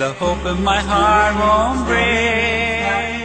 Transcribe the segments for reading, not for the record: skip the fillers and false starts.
the hope in my heart won't break.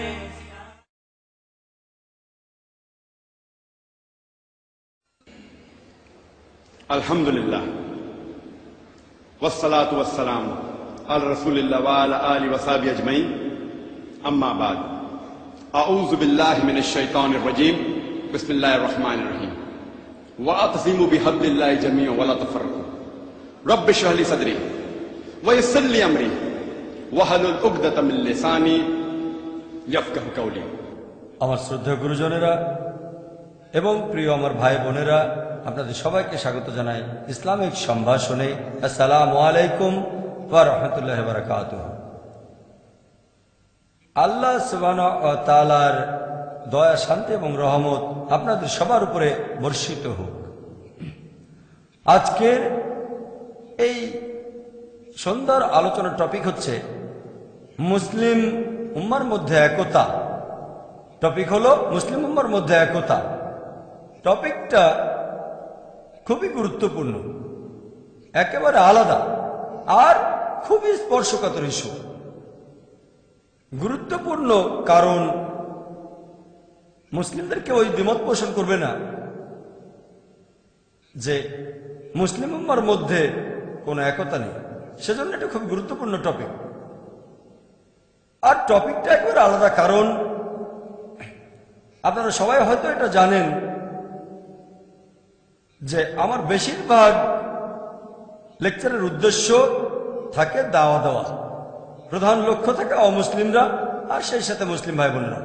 Alhamdulillah, wassalatu wassalam ala rasulillah wa ala alihi wa sahbihi ajmain, amma ba'd. A'udhu billahi minash shaitanir rajim, bismillahir rahmanir rahim. Wa'tasimu bihablillahi jami'an wa la tafarraqu. Rabbi shrah li sadri wa yassir li amri wahlul 'uqdatam min lisani yafqahu qawli. আমার শ্রদ্ধেয় গুরুজনেরা এবং প্রিয় আমার ভাই বোনেরা, আপনাদের সবাইকে স্বাগত জানাই ইসলামিক সম্ভাষণে। আসসালামু আলাইকুম ওয়া রাহমাতুল্লাহি ওয়া বারাকাতুহু। আল্লাহ সুবহানাহু ওয়া তাআলার দয়া, শান্তি এবং রহমত আপনাদের সবার উপরে বর্ষিত হোক। আজকের এই সন্ধ্যার আলোচনার টপিক হচ্ছে মুসলিম উম্মার মধ্যে একতা। টপিক হলো মুসলিম উম্মার মধ্যে একতা। টপিকটা খুবই গুরুত্বপূর্ণ, একেবারে আলাদা আর খুবই স্পর্শকাতর ইস্যু। গুরুত্বপূর্ণ কারণ মুসলিমদেরকে ওই দ্বিমত পোষণ করবে না যে মুসলিম উম্মার মধ্যে কোনো একতা নেই, সেজন্য এটা খুব গুরুত্বপূর্ণ টপিক। আর টপিকটা একেবারে আলাদা কারণ আপনারা সবাই হয়তো এটা জানেন যে আমার বেশিরভাগ লেকচারের উদ্দেশ্য থাকে দাওয়া দেওয়া, প্রধান লক্ষ্য থাকে অমুসলিমরা আর সেই সাথে মুসলিম ভাই বোনেরা।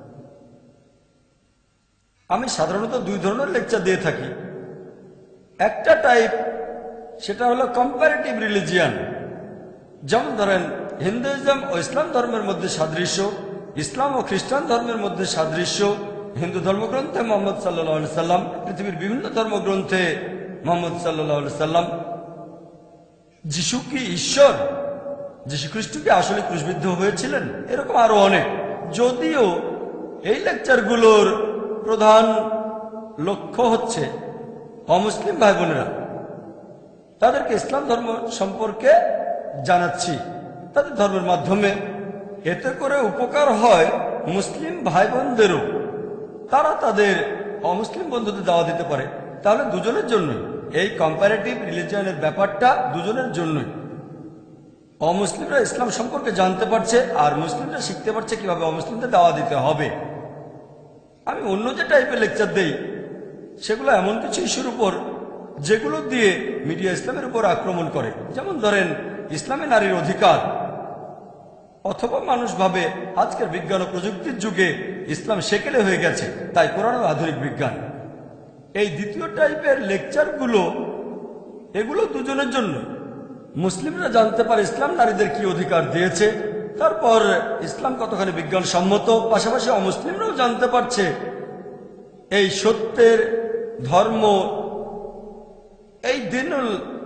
আমি সাধারণত দুই ধরনের লেকচার দিয়ে থাকি। একটা টাইপ, সেটা হলো কম্পারেটিভ রিলিজিয়ান, যেমন ধরেন হিন্দুইজম ও ইসলাম ধর্মের মধ্যে সাদৃশ্য, ইসলাম ও খ্রিস্টান ধর্মের মধ্যে সাদৃশ্য, হিন্দু ধর্মগ্রন্থে মোহাম্মদ সাল্লাল্লাহু আলাইহি সাল্লাম, পৃথিবীর বিভিন্ন ধর্মগ্রন্থে মোহাম্মদ সাল্লাল্লাহু আলাইহি সাল্লাম। যিশু কি ঈশ্বর? যিশু খ্রিস্ট কি আসলে ক্রুশবিদ্ধ হয়েছিলেন? এরকম আরো অনেক। যদিও এই লেকচারগুলোর প্রধান লক্ষ্য হচ্ছে অমুসলিম ভাই বোনেরা, তাদেরকে ইসলাম ধর্ম সম্পর্কে জানাচ্ছি তাদের ধর্মের মাধ্যমে। এতে করে উপকার হয় মুসলিম ভাই বোনদেরও, তারা তাদের অমুসলিম বন্ধুদের দাওয়া দিতে পারে। তাহলে দুজনের জন্যই এই কম্পারেটিভ রিলিজিয়নের ব্যাপারটা দুজনের জন্যই। অমুসলিমরা ইসলাম সম্পর্কে জানতে পারছে আর মুসলিমরা শিখতে পারছে কিভাবে অমুসলিমদের দাওয়া দিতে হবে। আমি অন্য যে টাইপের লেকচার দেই সেগুলো এমন কিছু ইস্যুর উপর যেগুলো দিয়ে মিডিয়া ইসলামের উপর আক্রমণ করে। যেমন ধরেন ইসলামে নারীর অধিকার, অথবা মানুষ ভাবে আজকের বিজ্ঞান ও প্রযুক্তির যুগে ইসলাম সেকেলে হয়ে গেছে, তাই কোরআন ও আধুনিক বিজ্ঞান। এই দ্বিতীয় টাইপের লেকচারগুলো, এগুলো দুজনের জন্য। মুসলিমরা জানতে পারে ইসলাম নারীদের কি অধিকার দিয়েছে, তারপর ইসলাম কতখানি বিজ্ঞানসম্মত, পাশাপাশি অমুসলিমরাও জানতে পারছে এই সত্যের ধর্ম, এই দিনুল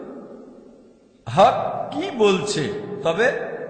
হক কি বলছে। তবে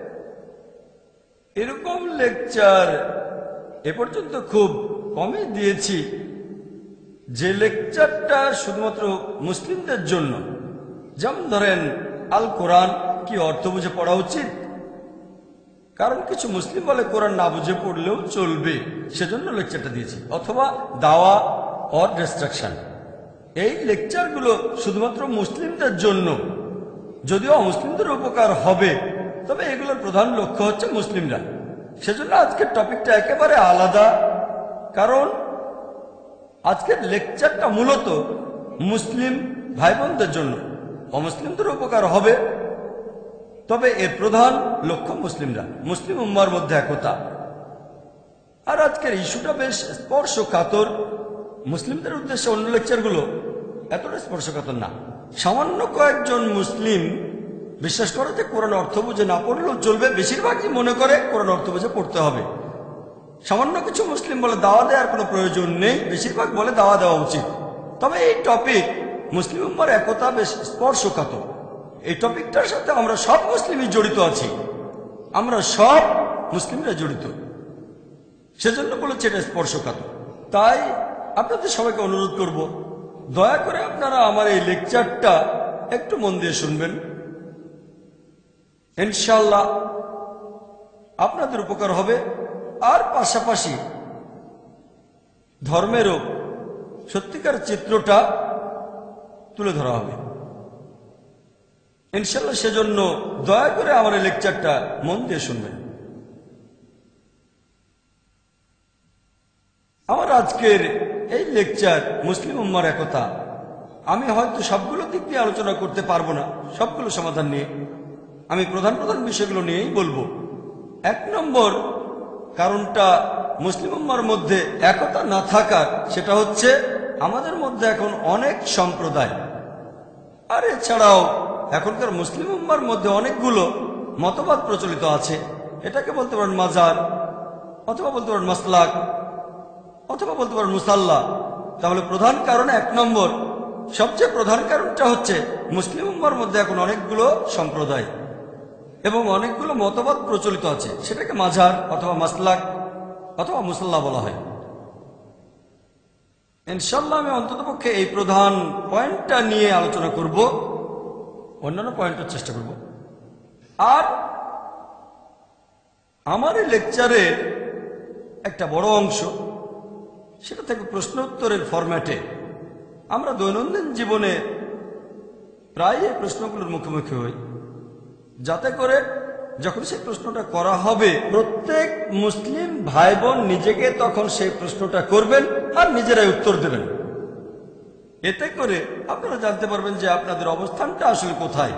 এরকম লেকচার এ পর্যন্ত খুব কমই দিয়েছি যে লেকচারটা শুধুমাত্র মুসলিমদের জন্য। যেমন ধরেন আল কোরআন কি অর্থ বুঝে পড়া উচিত, কারণ কিছু মুসলিম বলে কোরআন না বুঝে পড়লেও চলবে, সেজন্য লেকচারটা দিয়েছি। অথবা দাওয়া অর ডিস্ট্রাকশন, এই লেকচারগুলো শুধুমাত্র মুসলিমদের জন্য, যদিও অমুসলিমদের উপকার হবে, তবে এগুলোর প্রধান লক্ষ্য হচ্ছে মুসলিমরা। সেজন্য আজকের টপিকটা একেবারে আলাদা, কারণ আজকের লেকচারটা মূলত মুসলিম ভাই বোনদের জন্য। অমুসলিমদের উপকার হবে, তবে এর প্রধান লক্ষ্য মুসলিমরা, মুসলিম উম্মার মধ্যে একতা। আর আজকের ইস্যুটা বেশ স্পর্শকাতর। মুসলিমদের উদ্দেশ্যে অন্য লেকচারগুলো এতটা স্পর্শকাতর না। সামান্য কয়েকজন মুসলিম বিশ্বাস করে যে কোরআন অর্থ বুঝে না পড়লেও চলবে, বেশিরভাগই মনে করে কোরআন অর্থ বুঝে পড়তে হবে। সামান্য কিছু মুসলিম বলে দাওয়া দেওয়ার কোনো প্রয়োজন নেই, বেশিরভাগ বলে দাওয়া দেওয়া উচিত। তবে এই টপিক মুসলিম উম্মার একতা বেশ স্পর্শকাতর। এই টপিকটার সাথে আমরা সব মুসলিমই জড়িত আছি, আমরা সব মুসলিমরা জড়িত, সেজন্য বলেছে এটা স্পর্শকাতর। তাই আপনাদের সবাইকে অনুরোধ করব, দয়া করে আপনারা আমার এই লেকচারটা একটু মন দিয়ে শুনবেন। ইনশাআল্লাহ আপনাদের উপকার হবে। আর পাশাপাশি ধর্মেরও সত্যিকার চিত্রটা তুলে ধরা হবে ইনশাআল্লাহ। সেজন্য দয়া করে আমার এই লেকচারটা মন দিয়ে শুনবেন। আমার আজকের এই লেকচার মুসলিম উম্মার একতা। আমি হয়তো সবগুলো দিক নিয়ে আলোচনা করতে পারবো না, সবগুলো সমাধান নিয়ে। আমি প্রধান প্রধান বিষয়গুলো নিয়েই বলবো। 1 নম্বর কারণটা মুসলিম উম্মার মধ্যে একতা না থাকার, সেটা হচ্ছে আমাদের মধ্যে এখন অনেক সম্প্রদায়, আর এছাড়াও এখনকার মুসলিম উম্মার মধ্যে অনেকগুলো মতবাদ প্রচলিত আছে। এটাকে বলতে পারেন মাজার, অথবা বলতে পারেন মাসলাক, অথবা বলতে পারেন মুসাল্লা। তাহলে প্রধান কারণ 1 নম্বর, সবচেয়ে প্রধান কারণটা হচ্ছে মুসলিম উম্মার মধ্যে এখন অনেকগুলো সম্প্রদায় এবং অনেকগুলো মতবাদ প্রচলিত আছে। সেটাকে মাজার অথবা মাসলাক অথবা মুসাল্লা বলা হয়। ইনশাআল্লাহ আমি অন্ততপক্ষে এই প্রধান পয়েন্টটা নিয়ে আলোচনা করব, অন্যান্য পয়েন্টের চেষ্টা করব। আর আমার এই লেকচারের একটা বড় অংশ, সেটা থেকে প্রশ্ন উত্তরের ফরম্যাটে। আমরা দৈনন্দিন জীবনে প্রায় এই প্রশ্নগুলোর মুখোমুখি হই, যাতে করে যখন সেই প্রশ্নটা করা হবে প্রত্যেক মুসলিম ভাই বোন নিজেকে তখন সেই প্রশ্নটা করবেন আর নিজেরাই উত্তর দেবেন। এতে করে আপনারা জানতে পারবেন যে আপনাদের অবস্থানটা আসলে কোথায়।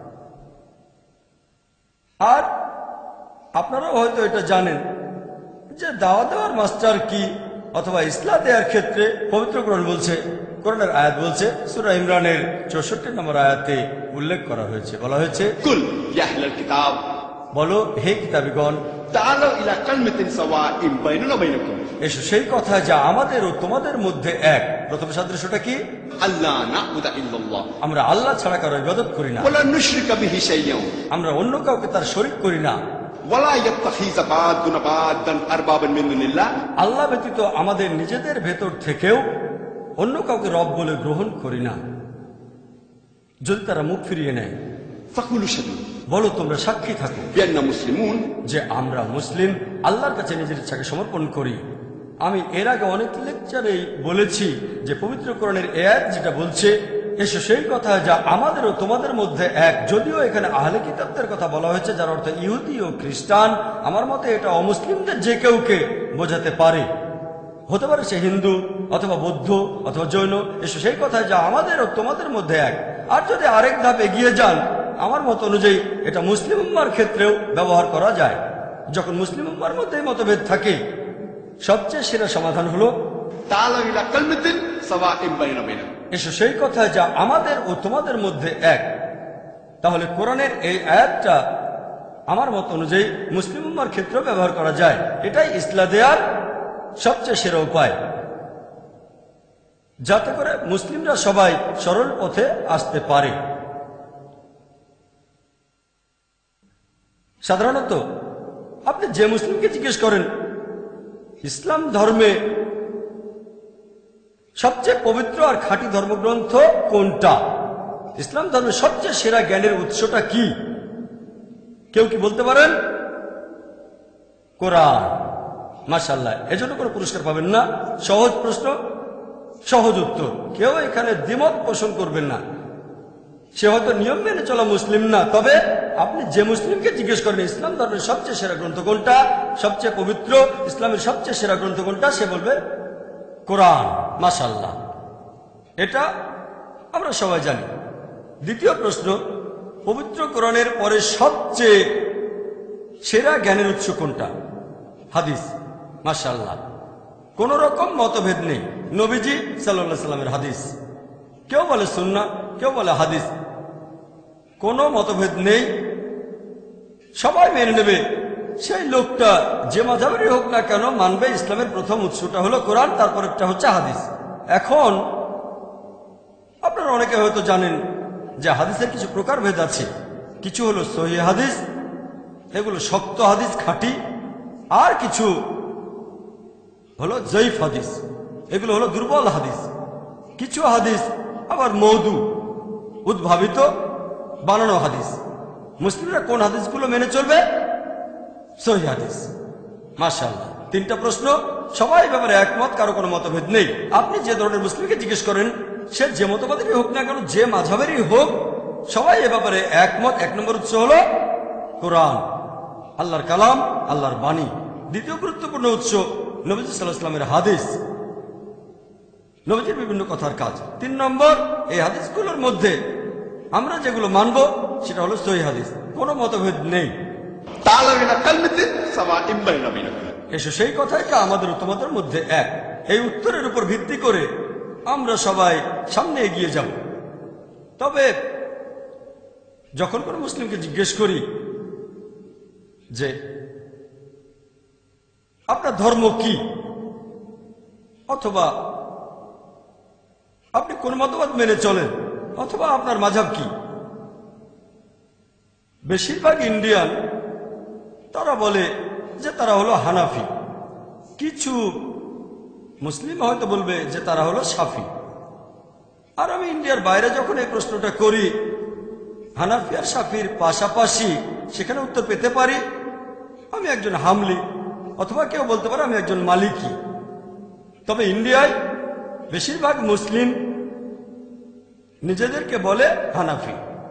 আর আপনারাও হয়তো এটা জানেন যে দাওয়া দেওয়ার মাস্টার কি, অথবা ইসলাম দেওয়ার ক্ষেত্রে পবিত্র কোরআন বলছে, কোরআনের আয়াত বলছে, সূরা ইমরানের 64 নম্বর আয়াতে উল্লেখ করা হয়েছে, বলা হয়েছে, কুল ইয়া আহলাল কিতাব, বলো হে কিতাবীগণ, তাআলাউ ইলা কালিমাতিন সাওয়াইন বাইনানা ওয়া বাইনাকুম, এসো সেই কথা যা আমাদের ও তোমাদের মধ্যে এক। প্রথম সাদৃশ্যটা কি? আল্লা না'বুদা ইল্লাল্লাহ, আমরা আল্লাহ ছাড়া কারো ইবাদত করি না, ওয়ালা নুশরিকা বিহি শাইয়্যান, আমরা অন্য কাউকে তার শরীক করি না, ওয়ালা ইয়াত্তাখিযা বা'দুনা বা'দান আরবাবান মিন দুনিল্লাহ, আল্লাহ ব্যতীত আমাদের নিজেদের ভেতর থেকেও অন্য কাউকে রব বলে গ্রহণ করি না। যদি তারা মুখ ফিরিয়ে নেয়, ফাকুলু শাদু, বলো তোমরা সাক্ষী থাকো বিআন্না মুসলিমুন, যে আমরা মুসলিম, আল্লাহর কাছে নিজের ইচ্ছাকে সমর্পণ করি। আমি এর আগে অনেক লেকচারেই বলেছি যে পবিত্র কোরআনের আয়াত যেটা বলছে, এসো সেই কথা যা আমাদের ও তোমাদের মধ্যে এক। যদিও এখানে আহলে কিতাবদের কথা বলা হয়েছে, যার অর্থ ইহুদি ও খ্রিস্টান, আমার মতে এটা অমুসলিমদের যে কেউকে বোঝাতে পারে। হতে পারে সে হিন্দু অথবা বৌদ্ধ অথবা জৈন। এসো সেই কথা যা আমাদের ও তোমাদের মধ্যে এক। আর যদি আরেক ধাপ এগিয়ে যান, আমার মত অনুযায়ী এটা মুসলিম উম্মার ক্ষেত্রেও ব্যবহার করা যায়। যখন মুসলিম উম্মার মধ্যে মতভেদ থাকে, সবচেয়ে সেরা সমাধান হলো তাআলাউ ইলা কালিমাতিন সাওয়াইন বাইনানা ওয়া বাইনাকুম, এসো সেই কথা যা আমাদের ও তোমাদের মধ্যে এক। তাহলে কোরআনের এই আয়াতটা আমার মত অনুযায়ী মুসলিম উম্মার ক্ষেত্রেও ব্যবহার করা যায়। এটাই ইসলাম দেওয়ার সবচেয়ে সেরা উপায়, যাতে করে মুসলিমরা সবাই সরল পথে আসতে পারে। সাধারণত আপনি যে মুসলিমকে জিজ্ঞেস করেন ইসলাম ধর্মে সবচেয়ে পবিত্র আর খাঁটি ধর্মগ্রন্থ কোনটা, ইসলাম ধর্মের সবচেয়ে সেরা জ্ঞানের উৎসটা কি, কেউ কি বলতে পারেন? কোরআন। মাশাআল্লাহ, এজন্য কোনো পুরস্কার পাবেন না। সহজ প্রশ্ন, সহজ উত্তর। কেউ এখানে দ্বিমত পোষণ করবেন না। সে হয়তো নিয়ম মেনে চলা মুসলিম না, তবে আপনি যে মুসলিমকে জিজ্ঞেস করেন ইসলাম ধর্মের সবচেয়ে সেরা গ্রন্থ কোনটা, সবচেয়ে পবিত্র ইসলামের সবচেয়ে সেরা গ্রন্থ কোনটা, সে বলবে কোরআন। মাশাআল্লাহ, এটা আমরা সবাই জানি। দ্বিতীয় প্রশ্ন, পবিত্র কোরআনের পরে সবচেয়ে সেরা জ্ঞানের উৎস কোনটা? হাদিস। মাশাআল্লাহ, কোন রকম মতভেদ নেই। নবীজি সাল্লাল্লাহু আলাইহি সাল্লামের হাদিস, কেউ বলে সুন্নাহ, কেউ বলে হাদিস, কোনো মতভেদ নেই, সবাই মেনে নেবে। সেই লোকটা যে মাযহাবেরই হোক না কেন মানবে ইসলামের প্রথম উৎসটা হলো কোরআন, তারপরেরটা হচ্ছে হাদিস। এখন আপনারা অনেকে হয়তো জানেন যে হাদিসের কিছু প্রকারভেদ আছে। কিছু হলো সহিহ হাদিস, এগুলো শক্ত হাদিস, খাঁটি। আর কিছু হলো জয়ীফ হাদিস, এগুলো হলো দুর্বল হাদিস। কিছু হাদিস আবার মওদু, উদ্ভাবিত, বানানো হাদিস। মুসলিমরা কোন হাদিসগুলো মেনে চলবে? সহিহ হাদিস। মাশাআল্লাহ, 3টা প্রশ্ন, সবাই ব্যাপারে একমত, কারো কোনো মতভেদ নেই। আপনি যে ধরনের মুসলিমকে জিজ্ঞেস করেন, সে যে মতবাদেরই হোক না কেন, যে মাযহাবেরই হোক, সবাই এ ব্যাপারে একমত। 1 নম্বর উৎস হলো কোরআন, আল্লাহর কালাম, আল্লাহর বাণী। দ্বিতীয় গুরুত্বপূর্ণ উৎস নবীজি সাল্লাল্লাহু আলাইহি ওয়াসাল্লামের হাদিস, নবীজির বিভিন্ন কথার কাজ। 3 নম্বর, এই হাদিসগুলোর মধ্যে আমরা যেগুলো মানব সেটা হলো সহিহ হাদিস, কোনো মতভেদ নেই। এসো সেই কথাই আমাদের ও তোমাদের মধ্যে এক। এই উত্তরের উপর ভিত্তি করে আমরা সবাই সামনে এগিয়ে যাব। তবে যখন কোনো মুসলিমকে জিজ্ঞেস করি যে আপনার ধর্ম কি, অথবা আপনি কোন মতবাদ মেনে চলেন, অথবা আপনার মাযহাব কি, বেশিরভাগ ইন্ডিয়ান তারা বলে যে তারা হলো হানাফি। কিছু মুসলিম হয়তো বলবে যে তারা হলো শাফি। আর আমি ইন্ডিয়ার বাইরে যখন এই প্রশ্নটা করি, হানাফি আর শাফির পাশাপাশি সেখানে উত্তর পেতে পারি আমি একজন হামলি, অথবা কেউ বলতে পারে আমি একজন মালিকি। তবে ইন্ডিয়ায় বেশিরভাগ মুসলিম নিজেদেরকে বলে হানাফি।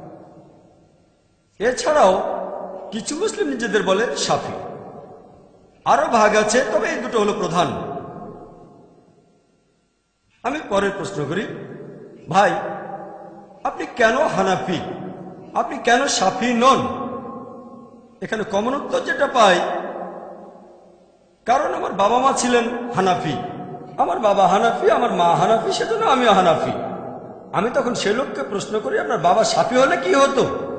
এছাড়াও কিছু মুসলিম নিজেদের বলে শাফি। আরো ভাগ আছে, তবে এই দুটো হলো প্রধান। আমি পরের প্রশ্ন করি, ভাই আপনি কেন হানাফি, আপনি কেন শাফি নন? এখানে কমন উত্তর যেটা পাই, কারণ আমার বাবা মা ছিলেন হানাফি, আমার বাবা হানাফি, আমার মা হানাফি, সেজন্য আমিও হানাফি। আমি তখন সে লোককে প্রশ্ন করি, আপনার বাবা শাফি হলে কি হতো?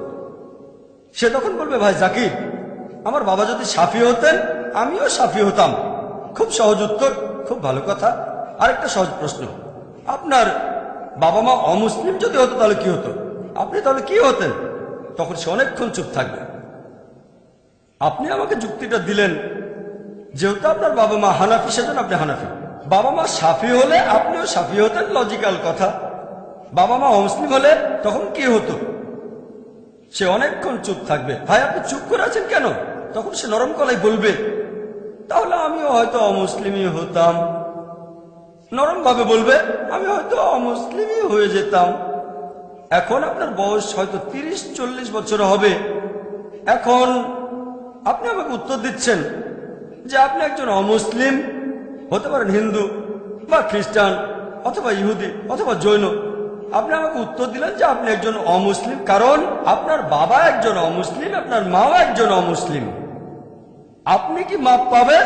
সে তখন বলবে, ভাই জাকির, আমার বাবা যদি শাফি হতেন আমিও শাফি হতাম। খুব সহজ উত্তর, খুব ভালো কথা। আরেকটা সহজ প্রশ্ন, আপনার বাবা মা অমুসলিম যদি হতো তাহলে কি হতো? আপনি তাহলে কি হতেন? তখন সে অনেকক্ষণ চুপ থাকবে। আপনি আমাকে যুক্তিটা দিলেন, যেহেতু আপনার বাবা মা হানাফি সেজন্য আপনি হানাফি। বাবা মা শাফি হলে আপনিও শাফি হতেন, লজিক্যাল কথা। বাবা মা অমুসলিম হলে তখন কি হতো? সে অনেকক্ষণ চুপ থাকবে। ভাই আপনি চুপ করে আছেন কেন? তখন সে নরম গলায় বলবে, তাহলে আমিও হয়তো অমুসলিমই হতাম। নরম ভাবে বলবে, আমি হয়তো অমুসলিমই হয়ে যেতাম। এখন আপনার বয়স হয়তো 30-40 বছর হবে। এখন আপনি আমাকে উত্তর দিচ্ছেন যে আপনি একজন অমুসলিম, হতে পারেন হিন্দু বা খ্রিস্টান অথবা ইহুদি অথবা জৈন। আপনি আমাকে উত্তর দিলেন যে আপনি একজন অমুসলিম, কারণ আপনার বাবা একজন অমুসলিম, আপনার মাও একজন অমুসলিম। আপনি কি মাপ পাবেন?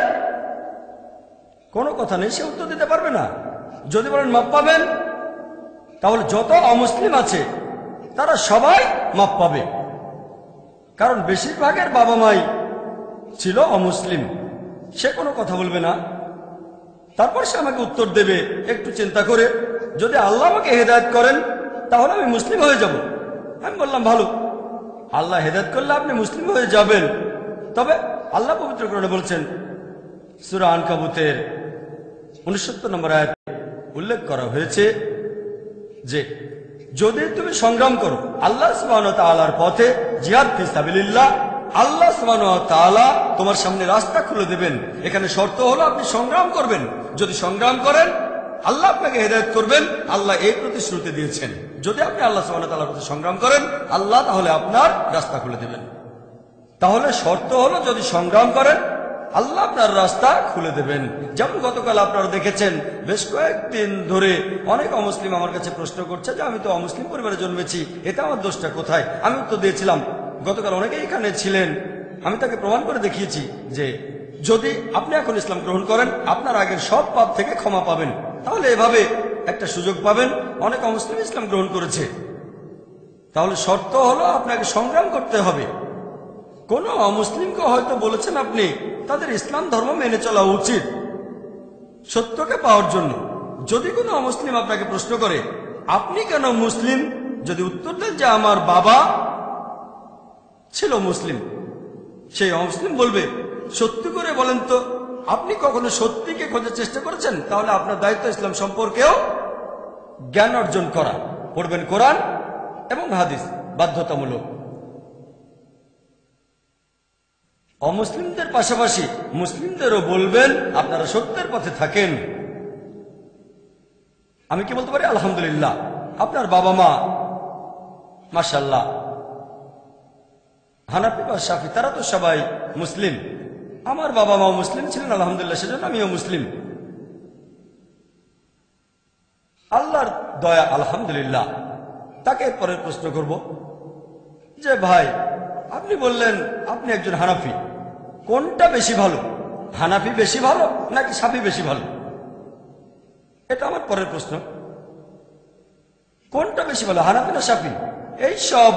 কোনো কথা নেই, সে উত্তর দিতে পারবে না। যদি বলেন মাপ পাবেন, তাহলে যত অমুসলিম আছে তারা সবাই মাপ পাবে, কারণ বেশিরভাগের বাবা মাই ছিল অমুসলিম। সে কোনো কথা বলবে না। তারপর সে আমাকে উত্তর দেবে একটু চিন্তা করে, যদি আল্লাহ আমাকে হেদায়েত করেন তাহলে আমি মুসলিম হয়ে যাব। আমি বললাম ভালো, আল্লাহ হেদায়েত করলে আপনি মুসলিম হয়ে যাবেন। তবে আল্লাহ পবিত্র কোরআনে বলছেন, সূরা আনকাবুতের 69 নম্বর আয়াতে উল্লেখ করা হয়েছে যে যদি তুমি সংগ্রাম করো আল্লাহ সুবহানাহু ওয়া তাআলার পথে, জিহাদ ফি সাবিলিল্লাহ, আল্লাহ সুবহানাহু ওয়া তাআলা তোমার সামনে রাস্তা খুলে দেবেন। এখানে শর্ত হলো আপনি সংগ্রাম করবেন। যদি সংগ্রাম করেন আল্লাহ আপনাকে হেদায়েত করবেন। আল্লাহ এই প্রতিশ্রুতি দিয়েছেন, যদি আপনি আল্লাহ সুবহানাহু ওয়া তাআলার পথে সংগ্রাম করেন আল্লাহ তাহলে আপনার রাস্তা খুলে দেবেন। তাহলে শর্ত হলো যদি সংগ্রাম করেন আল্লাহ আপনার রাস্তা খুলে দেবেন। যেমন গতকাল আপনারা দেখেছেন, বেশ কয়েকদিন ধরে অনেক অমুসলিম আমার কাছে প্রশ্ন করছে যে আমি তো অমুসলিম পরিবারে জন্মেছি, এতে আমার দোষটা কোথায়? আমি উত্তর দিয়েছিলাম, গতকাল অনেকেই এখানে ছিলেন, আমি তাকে প্রমাণ করে দেখিয়েছি যে যদি আপনি এখন ইসলাম গ্রহণ করেন আপনার আগের সব পাপ থেকে ক্ষমা পাবেন। তাহলে এভাবে একটা সুযোগ পাবেন। অনেক অমুসলিম ইসলাম গ্রহণ করেছে। তাহলে শর্ত হলো আপনাকে সংগ্রাম করতে হবে। কোন অমুসলিমকে হয়তো বলেছেন আপনি, তাদের ইসলাম ধর্ম মেনে চলা উচিত সত্যকে পাওয়ার জন্য। যদি কোনো অমুসলিম আপনাকে প্রশ্ন করে আপনি কেন মুসলিম, যদি উত্তর দেন যে আমার বাবা ছিল মুসলিম, সেই অমুসলিম বলবে সত্যি করে বলেন তো আপনি কখনো সত্যিকে খোঁজার চেষ্টা করেছেন? তাহলে আপনার দায়িত্ব ইসলাম সম্পর্কেও জ্ঞান অর্জন করা। পড়বেন কোরআন এবং হাদিস, বাধ্যতামূলক। অমুসলিমদের পাশাপাশি মুসলিমদেরও বলবেন আপনারা সত্যের পথে থাকেন। আমি কি বলতে পারি? আলহামদুলিল্লাহ। আপনার বাবা মা মাশাআল্লাহ হানাফি বা শাফি, তারা তো সবাই মুসলিম। আমার বাবা মাও মুসলিম ছিলেন আলহামদুলিল্লাহ, সেজন্য আমিও মুসলিম। আল্লাহর দয়া আলহামদুলিল্লাহ। তাকে পরে প্রশ্ন করব যে ভাই আপনি বললেন আপনি একজন হানাফি, কোনটা বেশি ভালো? হানাফি বেশি ভালো নাকি শাফি বেশি ভালো? এটা আমার পরের প্রশ্ন। কোনটা বেশি ভালো, হানাফি না শাফি? এই সব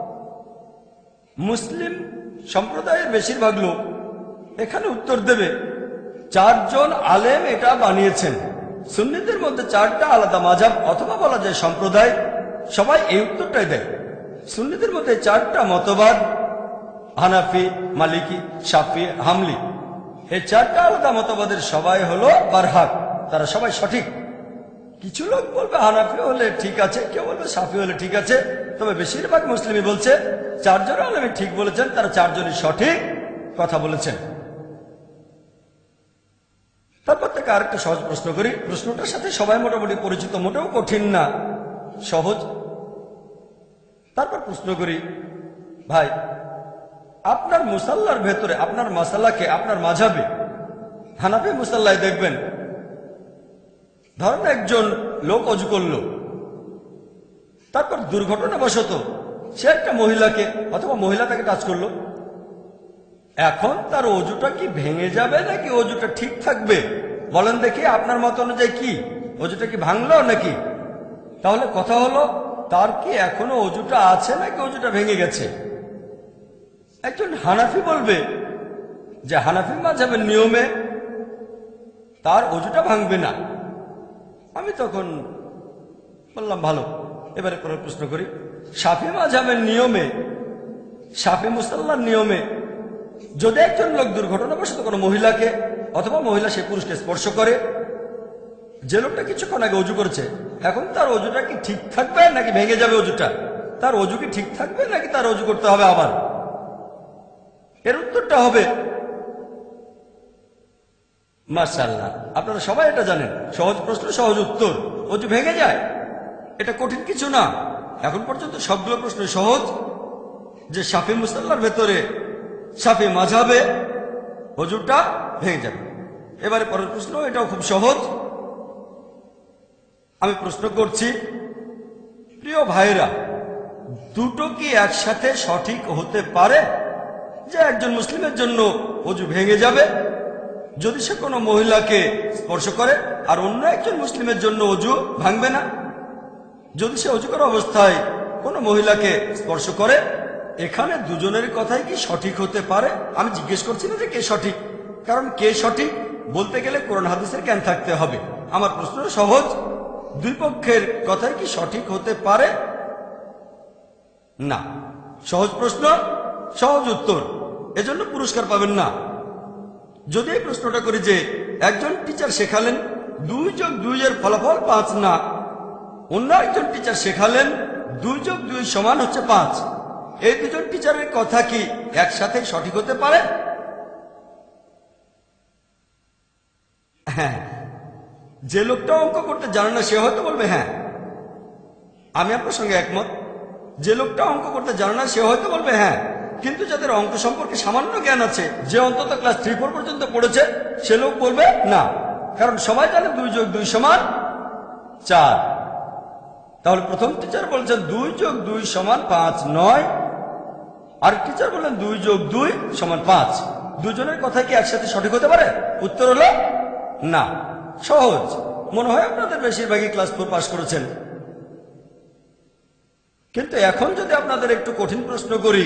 মুসলিম সম্প্রদায়ের বেশিরভাগ লোক এখানে উত্তর দেবে 4 জন আলেম এটা বানিয়েছেন। সুন্নিদের মধ্যে 4টা আলাদা মাযহাব অথবা বলা যায় সম্প্রদায়, সবাই এই উত্তরটাই দেয়। সুন্নিদের মধ্যে 4টা মতবাদ, হানাফি, মালিকি, শাফি, হামলি, এই 4টা আলাদা মতবাদের সবাই হলো বারহাক, তারা সবাই সঠিক। কিছু লোক বলবে হানাফি হলে ঠিক আছে, কেউ বলবে শাফি হলে ঠিক আছে, তবে বেশিরভাগ মুসলিমই বলছে 4 জন আলেমই ঠিক বলেছেন, তারা 4 জনই সঠিক কথা বলেছেন। তারপর থেকে আরেকটা সহজ প্রশ্ন করি, প্রশ্নটার সাথে সবাই মোটামুটি পরিচিত, মোটেও কঠিন না, সহজ। তারপর প্রশ্ন করি, ভাই আপনার মুসাল্লার ভেতরে আপনার মাসালাকে আপনার মাযহাবে হানাফি মুসাল্লায় দেখবেন, ধরেন একজন লোক অজু করলো, তারপর দুর্ঘটনাবশত সে একটা মহিলাকে অথবা মহিলা তাকে টাচ করলো, এখন তার অজুটা কি ভেঙে যাবে নাকি অজুটা ঠিক থাকবে? বলেন দেখি আপনার মত অনুযায়ী কি, অজুটা কি ভাঙলো নাকি? তাহলে কথা হলো তার কি এখনো অজুটা আছে নাকি অজুটা ভেঙে গেছে? একজন হানাফি বলবে যে হানাফি মাযহাবের নিয়মে তার অজুটা ভাঙবে না। আমি তখন বললাম ভালো, এবারে পরের প্রশ্ন করি, শাফি মাযহাবের নিয়মে, শাফি মুসাল্লার নিয়মে যদি একজন লোক দুর্ঘটনাবশত কোনো মহিলাকে অথবা মহিলা সে পুরুষকে স্পর্শ করে, যে লোকটা কিছুক্ষণ আগে অজু করেছে, এখন তার অজুটা কি ঠিক থাকবে নাকি ভেঙে যাবে অজুটা? তার অজু কি ঠিক থাকবে নাকি তার অজু করতে হবে আবার? এর উত্তরটা হবে মাশাআল্লাহ, আপনারা সবাই এটা জানেন, সহজ প্রশ্ন সহজ উত্তর, অজু ভেঙে যায়, এটা কঠিন কিছু না। এখন পর্যন্ত সবগুলো প্রশ্ন সহজ, যে শাফি মুসাল্লার ভেতরে শাফি মাযহাবে অজুটা ভেঙে যাবে। এবারে পরের প্রশ্ন, এটাও খুব সহজ। আমি প্রশ্ন করছি, প্রিয় ভাইরা, দুটো কি একসাথে সঠিক হতে পারে? যে একজন মুসলিমের জন্য অজু ভেঙে যাবে যদি সে কোনো মহিলাকে স্পর্শ করে, আর অন্য একজন মুসলিমের জন্য অজু ভাঙবে না যদি সে অজু করা অবস্থায় কোনো মহিলাকে স্পর্শ করে। এখানে দুজনের কথাই কি সঠিক হতে পারে? আমি জিজ্ঞেস করছি না যে কে সঠিক, কারণ কে সঠিক বলতে গেলে কোরআন হাদিসের জ্ঞান থাকতে হবে। আমার প্রশ্ন সহজ, দুই পক্ষের কথাই কি সঠিক হতে পারে? না। সহজ প্রশ্ন, সহজ উত্তর, এজন্য পুরস্কার পাবেন না। যদি এই প্রশ্নটা করি যে একজন টিচার শেখালেন 2 যোগ 2 এর ফলাফল 5 না, অন্য একজন টিচার শেখালেন 2 যোগ 2 সমান হচ্ছে 5, এই দুজন টিচারের কথা কি একসাথে সঠিক হতে পারে? হ্যাঁ। যে লোকটা অঙ্ক করতে জানে না সে হয়তো বলবে হ্যাঁ, আমি আপনার সঙ্গে একমত। যে লোকটা অঙ্ক করতে জানে না সে হয়তো বলবে হ্যাঁ, কিন্তু যাদের অঙ্ক সম্পর্কে সামান্য জ্ঞান আছে, যে অন্তত ক্লাস 3-4 পর্যন্ত পড়েছে, সে লোক বলবে না, কারণ সবাই জানে 2 যোগ 2 সমান 4। তাহলে প্রথম টিচার বলছেন 2 যোগ 2 সমান 5 নয়, আর টিচার বললেন 2 যোগ 2 সমান 5। দুজনের কথা কি একসাথে সঠিক হতে পারে? উত্তর হলো না। সহজ, মনে হয় আপনাদের বেশিরভাগই ক্লাস 4 পাস করেছেন। কিন্তু এখন যদি আপনাদের একটু কঠিন প্রশ্ন করি,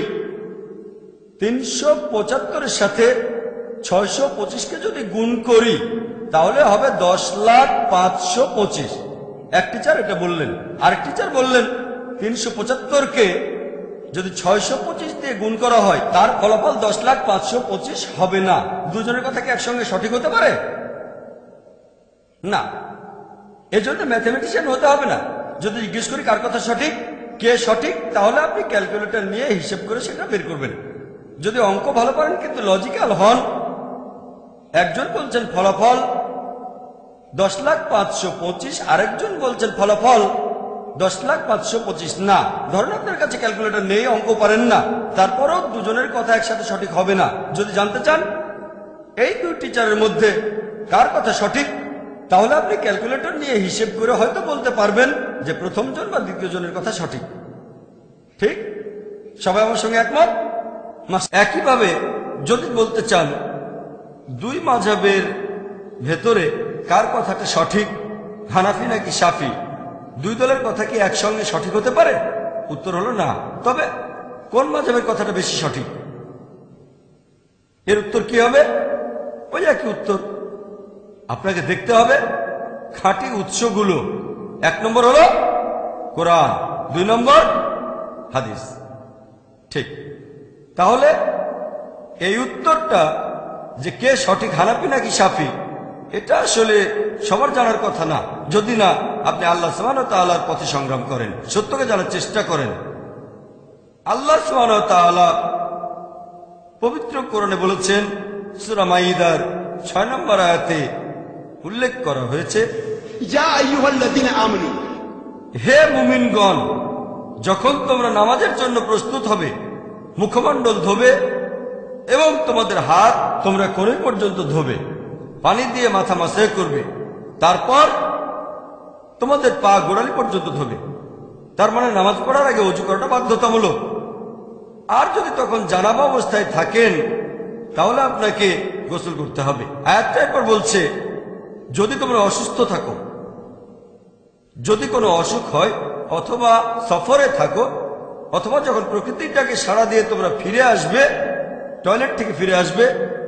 375-এর সাথে 625-কে যদি গুণ করি তাহলে হবে 10,05,25। এক টিচার এটা বললেন, আরেক টিচার বললেন 375-কে যদি 625 দিয়ে গুণ করা হয় তার ফলাফল 10,05,25 হবে না। দুজনের কথা কি একসঙ্গে সঠিক হতে পারে? না। এজন্য ম্যাথমেটিশিয়ান হতে হবে না। যদি জিজ্ঞেস করি কার কথা সঠিক, কে সঠিক, তাহলে আপনি ক্যালকুলেটর নিয়ে হিসেব করে সেটা বের করবেন। যদি অঙ্ক ভালো পারেন কিন্তু লজিক্যাল হন, একজন বলছেন ফলাফল 10,525, আরেকজন বলছেন ফলাফল 10,525, না ধরেন আপনার কাছে ক্যালকুলেটর নেই, অঙ্ক পারেন না, তারপরও দুজনের কথা একসাথে সঠিক হবে না। যদি জানতে চান এই দুই টিচারের মধ্যে কার কথা সঠিক, তাহলে আপনি ক্যালকুলেটর নিয়ে হিসেব করে হয়তো বলতে পারবেন যে প্রথম জন বা দ্বিতীয় জনের কথা সঠিক। ঠিক? সবাই আমার সঙ্গে একমত? একইভাবে যদি বলতে চান দুই মাযহাবের ভেতরে কার কথাটা সঠিক, হানাফি নাকি শাফি, দুই দলের কথা কি একসঙ্গে সঠিক হতে পারে? উত্তর হলো না। তবে কোন মাযহাবের কথাটা বেশি সঠিক, এর উত্তর কি হবে? ওই একই উত্তর। আপনাকে দেখতে হবে খাঁটি উৎসগুলো। 1 নম্বর হলো কোরআন, 2 নম্বর হাদিস। ঠিক? তাহলে এই উত্তরটা যে কে সঠিক, হানাফি নাকি শাফি, এটা আসলে সবার জানার কথা না, যদি না আপনি আল্লাহ সুবহানাহু ওয়া তাআলার পথে সংগ্রাম করেন, সত্যকে জানার চেষ্টা করেন। আল্লাহ সুবহানাহু ওয়া তাআলা পবিত্র কোরআনে বলেছেন, সূরা মাইদার 6 নম্বর আয়াতে উল্লেখ করা হয়েছে, ইয়া আইয়ুহাল্লাযীনা আমানু, হে মুমিনগণ, যখন তোমরা নামাজের জন্য প্রস্তুত হবে, মুখমণ্ডল ধোবে এবং তোমাদের হাত তোমরা কোণে পর্যন্ত ধোবে, পানি দিয়ে মাথা মাসাজ করবে, তারপর তোমাদের পা গোড়ালি পর্যন্ত ধোবে। তার মানে নামাজ পড়ার আগে ওযু করাটা বাধ্যতামূলক। আর যদি তখন জানাবা অবস্থায় থাকেন তাহলে আপনাকে গোসল করতে হবে। আয়াতটা এরপর বলছে, যদি তোমরা অসুস্থ থাকো, যদি কোনো অসুখ হয়, অথবা সফরে থাকো, অথবা যখন প্রকৃতিটাকে সাড়া দিয়ে তোমরা ফিরে আসবে, টয়লেট থেকে ফিরে আসবে,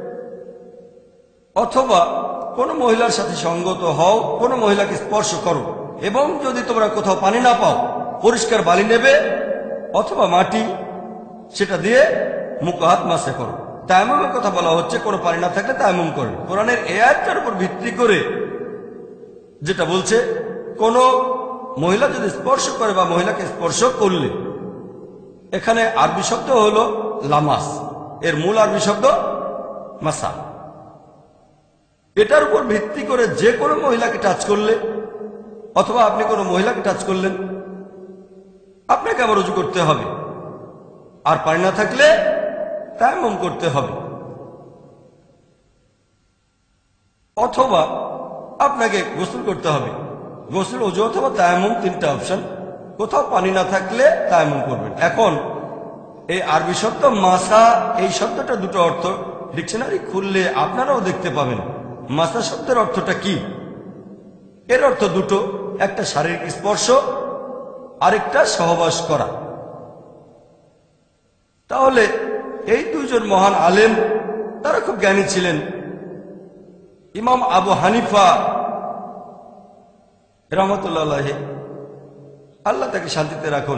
অথবা কোনো মহিলার সাথে সঙ্গত হও, কোনো মহিলাকে স্পর্শ করো, এবং যদি তোমরা কোথাও পানি না পাও, পরিষ্কার বালি নেবে অথবা মাটি, সেটা দিয়ে মুখ হাত মাসে করো। তায়াম্মুমের কথা বলা হচ্ছে, কোনো পানি না থাকলে তায়াম্মুম করেন। কোরআনের এই আয়াতটার উপর ভিত্তি করে যেটা বলছে, কোনো মহিলা যদি স্পর্শ করে বা মহিলাকে স্পর্শ করলে, এখানে আরবি শব্দ হলো লামাস, এর মূল আরবি শব্দ মাসা। এটার উপর ভিত্তি করে যে কোনো মহিলাকে টাচ করলে, অথবা আপনি কোনো মহিলাকে টাচ করলেন, আপনাকে আবার ওযু করতে হবে, আর পানি না থাকলে তায়াম্মুম করতে হবে। অথবা আপনাকে গোসল করতে হবে। গোসল, ওযু অথবা তায়াম্মুম, 3টা অপশন। কোথাও পানি না থাকলে তায়াম্মুম করবেন। এখন এই আরবি শব্দ মাসা, এই শব্দটা দুটো অর্থ, ডিকশনারি খুললে আপনারাও দেখতে পাবেন মাসা শব্দের অর্থটা কি। এর অর্থ দুটো, একটা শারীরিক স্পর্শ, আরেকটা সহবাস করা। তাহলে এই দুইজন মহান আলেম, তারা খুব জ্ঞানী ছিলেন। ইমাম আবু হানিফা রাহমাতুল্লাহ আলাইহি, আল্লাহ তাকে শান্তিতে রাখুন,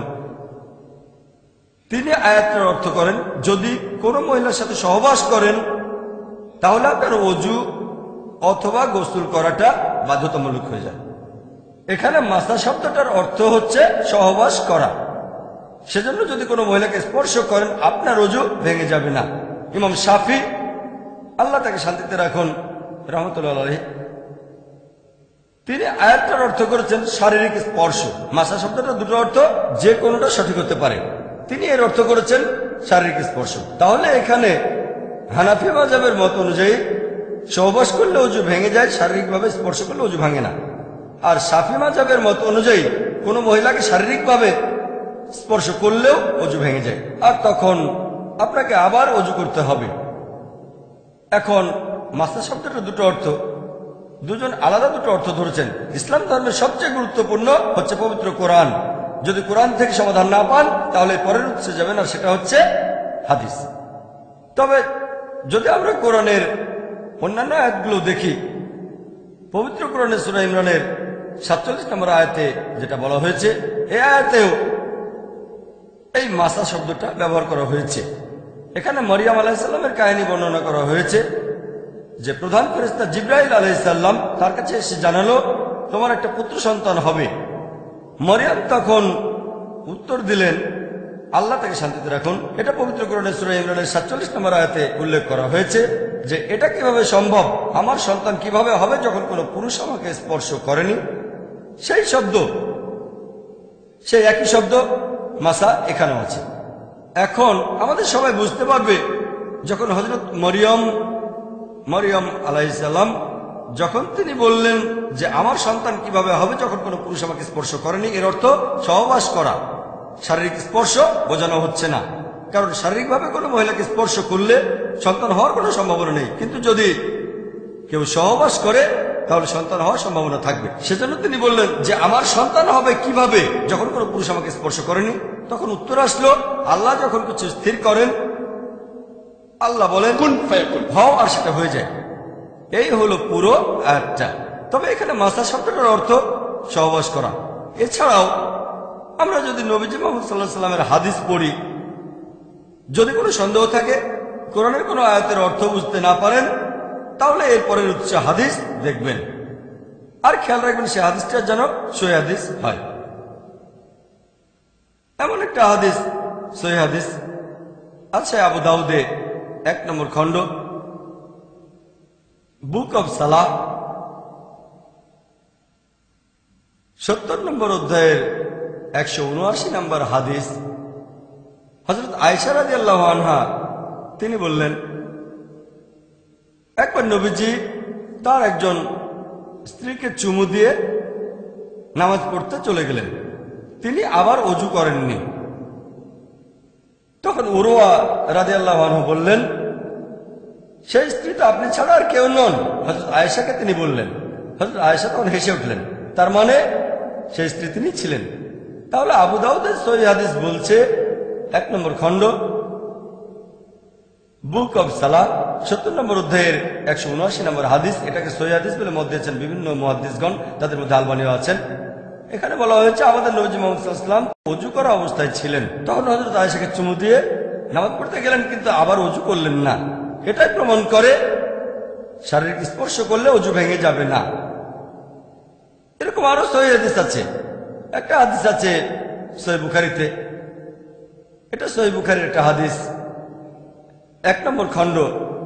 তিনি আয়াতের অর্থ করেন, যদি কোনো মহিলার সাথে সহবাস করেন তাহলে আপনার ওযু অথবা গোসল করাটা বাধ্যতামূলক হয়ে যায়। এখানে মাসা শব্দটার অর্থ হচ্ছে সহবাস করা। সেজন্য যদি কোনো মহিলাকে স্পর্শ করেন আপনার ওযু ভেঙে যাবে না। ইমাম শাফি, আল্লাহ তাকে শান্তিতে রাখুন, রাহমাতুল্লাহ আলাইহি, তিনি আয়াতটার অর্থ করেছেন শারীরিক স্পর্শ। মাসা শব্দটা দুটো অর্থ, যে কোনোটা সঠিক হতে পারে। তিনি এর অর্থ করেছেন শারীরিক স্পর্শ। তাহলে এখানে হানাফি মাযহাবের মত অনুযায়ী সহবাস করলে ওযু ভেঙে যায়, শারীরিকভাবে স্পর্শ করলে ওযু ভাঙে না। আর শাফি মাযহাবের মত অনুযায়ী কোনো মহিলাকে শারীরিকভাবে স্পর্শ করলেও ওযু ভেঙে যায়, আর তখন আপনাকে আবার ওযু করতে হবে। এখন মাসা শব্দটা দুটো অর্থ, দুজন আলাদা দুটো অর্থ ধরেছেন। ইসলাম ধর্মের সবচেয়ে গুরুত্বপূর্ণ হচ্ছে পবিত্র কোরআন। যদি কোরআন থেকে সমাধান না পান তাহলে পরের উৎসে যাবেন, আর সেটা হচ্ছে হাদিস। তবে যদি আমরা কোরআনের অন্যান্য আয়াতগুলো দেখি, পবিত্র কোরআনের সূরা ইমরানের 47 নম্বর আয়াতে যেটা বলা হয়েছে, এই আয়াতেও এই মাসা শব্দটা ব্যবহার করা হয়েছে। এখানে মরিয়ম আলাইহিস সালামের কাহিনী বর্ণনা করা হয়েছে, যে প্রধান ফেরেশতা জিবরাইল আলাইহিস সালাম তার কাছে এসে জানালো, তোমার একটা পুত্র সন্তান হবে। মরিয়ম তখন উত্তর দিলেন, আল্লাহ তাকে শান্তিতে রাখুন। এটা পবিত্র কোরআনে সূরা ইমরানের 47 নম্বর আয়াতে উল্লেখ করা হয়েছে যে এটা কিভাবে সম্ভব, আমার সন্তান কিভাবে হবে যখন কোনো পুরুষ আমাকে স্পর্শ করেনি। সেই শব্দ, সেই একই শব্দ মাসা এখানেও আছে। এখন আমাদের সবাই বুঝতে পারবে যখন হযরত মরিয়ম আলাইহিস সালাম যখন তিনি বললেন যে আমার সন্তান কিভাবে হবে যখন কোনো পুরুষ আমাকে স্পর্শ করেনি, এর অর্থ সহবাস করা। শারীরিক স্পর্শ বোঝানো হচ্ছে না, কারণ শারীরিকভাবে কোনো মহিলাকে স্পর্শ করলে সন্তান হওয়ার কোনো সম্ভাবনা নেই, কিন্তু যদি কেউ সহবাস করে তাহলে সন্তান হওয়ার সম্ভাবনা থাকবে। সেজন্য তিনি বললেন যে আমার সন্তান হবে কিভাবে যখন কোনো পুরুষ আমাকে স্পর্শ করেনি। তখন উত্তর আসলো, আল্লাহ যখন কিছু স্থির করেন, আল্লাহ বলেন কুন ফায়াকুন, হও, আর সেটা হয়ে যায়। এই হলো পুরো আয়াতটা। তবে এখানে মাসা শব্দটার অর্থ সহবাস করা। এছাড়াও আমরা যদি নবীজি মুহাম্মদ সাল্লাল্লাহু আলাইহি সাল্লামের হাদিস পড়ি, যদি কোনো সন্দেহ থাকে, কোরআনের কোনো আয়াতের অর্থ বুঝতে না পারেন, তাহলে এরপরের উৎস হাদিস দেখবেন, আর খেয়াল রাখবেন সে হাদিসটা যেন সহিহ হাদিস হয়। এমন একটা হাদিস, সহিহ হাদিস আছে আবু দাউদে 1 নম্বর খণ্ড, বুক অব সালাহ 70 নম্বর অধ্যায়ের 179 নম্বর হাদিস। হযরত আয়েশা রাদিয়াল্লাহু আনহা তিনি বললেন, একবার নবীজি তার একজন স্ত্রীকে চুমু দিয়ে নামাজ পড়তে চলে গেলেন, তিনি আবার ওযু করেননি। তখন উরওয়া রাদিয়াল্লাহু আনহু বললেন, সেই স্ত্রী তো আপনি ছাড়া আর কেউ নন। হযরত আয়েশাকে তিনি বললেন। হযরত আয়েশা তখন হেসে উঠলেন, তার মানে সেই স্ত্রী তিনি ছিলেন। তাহলে আবু দাউদের সহিহ হাদিস বলছে 1 নম্বর খণ্ড, বুক অব সালাহ 70 নম্বর অধ্যায়ের 179 নম্বর হাদিস। এটাকে সহিহ হাদিস বলে মত দিয়েছেন বিভিন্ন মুহাদ্দিসগণ, তাদের মধ্যে আলবানীও আছেন। এখানে বলা হয়েছে আমাদের নবী মুহাম্মদ সাল্লাল্লাহু আলাইহি ওয়াসাল্লাম ওযু করা অবস্থায় ছিলেন, তখন হযরত আয়েশাকে চুমু দিয়ে নামাজ পড়তে গেলেন, কিন্তু আবার ওযু করলেন না। এটাই প্রমাণ করে শারীরিক স্পর্শ করলে ওযু ভেঙে যাবে না। এরকম আরো সহিহ হাদিস আছে। একটা হাদিস আছে সহিহ বুখারীতে, এটা সহিহ বুখারীর একটা হাদিস, 1 নম্বর খণ্ড।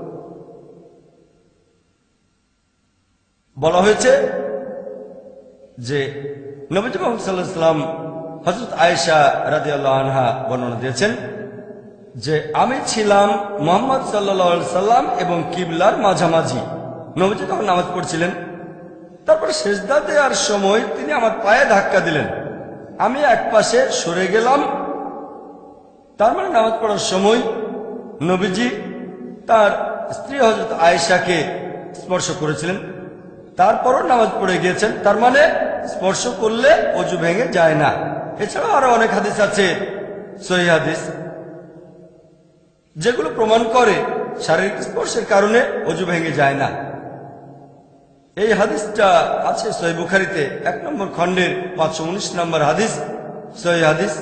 বলা হয়েছে যে নবী মুহাম্মদ সাল্লাল্লাহু আলাইহি ওয়াসাল্লাম হযরত আয়েশা রাদিয়াল্লাহু আনহা বর্ণনা দিয়েছেন যে আমি ছিলাম মুহাম্মদ সাল্লাল্লাহু আলাইহি সাল্লাম এবং কিবলার মাঝামাঝি। নবীজি তখন নামাজ পড়ছিলেন, তারপর সিজদা দেওয়ার সময় তিনি আমার পায়ে ধাক্কা দিলেন, আমি এক পাশে সরে গেলাম। তার মানে নামাজ পড়ার সময় নবীজি তার স্ত্রী হযরত আয়েশাকে স্পর্শ করেছিলেন, তারপরও নামাজ পড়ে গিয়েছেন। তার মানে স্পর্শ করলে ওযু ভেঙে যায় না। এছাড়াও আরো অনেক হাদিস আছে সহিহ হাদিস, যেগুলো প্রমাণ করে শারীরিক স্পর্শের কারণে ওযু ভেঙে যায় না। এই হাদিসটা আছে সহিহ বুখারীতে 1 নম্বর খণ্ডের 519 নম্বর হাদিস, সহিহ হাদিস।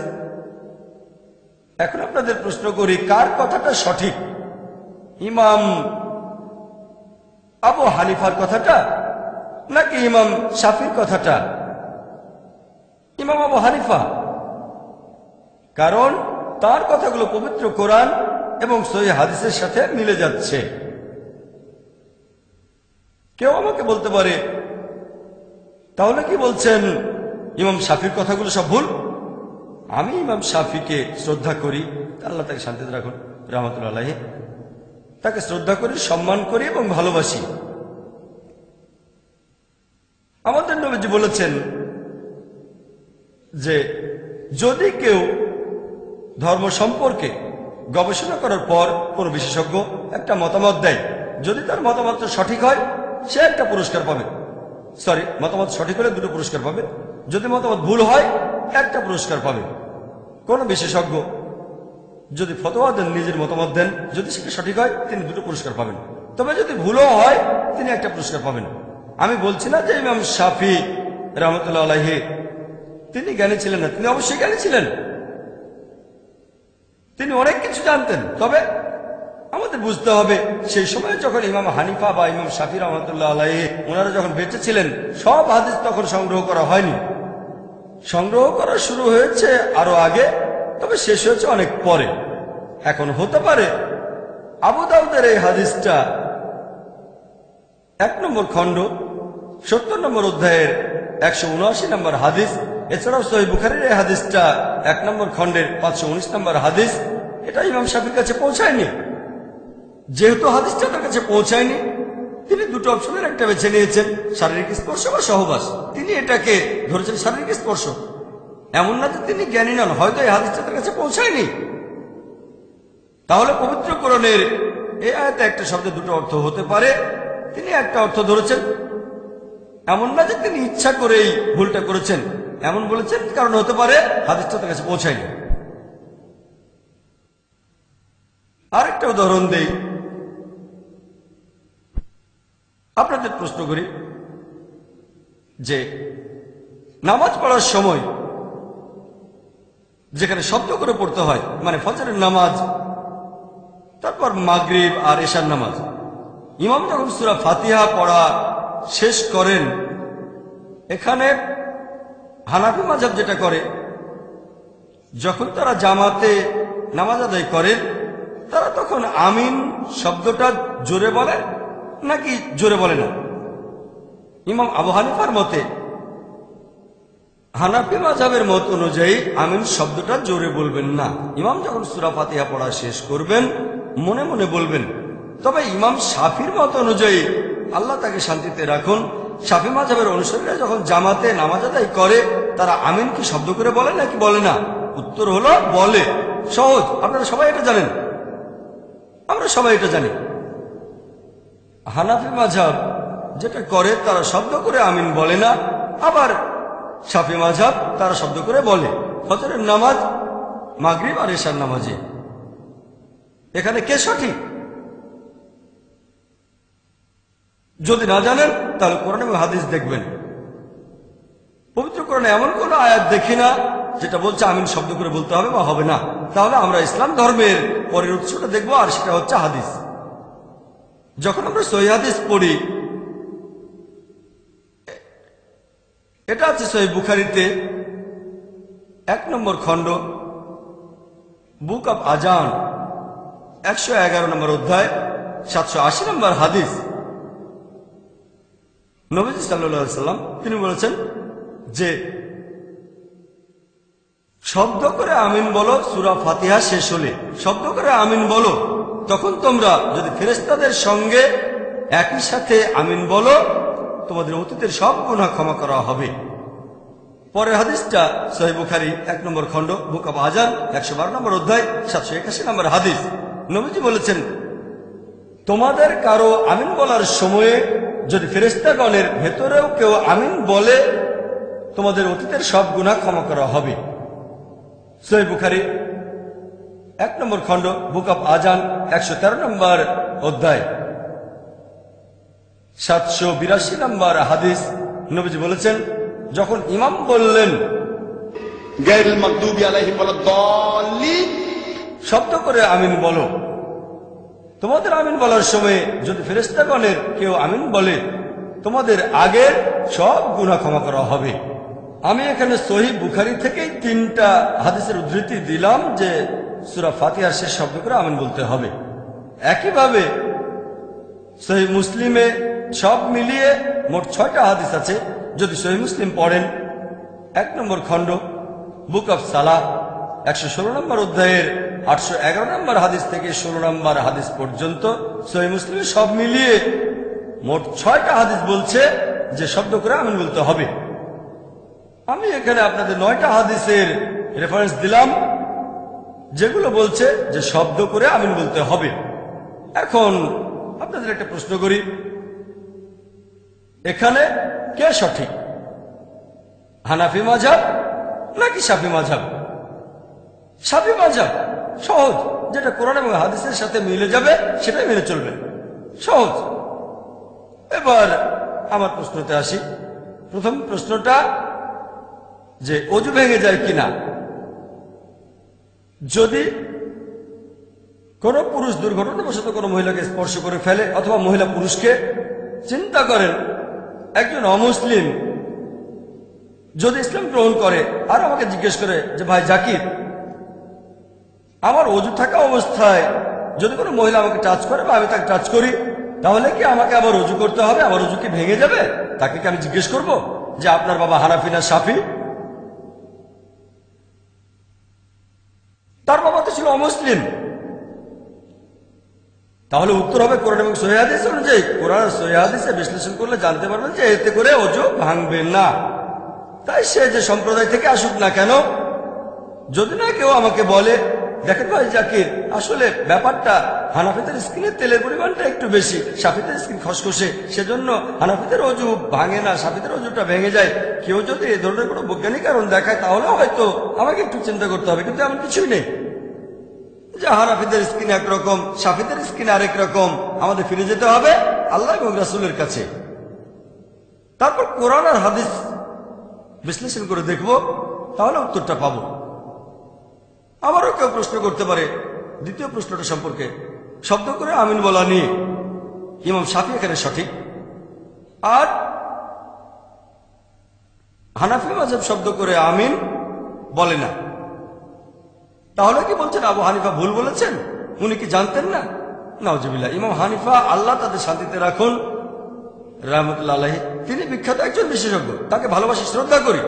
এখন আপনাদের প্রশ্ন করি, কার কথাটা সঠিক? ইমাম আবু হানিফার কথাটা নাকি ইমাম শাফির কথাটা? ইমাম আবু হানিফা, কারণ তার কথাগুলো পবিত্র কোরআন এবং সহিহ হাদিসের সাথে মিলে যাচ্ছে। কেউ আমাকে বলতে পারে, তাহলে কি বলছেন ইমাম শাফির কথাগুলো সব ভুল? আমি ইমাম শাফিকে শ্রদ্ধা করি, আল্লাহ তাকে শান্তিতে রাখুন, রাহমাতুল্লাহ আলাইহি। তাকে শ্রদ্ধা করি, সম্মান করি এবং ভালোবাসি। আমাদের নবীজি বলেছেন যে যদি কেউ ধর্ম সম্পর্কে গবেষণা করার পর কোনো বিশেষজ্ঞ একটা মতামত দেয়, যদি তার মতামতটা সঠিক হয় সে একটা পুরস্কার পাবে। মতামত সঠিক হলে 2টো পুরস্কার পাবে, যদি মতামত ভুল হয় একটা পুরস্কার পাবে। কোন বিশেষজ্ঞ যদি ফতোয়া দেন, নিজের মতামত দেন, যদি সেটা সঠিক হয় তিনি 2টো পুরস্কার পাবেন, তবে যদি ভুলও হয় তিনি একটা পুরস্কার পাবেন। আমি বলছি না যে ইমাম শাফি রাহমাতুল্লাহ আলাইহি তিনি জ্ঞানী ছিলেন না, তিনি অবশ্যই জ্ঞানী ছিলেন, তিনি অনেক কিছু জানতেন। তবে আমাদের বুঝতে হবে সেই সময় যখন ইমাম হানিফা বা ইমাম শাফি রাহমাতুল্লাহ আলাইহি ওনারা যখন বেঁচে ছিলেন, সব হাদিস তখন সংগ্রহ করা হয়নি, সংগ্রহ করা শুরু হয়েছে আরো আগে। তবে তবে শেষ হয়েছে অনেক পরে। এখন হতে পারে আবু দাউদের এই হাদিসটা 1 নম্বর খণ্ড 70 নম্বর অধ্যায়ের 179 নম্বর হাদিস, এছাড়াও সহিহ বুখারীর এই হাদিসটা 1 নম্বর খণ্ডের 519 নম্বর হাদিস, এটা ইমাম শাফির কাছে পৌঁছায়নি। যেহেতু হাদিসটা তার কাছে পৌঁছায়নি, তিনি দুটো অপশনের একটা বেছে নিয়েছেন, শারীরিক স্পর্শ বা সহবাস। তিনি এটাকে ধরেছেন শারীরিক স্পর্শ। এমন না যে তিনি জ্ঞানী নন, হয়তো এই হাদিসটা তার কাছে পৌঁছায়নি। তাহলে পবিত্র কোরআনের এই আয়াতে একটা শব্দে দুটো অর্থ হতে পারে, তিনি একটা অর্থ ধরেছেন। এমন না যে তিনি ইচ্ছা করেই ভুলটা করেছেন, এমন বলেছেন কারণ হতে পারে হাদিসটা তার কাছে পৌঁছায়নি। আরেকটা উদাহরণ দেই, আপনাদের প্রশ্ন করি যে নামাজ পড়ার সময় যেখানে শব্দ করে পড়তে হয়, মানে ফজরের নামাজ, তারপর মাগরিব আর এশার নামাজ, ইমাম যখন সূরা ফাতিহা পড়া শেষ করেন, এখানে হানাফি মাযহাব যেটা করে, যখন তারা জামাতে নামাজ আদায় করেন, তারা তখন আমিন শব্দটা জোরে বলে নাকি জোরে বলে না? ইমাম আবু হানিফার মতে, হানাফি মাযহাবের মত অনুযায়ী আমিন শব্দটা জোরে বলবেন না। ইমাম যখন সূরা ফাতিহা পড়া শেষ করবেন মনে মনে বলবেন। তবে ইমাম শাফির মত অনুযায়ী, আল্লাহ তাকে শান্তিতে রাখুন, শাফি মাযহাবের অনুসারীরা যখন জামাতে নামাজ আদায় করে, তারা আমিন কি শব্দ করে বলে নাকি বলে না? উত্তর হলো বলে। সহজ, আপনারা সবাই এটা জানেন, আমরা সবাই এটা জানি। হানাফি মাযহাব যেটা করে, তারা শব্দ করে আমিন বলে না। আবার শাফি মাযহাব তারা শব্দ করে বলে। ফজরের নামাজ, মাগরিব আর এশার নামাজে এখানে কে সঠিক? যদি না জানেন তাহলে কোরআন এবং হাদিস দেখবেন। পবিত্র কোরআনে এমন কোন আয়াত দেখি না যেটা বলছে আমিন শব্দ করে বলতে হবে বা হবে না। তাহলে আমরা ইসলাম ধর্মের পরের উৎসটা দেখবো, আর সেটা হচ্ছে হাদিস। যখন আমরা সহিহ হাদিস পড়ি, এটা আছে সহিহ বুখারীতে 1 নম্বর খণ্ড, বুক অব আজান, 111 নম্বর অধ্যায়, 780 নম্বর হাদিস। নবীজি সাল্লাল্লাহু আলাইহি সাল্লাম তিনি বলেছেন যে শব্দ করে আমিন বলো সূরা ফাতিহা শেষ হলে, শব্দ করে আমিন বলো, তখন তোমরা যদি ফেরেশতাদের সঙ্গে একই সাথে আমিন বলো, তোমাদের অতীতের সব গুনাহ ক্ষমা করা হবে। পরের হাদিসটা সহিহ বুখারী 1 নম্বর খণ্ড, বুক অব আজান, 112 নম্বর অধ্যায়, 781 নম্বর হাদিস। নবীজি বলেছেন, তোমাদের কারো আমিন বলার সময়ে যদি ফেরেশতাগণের ভেতরেও কেউ আমিন বলে, তোমাদের অতীতের সব গুনাহ ক্ষমা করা হবে। সহিহ বুখারী 1 নম্বর খণ্ড, বুক অব আজান, 113 নম্বর অধ্যায়, 782 নম্বর হাদিস। নবীজি বলেছেন, যখন ইমাম বললেন গায়রুল মাগদুবি আলাইহিম ওয়ালাদ-দাল্লিন, শব্দ করে আমিন বলো, তোমাদের আমিন বলার সময় যদি ফেরেশতাগণের কেউ আমিন বলে, তোমাদের আগের সব গুনাহ ক্ষমা করা হবে। আমি এখানে সহিহ বুখারী থেকেই 3টা হাদিসের উদ্ধৃতি দিলাম যে সূরা ফাতিহার শেষ শব্দ করে আমিন বলতে হবে। একইভাবে সহিহ মুসলিমে সব মিলিয়ে মোট 6টা হাদিস আছে। যদি সহিহ মুসলিম পড়েন 1 নম্বর খণ্ড, বুক অব সালাহ, 116 নম্বর অধ্যায়ের 811 নম্বর হাদিস থেকে 16 নম্বর হাদিস পর্যন্ত, সহিহ মুসলিমে সব মিলিয়ে মোট 6টা হাদিস বলছে যে শব্দ করে আমিন বলতে হবে। আমি এখানে আপনাদের 9টা হাদিসের রেফারেন্স দিলাম যেগুলো বলছে যে শব্দ করে আমিন বলতে হবে। এখন আপনাদের একটা প্রশ্ন করি, এখানে কে সঠিক, হানাফি মাযহাব নাকি শাফি মাযহাব? শাফি মাযহাব সহজ, যেটা কোরআন এবং হাদিসের সাথে মিলে যাবে সেটাই মেনে চলবে, সহজ। এবার আমার প্রশ্নতে আসি। প্রথম প্রশ্নটা যে অজু ভেঙে যায় কিনা। যদি কোনো পুরুষ দুর্ঘটনাবশত কোনো মহিলাকে স্পর্শ করে ফেলে অথবা মহিলা পুরুষকে, চিন্তা করেন একজন অমুসলিম যদি ইসলাম গ্রহণ করে আর আমাকে জিজ্ঞেস করে যে ভাই জাকির, তুমি কি অজু ভেঙে গেলে স্পর্শ করলে, আমি কি বলবো? আমি বলবো হ্যাঁ। কেন? কারণ আমি জানি যে অজু ভেঙে গেলে আমার অজু থাকা অবস্থায় যদি কোনো মহিলা আমাকে টাচ করে বা আমি তাকে টাচ করি, তাহলে কি আমাকে আবার অজু করতে হবে? আমার অজু কি ভেঙে যাবে? তাকে কি আমি জিজ্ঞেস করব যে আপনার বাবা হানাফি না শাফি? তার বাবা তো ছিল অমুসলিম। তাহলে উত্তর হবে কোরআন এবং সহিহ হাদিস অনুযায়ী। কোরআন আর সহিহ হাদিসে বিশ্লেষণ করলে জানতে পারবেন যে এতে করে অজু ভাঙবে না। তাই সে যে সম্প্রদায় থেকে আসুক না কেন, যদি না কেউ আমাকে বলে দেখেন ভাই জাকির, আসলে ব্যাপারটা হানাফিদের স্কিনের তেলের পরিমাণটা একটু বেশি, শাফিদের স্কিন খসখসে, সেজন্য হানাফিদের অজু ভাঙে না, শাফিদের অজুটা ভেঙে যায়। কেউ যদি এই ধরনের কোনো বৈজ্ঞানিক কারণ দেখায় তাহলে হয়তো আমাকে একটু চিন্তা করতে হবে, কিন্তু এমন কিছুই নেই যে হানাফিদের স্কিন একরকম, শাফিদের স্কিন আরেক রকম। আমাদের ফিরে যেতে হবে আল্লাহ এবং রাসূলের কাছে। তারপর কোরআন আর হাদিস বিশ্লেষণ করে দেখব, তাহলে উত্তরটা পাবো। আবারও কেউ প্রশ্ন করতে পারে দ্বিতীয় প্রশ্নটা সম্পর্কে, শব্দ করে আমিন বলা নিয়ে। ইমাম শাফি এখানে সঠিক, আর হানাফি মাযহাব শব্দ করে আমিন বলে না। তাহলে কি বলছেন আবু হানিফা ভুল বলেছেন? উনি কি জানতেন না? নাউজুবিল্লাহ। ইমাম হানিফা, আল্লাহ তাদের শান্তিতে রাখুন, রাহমাতুল্লাহ আলাইহি, তিনি বিখ্যাত একজন বিশেষজ্ঞ, তাকে ভালোবাসি, শ্রদ্ধা করি।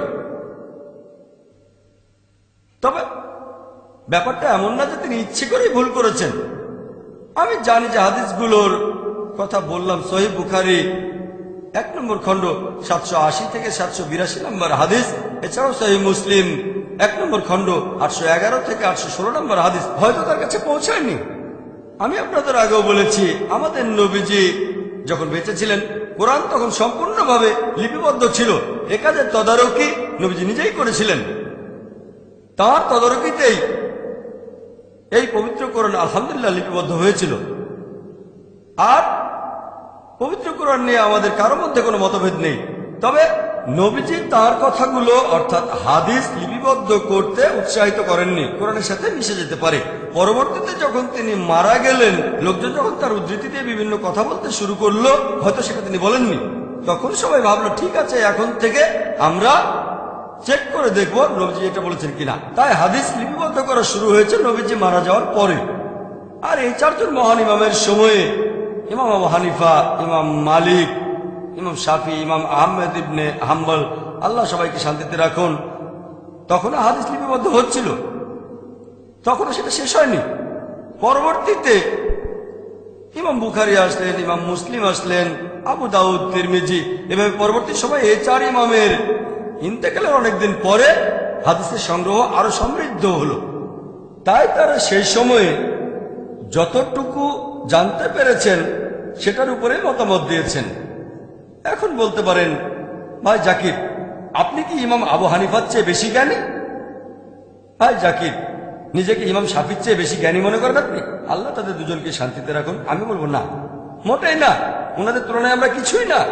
তবে ব্যাপারটা এমন না যে তিনি ইচ্ছে করেই ভুল করেছেন। আমি জানি যে হাদিসগুলোর কথা বললাম, সহিহ বুখারী 1 নম্বর খণ্ড 780 থেকে 782 নম্বর হাদিস, এছাড়াও সহিহ মুসলিম 1 নম্বর খণ্ড 811 থেকে 816 নম্বর হাদিস হয়তো তার কাছে পৌঁছায়নি। আমি আপনাদের আগেও বলেছি, আমাদের নবীজি যখন বেঁচে ছিলেন কোরআন তখন সম্পূর্ণভাবে লিপিবদ্ধ ছিল। এ কাজের তদারকি নবীজি নিজেই করেছিলেন। তার তদারকিতেই এই পবিত্র কোরআন আলহামদুলিল্লাহ লিপিবদ্ধ হয়েছিল। আর পবিত্র কোরআন নিয়ে আমাদের কারো মধ্যে কোনো মতভেদ নেই। তবে নবীজি তার কথাগুলো অর্থাৎ হাদিস লিপিবদ্ধ করতে উৎসাহিত করেননি, কোরআনের সাথে মিশে যেতে পারে। পরবর্তীতে যখন তিনি মারা গেলেন, লোকজন যখন তার উদ্ধৃতি দিয়ে বিভিন্ন কথা বলতে শুরু করলো, হয়তো সেটা তিনি বলেননি, তখন সবাই ভাবলো ঠিক আছে, এখন থেকে আমরা চেক করে দেখবো নবীজি এটা বলেছেন কিনা। তাই হাদিস লিপিবদ্ধ করা শুরু হয়েছে নবীজি মারা যাওয়ার পরে। আর এই 4 জন মহান ইমামের সময়ে ইমাম আবু হানিফা, ইমাম মালিক, ইমাম শাফি, ইমাম আহমেদ ইবনে হাম্বল, আল্লাহ সবাইকে শান্তিতে রাখুন, তখন হাদিস লিপিবদ্ধ হচ্ছিল, তখনও সেটা শেষ হয়নি। পরবর্তীতে ইমাম বুখারী আসলেন, ইমাম মুসলিম আসলেন, আবু দাউদ, তিরমিজি, এভাবে পরবর্তী সময় এই 4 ইমামের ইন্তেকালের অনেকদিন পরে হাদিসের সংগ্রহ আরো সমৃদ্ধ হলো। তাই তারা সেই সময়ে যতটুকু জানতে পেরেছেন সেটার উপরে মতামত দিয়েছেন। এখন বলতে পারেন, ভাই জাকির, আপনি কি ইমাম আবু হানিফার চেয়ে বেশি জ্ঞানী? ভাই জাকির, নিজেকে ইমাম শাফির চেয়ে বেশি জ্ঞানী মনে করেন আপনি? আল্লাহ তাদের দুজনকে শান্তিতে রাখুন। আমি বলবো না, মোটেই না, ওনাদের তুলনায় আমরা কিছুই না।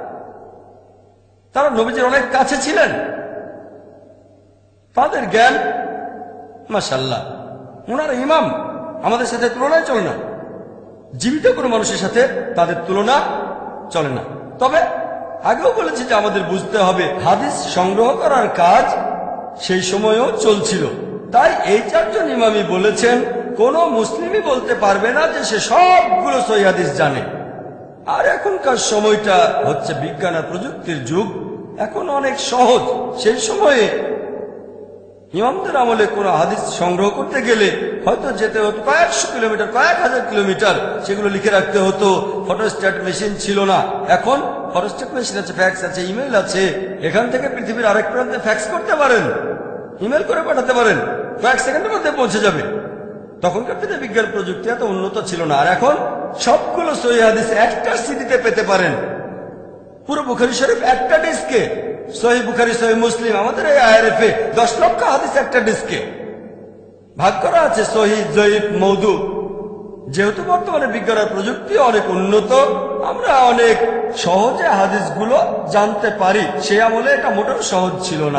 তারা নবীজির অনেক কাছে ছিলেন, তাদের জ্ঞান মাশাআল্লাহ, ওনারা ইমাম, আমাদের সাথে তুলনায় চলে না। জীবিত কোনো মানুষের সাথে তাদের তুলনা চলে না। তবে আগেও বলেছি যে আমাদের বুঝতে হবে হাদিস সংগ্রহ করার কাজ সেই সময়েও চলছিল। তাই এই 4 জন ইমামই বলেছেন কোনো মুসলিমই বলতে পারবে না যে সে সবগুলো সহিহ হাদিস জানে। আর এখনকার সময়টা হচ্ছে বিজ্ঞান আর প্রযুক্তির যুগ, এখন অনেক সহজ। সেই সময়ে ইমামদের আমলে কোনো হাদিস সংগ্রহ করতে গেলে হয়তো যেতে হতো কয়েকশো কিলোমিটার, কয়েক হাজার কিলোমিটার, সেগুলো লিখে রাখতে হতো। ফটোস্ট্যাট মেশিন ছিল না, এখন ফটোস্ট্যাট মেশিন আছে, ফ্যাক্স আছে, ইমেল আছে। এখান থেকে পৃথিবীর আরেক প্রান্তে ফ্যাক্স করতে পারেন, ইমেল করে পাঠাতে পারেন, কয়েক সেকেন্ডের মধ্যে পৌঁছে যাবে। তখনকার দিনে বিজ্ঞান প্রযুক্তি এত উন্নত ছিল না। আর এখন সবগুলো সহিহ হাদিস একটা সিডিতে পেতে পারেন, পুরো বুখারী শরীফ একটা ডিস্কে, সহিহ বুখারী, সহিহ মুসলিম, আমাদের এই আইআরএফে 10 লক্ষ হাদিস একটা ডিস্কে ভাগ করা আছে, সহিহ, জয়ীফ, মওদু। যেহেতু বর্তমানে বিজ্ঞান আর প্রযুক্তি অনেক উন্নত, আমরা অনেক সহজে হাদিসগুলো জানতে পারি। সেই আমলে এটা মোটেও সহজ ছিল না।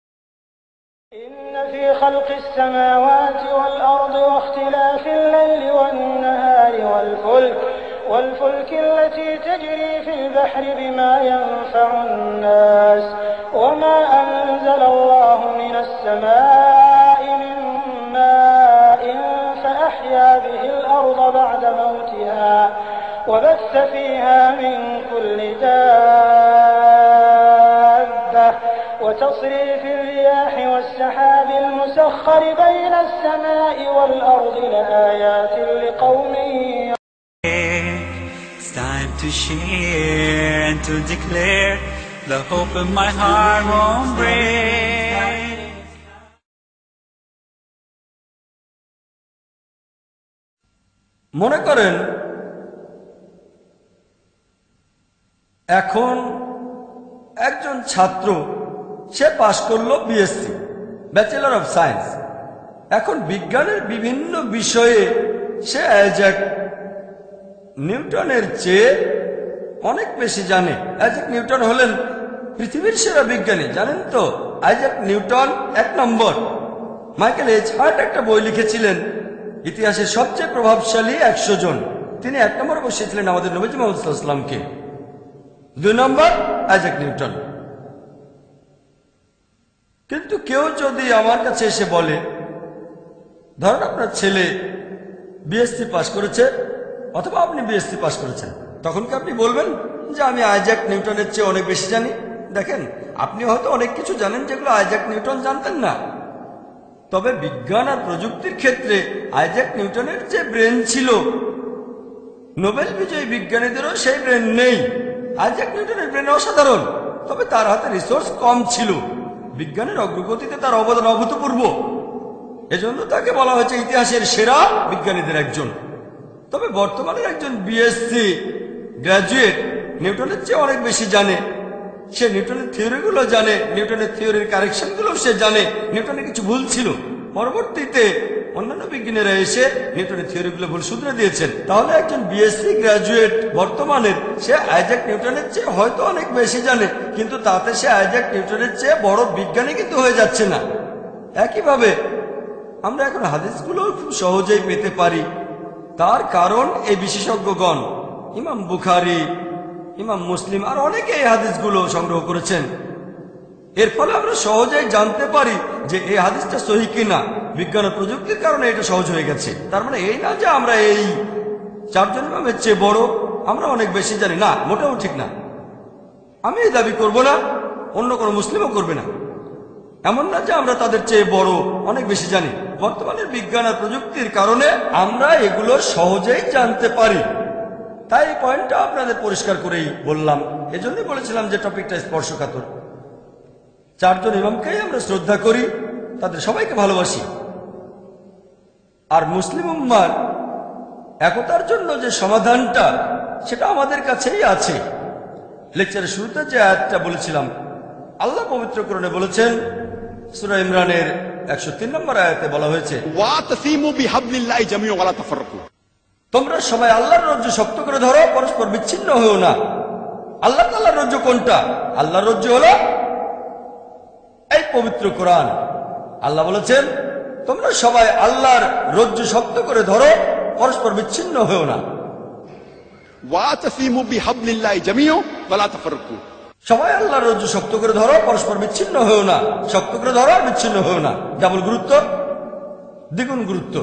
في خلق السماوات والأرض واختلاف الليل والنهار والفلك التي تجري في البحر بما ينفع الناس وما أنزل الله من السماء من ماء فأحيا به الأرض بعد موتها وبث فيها من كل دابة وتصريف الرياح والسحاب المسخر بين السماء والأرض لآيات لقوم It's time to share and to declare the hope of my heart won't break. মনে করেন এখন একজন ছাত্র সে পাশ করলো বিএসসি, ব্যাচেলর অফ সায়েন্স। এখন বিজ্ঞানের বিভিন্ন বিষয়ে সে আইজ্যাক নিউটনের চেয়ে অনেক বেশি জানে। আইজ্যাক নিউটন হলেন পৃথিবীর সেরা বিজ্ঞানী, জানেন তো? আইজ্যাক নিউটন 1 নম্বর। মাইকেল এইচ হার্ট একটা বই লিখেছিলেন ইতিহাসের সবচেয়ে প্রভাবশালী 100 জন। তিনি 1 নম্বরে বসিয়েছিলেন আমাদের নবীজি মুহাম্মদ সাল্লাল্লাহু আলাইহি ওয়াসাল্লামকে। 2 নম্বর আইজ্যাক নিউটন। কিন্তু কেউ যদি আমার কাছে এসে বলে, ধরুন আপনার ছেলে বিএসসি পাস করেছে অথবা আপনি বিএসসি পাস করেছেন, তখন কি আপনি বলবেন যে আমি আইজ্যাক নিউটনের চেয়ে অনেক বেশি জানি? দেখেন, আপনি হয়তো অনেক কিছু জানেন যেগুলো আইজ্যাক নিউটন জানতেন না। তবে বিজ্ঞান আর প্রযুক্তির ক্ষেত্রে আইজ্যাক নিউটনের যে ব্রেন ছিল, নোবেল বিজয়ী বিজ্ঞানীদেরও সেই ব্রেন নেই। আইজ্যাক নিউটনের ব্রেন অসাধারণ, তবে তার হাতে রিসোর্স কম ছিল। বিজ্ঞানের অগ্রগতিতে তার অবদান অভূতপূর্ব, এজন্য তাকে বলা হয়েছে ইতিহাসের সেরা বিজ্ঞানীদের একজন। তবে বর্তমানের একজন বিএসসি গ্র্যাজুয়েট নিউটনের চেয়ে অনেক বেশি জানে। সে নিউটনের থিওরিগুলো জানে, নিউটনের থিওরির কারেকশনগুলো সে জানে। নিউটনের কিছু ভুল ছিল, পরবর্তীতে অন্যান্য বিজ্ঞানীরা এসে নিউটনের থিওরিগুলো ভুল শুধরে দিয়েছেন। তাহলে একজন বিএসসি গ্র্যাজুয়েট বর্তমানের, সে আইজ্যাক নিউটনের চেয়ে হয়তো অনেক বেশি জানে, কিন্তু তাতে সে আইজ্যাক নিউটনের চেয়ে বড় বিজ্ঞানী কিন্তু হয়ে যাচ্ছে না। একইভাবে আমরা এখন হাদিসগুলো খুব সহজেই পেতে পারি। তার কারণ এই বিশেষজ্ঞগণ, ইমাম বুখারী, ইমাম মুসলিম আর অনেকে এই হাদিসগুলো সংগ্রহ করেছেন। এর ফলে আমরা সহজেই জানতে পারি যে এই হাদিসটা সহিহ কিনা। বিজ্ঞান ও প্রযুক্তির কারণে এটা সহজ হয়ে গেছে। তার মানে এই না যে আমরা এই 4 জন ইমামের চেয়ে বড়, আমরা অনেক বেশি জানি, না, মোটেও ঠিক না। আমি এই দাবি করব না, অন্য কোনো মুসলিমও করবে না। এমন না যে আমরা তাদের চেয়ে বড়, অনেক বেশি জানি। বর্তমানের বিজ্ঞান আর প্রযুক্তির কারণে আমরা এগুলো সহজেই জানতে পারি। তাই এই পয়েন্টটা আপনাদের পরিষ্কার করেই বললাম। এজন্যই বলেছিলাম যে টপিকটা স্পর্শকাতর। 4 জন ইমামকেই আমরা শ্রদ্ধা করি, তাদের সবাইকে ভালোবাসি। আর মুসলিম উম্মার একতার জন্য যে সমাধানটা, সেটা আমাদের কাছেই আছে। লেকচারের শুরুতে যে আয়াতটা বলেছিলাম, আল্লাহ পবিত্র কোরআনে বলেছেন, সূরা ইমরানের 103 নম্বর আয়াতে বলা হয়েছে, ওয়াতাসিমু বিহাবলিল্লাহি জামিআন ওয়া লা তাফাররাকু। তোমরা সবাই আল্লাহর রজ্জু শক্ত করে ধরো, পরস্পর বিচ্ছিন্ন হও না। আল্লাহ তাআলার রজ্জু কোনটা? আল্লাহর রজ্জু হলো এই পবিত্র কোরআন। আল্লাহ বলেছেন, তোমরা সবাই আল্লাহর রজ্জু শক্ত করে ধরো, পরস্পর বিচ্ছিন্ন হও না। ওয়াতাসিমু বিহাবলিল্লাহি জামিআন ওয়া লা তাফাররাকু। সবাই আল্লাহর রজ্জু শক্ত করে ধরো, পরস্পর বিচ্ছিন্ন হও না। শক্ত করে ধরো আর বিচ্ছিন্ন হও না, ডাবল গুরুত্ব, দ্বিগুণ গুরুত্ব।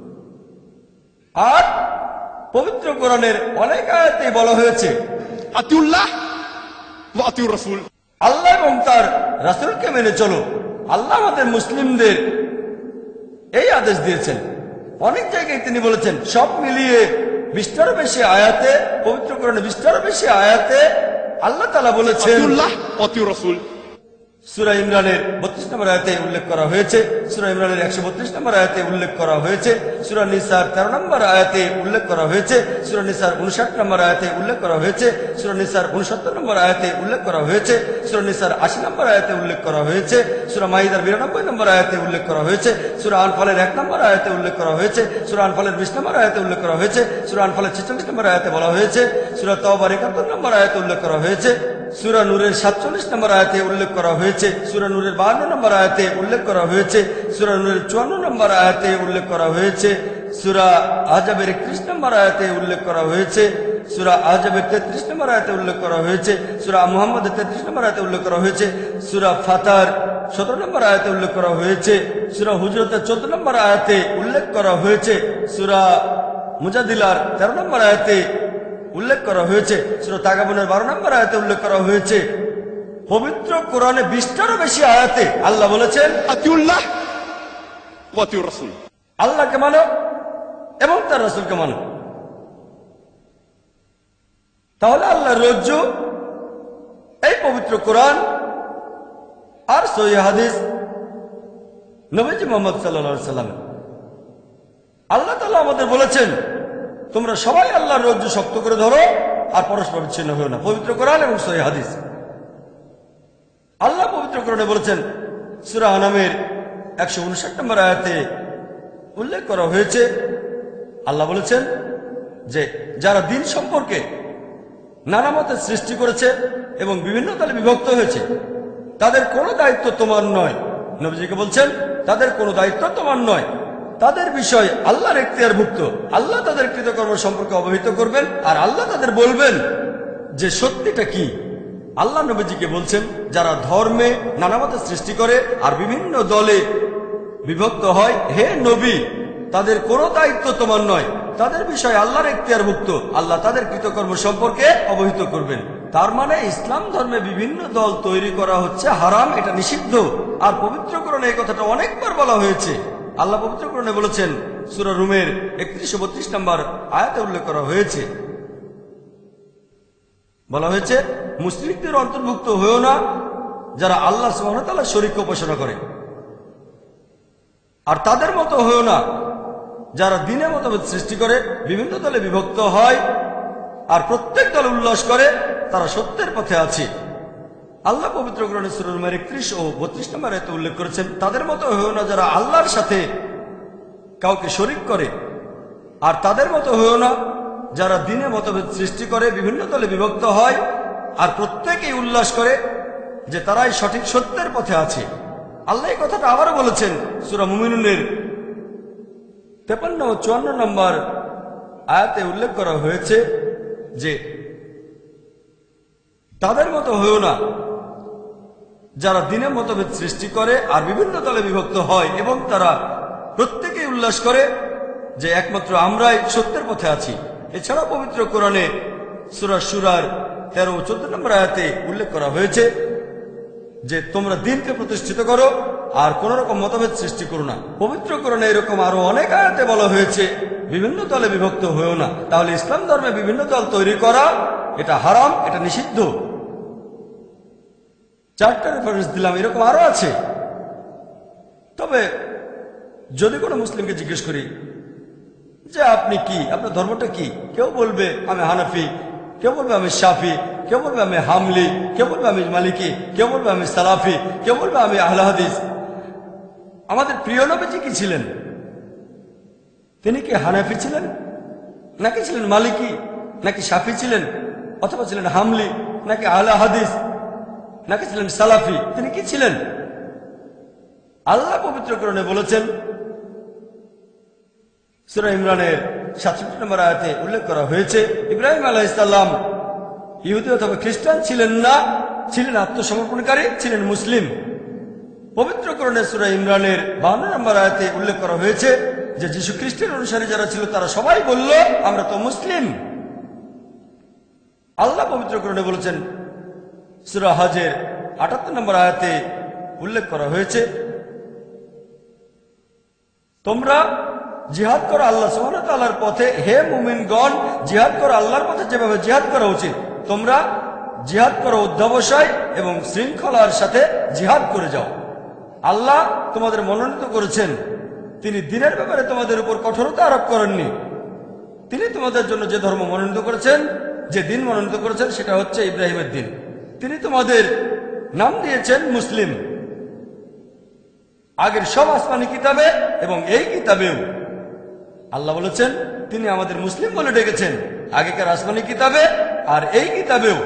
আর পবিত্র কোরআনের অনেক আয়াতে বলা হয়েছে, আতিউল্লাহ ওয়া আতিউর রাসূল। আল্লাহ এবং তার রাসূলকে মেনে চলো। আল্লাহ আমাদের মুসলিমদের এই আদেশ দিয়েছেন। অনেক জায়গায় তিনি বলেছেন, সব মিলিয়ে 20টারও বেশি আয়াতে, পবিত্র কোরআনে 20টারও বেশি আয়াতে আল্লাহ তাআলা বলেছেন আতিউল্লাহ ওয়া আতিউর রাসূল। সূরা ইমরানের 32 নম্বর আয়াতে উল্লেখ করা হয়েছে, সূরা ইমরানের 132 নম্বর আয়াতে উল্লেখ করা হয়েছে, সূরা নিসার 13 নম্বর আয়াতে উল্লেখ করা হয়েছে, সূরা নিসার 59 নম্বর আয়াতে উল্লেখ করা হয়েছে, সূরা নিসার 69 নম্বর আয়াতে উল্লেখ করা হয়েছে, সূরা নিসার 80 নম্বর আয়াতে উল্লেখ করা হয়েছে, সূরা মাইদার 92 নম্বর আয়াতে উল্লেখ করা হয়েছে, সূরা আনফালের 1 নম্বর আয়াতে উল্লেখ করা হয়েছে, সূরা আনফালের 20 নম্বর আয়াতে উল্লেখ করা হয়েছে, সূরা আনফালের 46 নম্বর আয়াতে বলা হয়েছে, সূরা তাওবার 71 নম্বর আয়াতে উল্লেখ করা হয়েছে, সূরা নূরের 47 নম্বর আয়াতে উল্লেখ করা হয়েছে, সূরা নূরের 52 নম্বর আয়াতে উল্লেখ করা হয়েছে, সূরা নূরের 54 নম্বর আয়াতে উল্লেখ করা হয়েছে, সূরা আহজাবের 31 নম্বর আয়াতে উল্লেখ করা হয়েছে, সূরা আহজাবের 33 নম্বর আয়াতে উল্লেখ করা হয়েছে, সূরা মুহাম্মদের 33 নম্বর আয়াতে উল্লেখ করা হয়েছে, সূরা ফাতার 17 নম্বর আয়াতে উল্লেখ করা হয়েছে, সূরা হুজরাতের 14 নম্বর আয়াতে উল্লেখ করা হয়েছে, সূরা মুজাদিলার 13 নম্বর আয়াতে উল্লেখ করা হয়েছে, সূরা তাগাবুনের 12 নম্বর আয়াতে উল্লেখ করা হয়েছে। পবিত্র কোরআনে 20টারও বেশি আয়াতে আল্লাহ বলেছেন আতিউল্লাহ ওয়া আতিউর রাসূল, আল্লাহকে মানো এবং তার রাসূলকে মানো। তাহলে আল্লাহর রজ্জু এই পবিত্র কোরআন আর সহিহ হাদিস, নবীজি মুহাম্মদ সাল্লাল্লাহু আলাইহি সাল্লাম। আল্লাহ তাআলা আমাদের বলেছেন তোমরা সবাই আল্লাহর রজ্জু শক্ত করে ধরো আর পরস্পর বিচ্ছিন্ন হও না। পবিত্র কোরআন এবং সহিহ হাদিস। আল্লাহ পবিত্র কোরআনে বলেছেন, সূরা আনামের 159 নম্বর আয়াতে উল্লেখ করা হয়েছে, আল্লাহ বলেছেন যে যারা দিন সম্পর্কে নানা মতের সৃষ্টি করেছে এবং বিভিন্ন দলে বিভক্ত হয়েছে, তাদের কোনো দায়িত্ব তোমার নয়। নবীজিকে বলছেন তাদের কোনো দায়িত্ব তোমার নয়, তাদের বিষয় আল্লাহর এখতিয়ারভুক্ত। আল্লাহ তাদের কৃতকর্ম সম্পর্কে অবহিত করবেন আর আল্লাহ তাদের বলবেন যে সত্যিটা কি। আল্লাহ নবীজিকে বলছেন যারা ধর্মে নানা মতের সৃষ্টি করে আর বিভিন্ন দলে বিভক্ত হয়, হে নবী তাদের কোনো দায়িত্ব তোমার নয়, তাদের বিষয় আল্লাহর এখতিয়ারভুক্ত। আল্লাহ তাদের কৃতকর্ম সম্পর্কে অবহিত করবেন। তার মানে ইসলাম ধর্মে বিভিন্ন দল তৈরি করা হচ্ছে হারাম, এটা নিষিদ্ধ। আর পবিত্র কোরআনে এই কথাটা অনেকবার বলা হয়েছে। আল্লাহ পবিত্র কোরআনে বলেছেন, সূরা রুমের 31-32 নম্বর আয়াতে উল্লেখ করা হয়েছে, বলা হয়েছে মুশরিকদের অন্তর্ভুক্ত হয়েও না যারা আল্লাহ সুবহানাহু ওয়া তাআলার শরীক উপাসনা করে, আর তাদের মতো হয়েও না যারা দ্বীনে মতভেদ সৃষ্টি করে বিভিন্ন দলে বিভক্ত হয় আর প্রত্যেক দলে উল্লাস করে তারা সত্যের পথে আছে। আল্লাহ পবিত্র কোরআনে সূরা রুমের 31 ও 32 নম্বর আয়াতে উল্লেখ করেছেন, তাদের মতো হয়েও না যারা আল্লাহর সাথে কাউকে শরীক করে, আর তাদের মতো হয়েও না যারা দ্বীনে মতভেদ সৃষ্টি করে বিভিন্ন দলে বিভক্ত হয় আর প্রত্যেকেই উল্লাস করে যে তারাই সঠিক সত্যের পথে আছে। আল্লাহ এই কথাটা আবারও বলেছেন সূরা মুমিনুনের 53 ও 54 নম্বর আয়াতে উল্লেখ করা হয়েছে যে তাদের মতো হয়েও না যারা দ্বীনে মতভেদ সৃষ্টি করে আর বিভিন্ন দলে বিভক্ত হয় এবং তারা প্রত্যেকেই উল্লাস করে যে একমাত্র আমরাই সত্যের পথে আছি। এছাড়াও পবিত্র কোরআনে সূরা শুরার 13 ও 14 নম্বর আয়াতে উল্লেখ করা হয়েছে যে তোমরা দ্বীনকে প্রতিষ্ঠিত করো আর কোন রকম মতভেদ সৃষ্টি করো না। পবিত্র কোরআনে এরকম আরো অনেক আয়াতে বলা হয়েছে বিভিন্ন দলে বিভক্ত হয়েও না। তাহলে ইসলাম ধর্মে বিভিন্ন দল তৈরি করা এটা হারাম, এটা নিষিদ্ধ। 4টা রেফারেন্স দিলাম, এরকম আরো আছে। তবে যদি কোনো মুসলিমকে জিজ্ঞেস করি যে আপনি কি, আপনার ধর্মটা কি, কেউ বলবে আমি হানাফি, কেউ বলবে আমি শাফি, কেউ বলবে আমি হামলি, কেউ বলবে আমি মালিকি, কেউ বলবে আমি সালাফি, কেউ বলবে আমি আহলে হাদিস। আমাদের প্রিয় নবীজি কি ছিলেন? তিনি কি হানাফি ছিলেন, নাকি ছিলেন মালিকি, নাকি শাফি ছিলেন, অথবা ছিলেন হামলি, নাকি আহলে হাদিস, নাকি ছিলেন সালাফি? তিনি কি ছিলেন? আল্লাহ পবিত্র কোরআনে বলেছেন, সূরা ইমরানের 67 নম্বর আয়াতে উল্লেখ করা হয়েছে, ইব্রাহিম আলাইহিস সালাম ইহুদি অথবা খ্রিস্টান ছিলেন না, ছিলেন আত্মসমর্পণকারী, ছিলেন মুসলিম। পবিত্র কোরআনে সূরা ইমরানের 52 নম্বর আয়াতে উল্লেখ করা হয়েছে যে যীশু খ্রিস্টের অনুসারী যারা ছিল তারা সবাই বলল আমরা তো মুসলিম। আল্লাহ পবিত্র কোরআনে বলেছেন, সূরা হজের 78 নম্বর আয়াতে উল্লেখ করা হয়েছে, তোমরা জিহাদ করো আল্লাহ সুবহানাহু ওয়া তাআলার পথে, হে মুমিনগণ জিহাদ করো আল্লাহর পথে যেভাবে জিহাদ করা উচিত। তোমরা জিহাদ করো অধ্যবসায় এবং শৃঙ্খলার সাথে জিহাদ করে যাও। আল্লাহ তোমাদের মনোনীত করেছেন, তিনি দ্বীনের ব্যাপারে তোমাদের উপর কঠোরতা আরোপ করেননি। তিনি তোমাদের জন্য যে ধর্ম মনোনীত করেছেন, যে দিন মনোনীত করেছেন সেটা হচ্ছে ইব্রাহিমের দিন। তিনি তোমাদের নাম দিয়েছেন মুসলিম। আগের সব আসমানি কিতাবে এবং এই কিতাবেও আল্লাহ বলেছেন তিনি আমাদের মুসলিম বলে ডেকেছেন, আগেকার আসমানি কিতাবে আর এই কিতাবেও।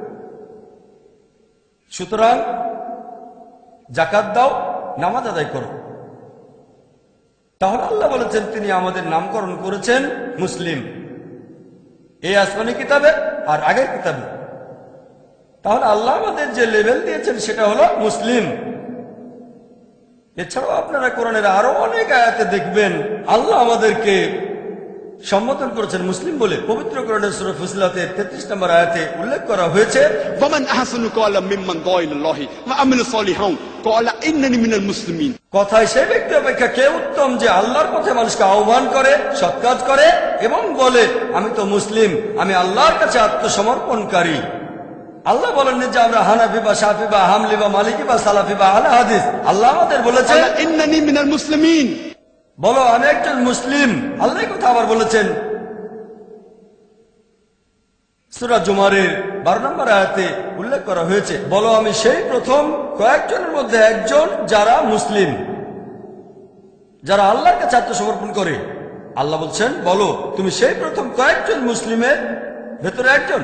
সুতরাং যাকাত দাও, নামাজ আদায় করো। তাহলে আল্লাহ বলেছেন তিনি আমাদের নামকরণ করেছেন মুসলিম, এই আসমানি কিতাবে আর আগের কিতাবে। তাহলে আল্লাহ আমাদের যে লেভেল দিয়েছেন সেটা হলো মুসলিম। এছাড়াও আপনারা কোরআনের আরো অনেক আয়াতে দেখবেন আল্লাহ আমাদেরকে সম্বোধন করেছেন মুসলিম বলে। পবিত্র কোরআনের সূরা ফুসিলাতের 33 নম্বর আয়াতে উল্লেখ করা হয়েছে, ওয়ামান আহসানু ক্বালাম মিম্মান দাআ ইলাল্লাহি ওয়া আমিলা সলিহান ক্বালা ইন্নানি মিনাল মুসলিমিন। কথায় সেই ব্যক্তি অপেক্ষা কে উত্তম যে আল্লাহর পথে মানুষকে আহ্বান করে, সৎ কাজ করে এবং বলে আমি তো মুসলিম, আমি আল্লাহর কাছে আত্মসমর্পণকারী। আল্লাহ বলেননি যে আমরা হানাফি বা শাফি বা হামলি বা মালিকি বা সালাফি বা আহলে হাদিস। আল্লাহ আমাদের বলেছেন ইন্নানি মিনাল মুসলিমিন, বলো আমি একজন মুসলিম। আল্লাহ কথা আবার বলেছেন সূরা জুমারের 12 নম্বর আয়াতে উল্লেখ করা হয়েছে, বলো আমি সেই প্রথম কয়েকজনের মধ্যে একজন যারা মুসলিম, যারা আল্লাহর কাছে আত্মসমর্পণ করে। আল্লাহ বলছেন বলো তুমি সেই প্রথম কয়েকজন মুসলিমের ভেতরে একজন।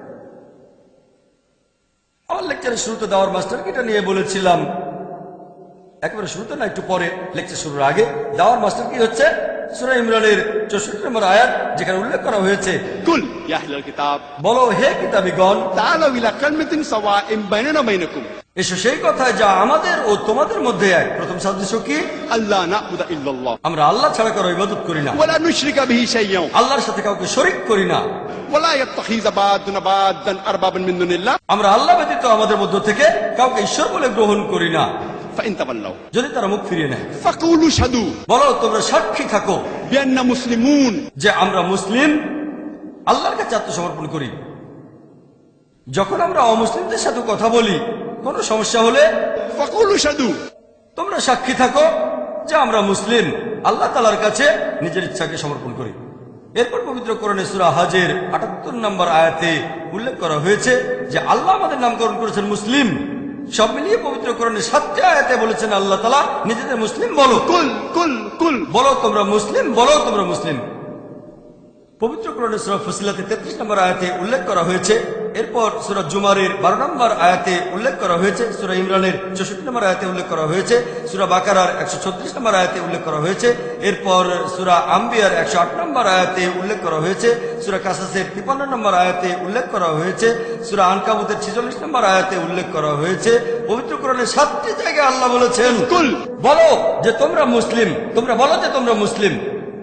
আমার লেকচারের শুরুতে দাওয়ার মাস্টারকে এটা নিয়ে বলেছিলাম, একেবারে শুরুতে না, একটু পরে লেকচার শুরুর আগে। দাওয়ার মাস্টার কি হচ্ছে সূরা ইমরানের 64 নম্বর আয়াত, যেখানে উল্লেখ করা হয়েছে কুল ইয়া আহলাল কিতাব, বলো হে কিতাবীগণ, তাআলাউ ইলা কালিমাতিন সাওয়াইন বাইনানা বাইনাকুম, এসো সেই কথায় যা আমাদের ও তোমাদের মধ্যে এক। প্রথম সাদৃশ্য কি? আল্লাহ না'বুদা ইল্লাল্লাহ, আমরা আল্লাহ ছাড়া কারো ইবাদত করি না, ওয়ালা নুশরিকা বিহি শাইয়্যান, আল্লাহর সাথে কাউকে শরীক করি না, ওয়ালা ইয়াত্তাখিযা বা'দুনা বা'দান আরবাবান মিন দুনিল্লাহ, আমরা আল্লাহ ব্যতীত আমাদের মধ্য থেকে কাউকে ঈশ্বর বলে গ্রহণ করি না। ফাইন তাওয়াল্লাউ, যদি তারা মুখ ফিরিয়ে নেয়, ফাকুলু শাদু, বলো তোমরা সাক্ষী থাকো বিআন্না মুসলিমুন, যে আমরা মুসলিম, আল্লাহর কাছে আত্মসমর্পণ করি। যখন আমরা অমুসলিমদের সাথে কথা বলি, কোনো সমস্যা হলে ফাকুলু শাদু, তোমরা সাক্ষী থাকো যে আমরা মুসলিম, আল্লাহ তাআলার কাছে নিজের ইচ্ছাকে সমর্পণ করি। এরপর পবিত্র কোরআনে সূরা হজের 78 নম্বর আয়াতে উল্লেখ করা হয়েছে যে আল্লাহ আমাদের নামকরণ করেছেন মুসলিম। সব মিলিয়ে পবিত্র কোরআনের 7টি আয়াতে বলেছেন আল্লাহ তাআলা নিজেদের মুসলিম বলো, কুল কুল কুল, বলো তোমরা মুসলিম, বলো তোমরা মুসলিম। পবিত্র কোরআনের সূরা ফুসিলাতের 33 নম্বর আয়াতে উল্লেখ করা হয়েছে। এরপর সূরা জুমারের 12 নম্বর আয়াতে উল্লেখ করা হয়েছে, সূরা ইমরানের 64 নম্বর আয়াতে উল্লেখ করা হয়েছে, সূরা বাকারার 136 নম্বর আয়াতে উল্লেখ করা হয়েছে, এরপর সূরা আম্বিয়ার 108 নম্বর আয়াতে উল্লেখ করা হয়েছে, সূরা কাসাসের 53 নম্বর আয়াতে উল্লেখ করা হয়েছে, সূরা আনকাবুতের 46 নম্বর আয়াতে উল্লেখ করা হয়েছে। পবিত্র কোরআনের 7টি জায়গায় আল্লাহ বলেছেন কুল, বলো যে তোমরা মুসলিম, তোমরা বলো যে তোমরা মুসলিম।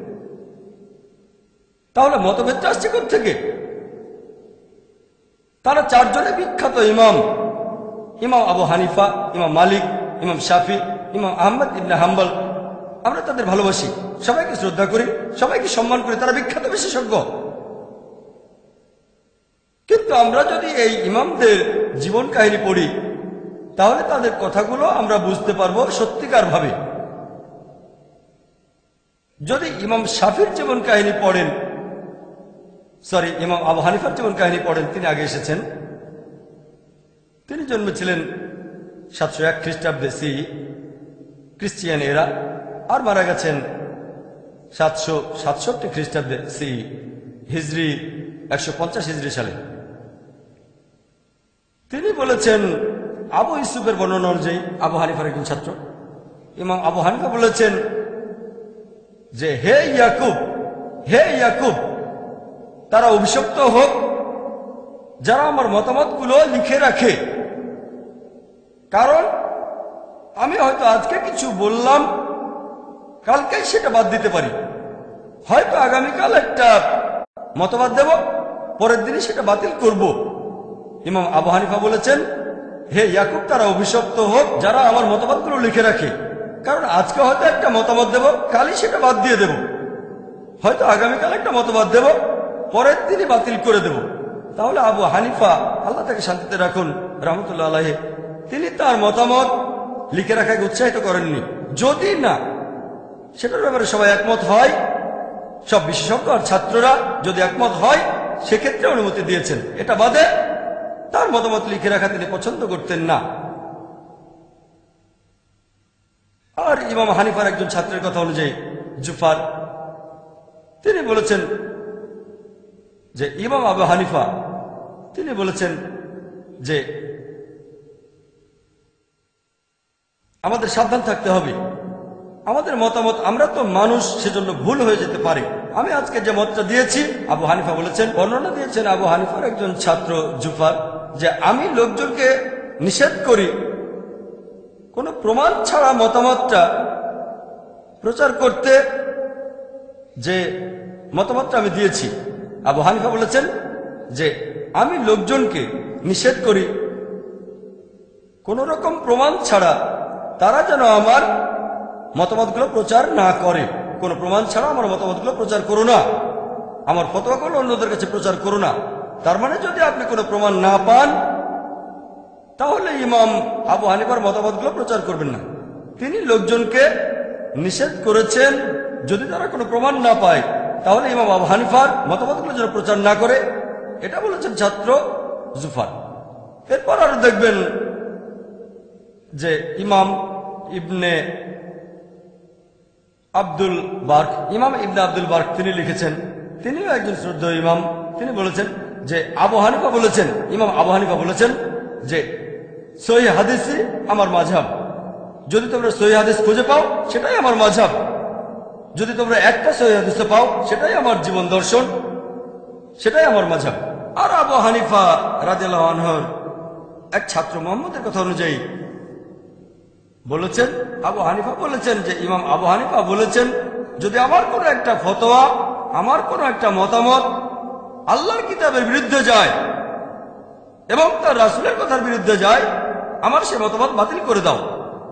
তাহলে মতভেদটা আসছে কোত্থেকে? তারা 4 জনে বিখ্যাত ইমাম, ইমাম আবু হানিফা, ইমাম মালিক, ইমাম শাফি, ইমাম আহমদ ইবনে হাম্বল। আমরা তাদের ভালোবাসি, সবাইকে শ্রদ্ধা করি, সবাইকে সম্মান করি, তারা বিখ্যাত বিশেষজ্ঞ। কিন্তু আমরা যদি এই ইমামদের জীবন কাহিনী পড়ি, তাহলে তাদের কথাগুলো আমরা বুঝতে পারবো সত্যিকার ভাবে। যদি ইমাম শাফির জীবন কাহিনী পড়েন, ইমাম আবু হানিফার জীবন কাহিনী পড়েন, তিনি আগে এসেছেন। তিনি জন্মেছিলেন 701 খ্রিস্টাব্দে সি খ্রিস্টিয়ান এরা, আর মারা গেছেন 767 খ্রিস্টাব্দে সি হিজরি 150 হিজরি সালে। তিনি বলেছেন, আবু ইউসুফের বর্ণনা অনুযায়ী আবু হানিফার একজন ছাত্র, ইমাম আবু হানিফা বলেছেন যে হে ইয়াকুব, হে ইয়াকুব, তারা অভিশপ্ত হোক যারা আমার মতামতগুলো লিখে রাখে, কারণ আমি হয়তো আজকে কিছু বললাম, কালকে সেটা বাদ দিতে পারি। হয়তো আগামীকাল একটা মতবাদ দেব, পরের দিনই সেটা বাতিল করব। ইমাম আবু হানিফা বলেছেন, হে ইয়াকুব, তারা অভিশপ্ত হোক যারা আমার মতবাদগুলো লিখে রাখে, কারণ আজকে হয়তো একটা মতামত দেব, কালই সেটা বাদ দিয়ে দেব। হয়তো আগামীকাল একটা মতবাদ দেব, পরের দিনই বাতিল করে দেব। তাহলে আবু হানিফা, আল্লাহ তাকে শান্তিতে রাখুন, রহমতুল্লাহ আলাইহি, তিনি তার মতামত লিখে রাখাকে উৎসাহিত করেননি। যদি না সেটার ব্যাপারে সবাই একমত হয়, সব বিশেষজ্ঞ আর ছাত্ররা যদি একমত হয়, সেক্ষেত্রে অনুমতি দিয়েছেন। এটা বাদে তার মতামত লিখে রাখা তিনি পছন্দ করতেন না। আর ইমাম হানিফার একজন ছাত্রের কথা অনুযায়ী জুফার, তিনি বলেছেন যে ইমাম আবু হানিফা, তিনি বলেছেন যে আমাদের সাবধান থাকতে হবে, আমাদের মতামত, আমরা তো মানুষ, সেজন্য ভুল হয়ে যেতে পারে। আমি আজকে যে মতটা দিয়েছি, আবু হানিফা বলেছেন, বর্ণনা দিয়েছেন আবু হানিফার একজন ছাত্র জুফার, যে আমি লোকজনকে নিষেধ করি কোন কোনো প্রমাণ ছাড়া মতামতটা প্রচার করতে যে মতামতটা আমি দিয়েছি, আবু হানিফা বলেছেন যে আমি লোকজনকে নিষেধ করি কোনো রকম প্রমাণ ছাড়া তারা যেন আমার মতামতগুলো প্রচার না করে। কোনো প্রমাণ ছাড়া আমার মতামতগুলো প্রচার করো না, আমার ফতোয়াগুলো অন্যদের কাছে প্রচার করো না। তার মানে যদি আপনি কোনো প্রমাণ না পান তাহলে ইমাম আবু হানিফার মতামতগুলো প্রচার করবেন না। তিনি লোকজনকে নিষেধ করেছেন যদি তারা কোনো প্রমাণ না পায় তাহলে ইমাম আবু হানিফার মতামতগুলো যেন প্রচার না করে, এটা বলেছেন ছাত্র জুফার। এরপর আরো দেখবেন যে ইমাম ইবনে আব্দুল বার্ক, ইমাম ইবনে আব্দুল বার্ক তিনি লিখেছেন, তিনিও একজন শ্রদ্ধেয় ইমাম। তিনি বলেছেন যে আবু হানিফা বলেছেন, ইমাম আবু হানিফা বলেছেন যে সহিহ হাদিসই আমার মাযহাব। যদি তোমরা সহিহ হাদিস খুঁজে পাও সেটাই আমার মাযহাব, যদি তোমরা একটা সহিহ হাদিস পাও সেটাই আমার জীবন দর্শন, সেটাই আমার মাযহাব। আর আবু হানিফা রাদিয়াল্লাহু আনহুর এক ছাত্র মুহাম্মদের কথা অনুযায়ী বলেছেন, আবু হানিফা বলেছেন যে ইমাম আবু হানিফা বলেছেন যদি আমার কোনো একটা ফতোয়া, আমার কোনো একটা মতামত আল্লাহর কিতাবের বিরুদ্ধে যায় এবং তার রাসূলের কথার বিরুদ্ধে যায়, আমার সে মতামত বাতিল করে দাও।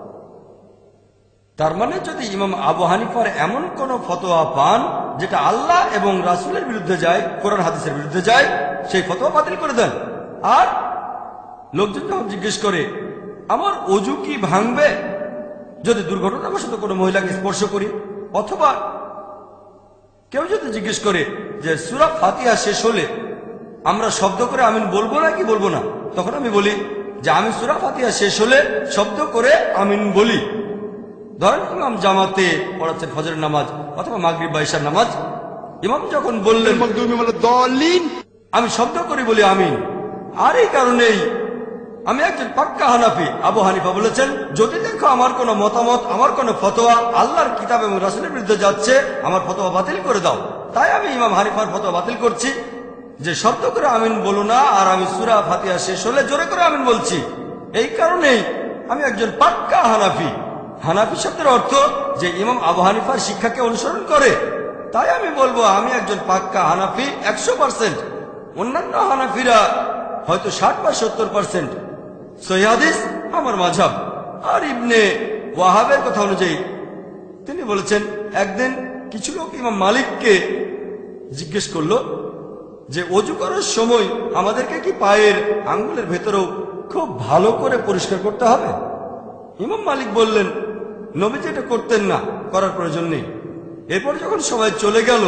তার মানে যদি ইমাম আবু হানিফার এমন কোন ফতোয়া পান যেটা আল্লাহ এবং রাসূলের বিরুদ্ধে যায়, কোরআন হাদিসের বিরুদ্ধে যায়, সেই ফতোয়া বাতিল করে দেন। আর লোকজন যখন জিজ্ঞেস করে আমার ওযু কি ভাঙবে যদি দুর্ঘটনাবশত কোনো মহিলাকে স্পর্শ করি, অথবা কেউ যদি জিজ্ঞেস করে যে সূরা ফাতিহা শেষ হলে আমরা শব্দ করে আমিন বলবো না কি বলবো না, তখন আমি বলি যে আমি সূরা ফাতিহা শেষ হলে শব্দ করে আমিন বলি। ধরেন ইমাম জামাতে পড়াচ্ছেন ফজরের নামাজ অথবা মাগরিব বা ইশার নামাজ, ইমাম যখন বললেন আমি শব্দ করে বলি আমিন। আর এই কারণেই আমি একজন পাক্কা হানাফি। আবু হানিফা বলেছেন যদি দেখো আমার কোনো মতামত, আমার কোনো ফতোয়া আল্লাহর কিতাব এবং রাসূলের বিরুদ্ধে যাচ্ছে, আমার ফতোয়া বাতিল করে দাও। তাই আমি ইমাম হানিফার ফতোয়া বাতিল করছি যে শব্দ করে আমিন বলো না, আর আমি সূরা ফাতিহা শেষ হলে জোরে করে আমিন বলছি। এই কারণেই আমি একজন পাক্কা হানাফি। হানাফি শব্দের অর্থ যে ইমাম আবু হানিফার শিক্ষাকে অনুসরণ করে। তাই আমি বলবো আমি একজন পাক্কা হানাফি 100%। অন্যান্য হানাফিরা হয়তো 60 বা 70%। সহিহ হাদিস আমার মাযহাব। আর ইবনে ওয়াহাবের কথা অনুযায়ী তিনি বলেছেন একদিন কিছু লোক ইমাম মালিককে জিজ্ঞেস করলো যে ওযু করার সময় আমাদেরকে কি পায়ের আঙ্গুলের ভেতরেও খুব ভালো করে পরিষ্কার করতে হবে? ইমাম মালিক বললেন নবীজি এটা করতেন না, করার প্রয়োজন নেই। এরপর যখন সবাই চলে গেল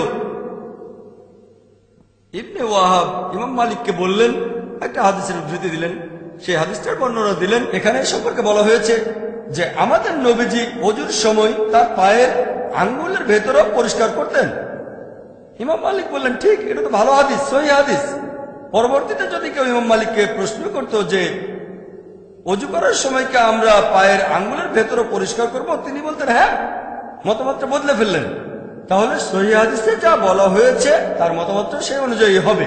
ইবনে ওয়াহাব ইমাম মালিককে বললেন, একটা হাদিসের উদ্ধৃতি দিলেন, সেই হাদিসটার বর্ণনা দিলেন। এখানে সম্পর্কে বলা হয়েছে যে আমাদের নবীজি ওযুর সময় তার পায়ের আঙ্গুলের ভেতরেও পরিষ্কার করতেন। ইমাম মালিক বললেন ঠিক, এটা তো ভালো হাদিস, সহিহ হাদিস। পরবর্তীতে যদি কেউ ইমাম মালিককে প্রশ্ন করত যে ওযু করার সময় কি আমরা পায়ের আঙ্গুলের ভেতরে পরিষ্কার করব, তিনি বলতেন হ্যাঁ, মতামতটা বদলে ফেললেন। তাহলে সহিহ হাদিসে যা বলা হয়েছে তার মতামতটা সেই অনুযায়ী হবে।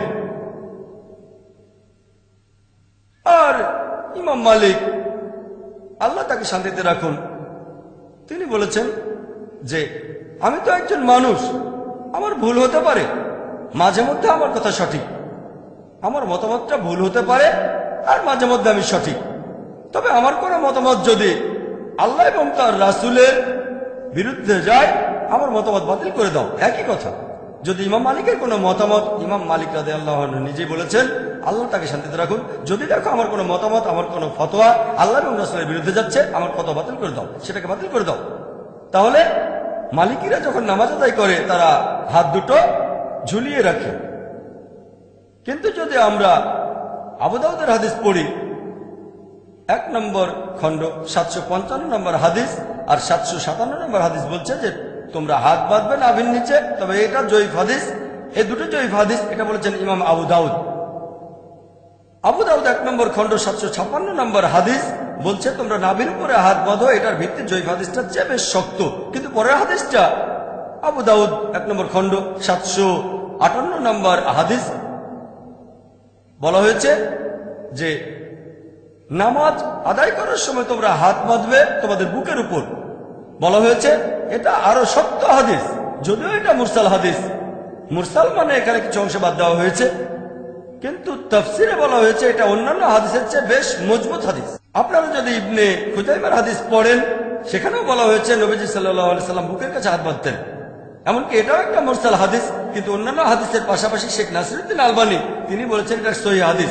আর ইমাম মালিক, আল্লাহ তাকে শান্তিতে রাখুন, তিনি বলেছেন যে আমি তো একজন মানুষ, আমার ভুল হতে পারে, মাঝে মধ্যে আমার কথা সঠিক, আমার মতামতটা ভুল হতে পারে আর মাঝে মধ্যে আমি সঠিক। তবে আমার কোনো মতামত যদি আল্লাহ এবং তার রাসূলের বিরুদ্ধে যায়, আমার মতামত বাতিল করে দাও। একই কথা যদি ইমাম মালিকের কোনো মতামত, ইমাম মালিক রাদিয়াল্লাহু আনহু নিজেই বলেছেন, আল্লাহ তাকে শান্তিতে রাখুন, যদি দেখো আমার কোনো মতামত, আমার কোনো ফতোয়া আল্লাহ এবং রাসূলের বিরুদ্ধে যাচ্ছে, আমার ফতোয়া বাতিল করে দাও, সেটাকে বাতিল করে দাও। তাহলে মালিকিরা যখন নামাজ আদায় করে তারা হাত দুটো ঝুলিয়ে রাখে। কিন্তু যদি আমরা আবু দাউদের হাদিস পড়ি, 1 নম্বর খণ্ড 755 নম্বর হাদিস আর 757 নম্বর হাদিস বলছে যে তোমরা হাত বাঁধবে নাভির নিচে। তবে এটা জয়ীফ হাদিস, এই দুটো জয়ীফ হাদিস। এটা বলেছেন ইমাম আবু দাউদ। আবু দাউদ 1 নম্বর খণ্ড 756 নম্বর হাদিস বলছে তোমরা নাভির উপরে হাত বাঁধো। এটার ভিত্তি জয়ীফ হাদিসটা চেয়ে বেশ শক্ত, কিন্তু পরের হাদিসটা আবু দাউদ 1 নম্বর খণ্ড 758 নম্বর হাদিস বলা হয়েছে যে নামাজ আদায় করার সময় তোমরা হাত বাঁধবে তোমাদের বুকের উপর। বলা হয়েছে এটা আরো শক্ত হাদিস, যদিও এটা মুরসাল হাদিস। মুরসাল মানে এখানে কিছু অংশ বাদ দেওয়া হয়েছে, কিন্তু তাফসিরে বলা হয়েছে এটা অন্যান্য হাদিসের চেয়ে বেশ মজবুত হাদিস। আপনারা যদি ইবনে খুজাইমার হাদিস পড়েন, সেখানেও বলা হয়েছে নবীজি সাল্লাল্লাহু আলাইহি সাল্লাম বুকের কাছে হাত বাঁধতেন। এমনকি এটাও একটা মুরসাল হাদিস, কিন্তু অন্যান্য হাদিসের পাশাপাশি শেখ নাসিরউদ্দিন আলবানী তিনি বলেছেন এটা সহিহ হাদিস।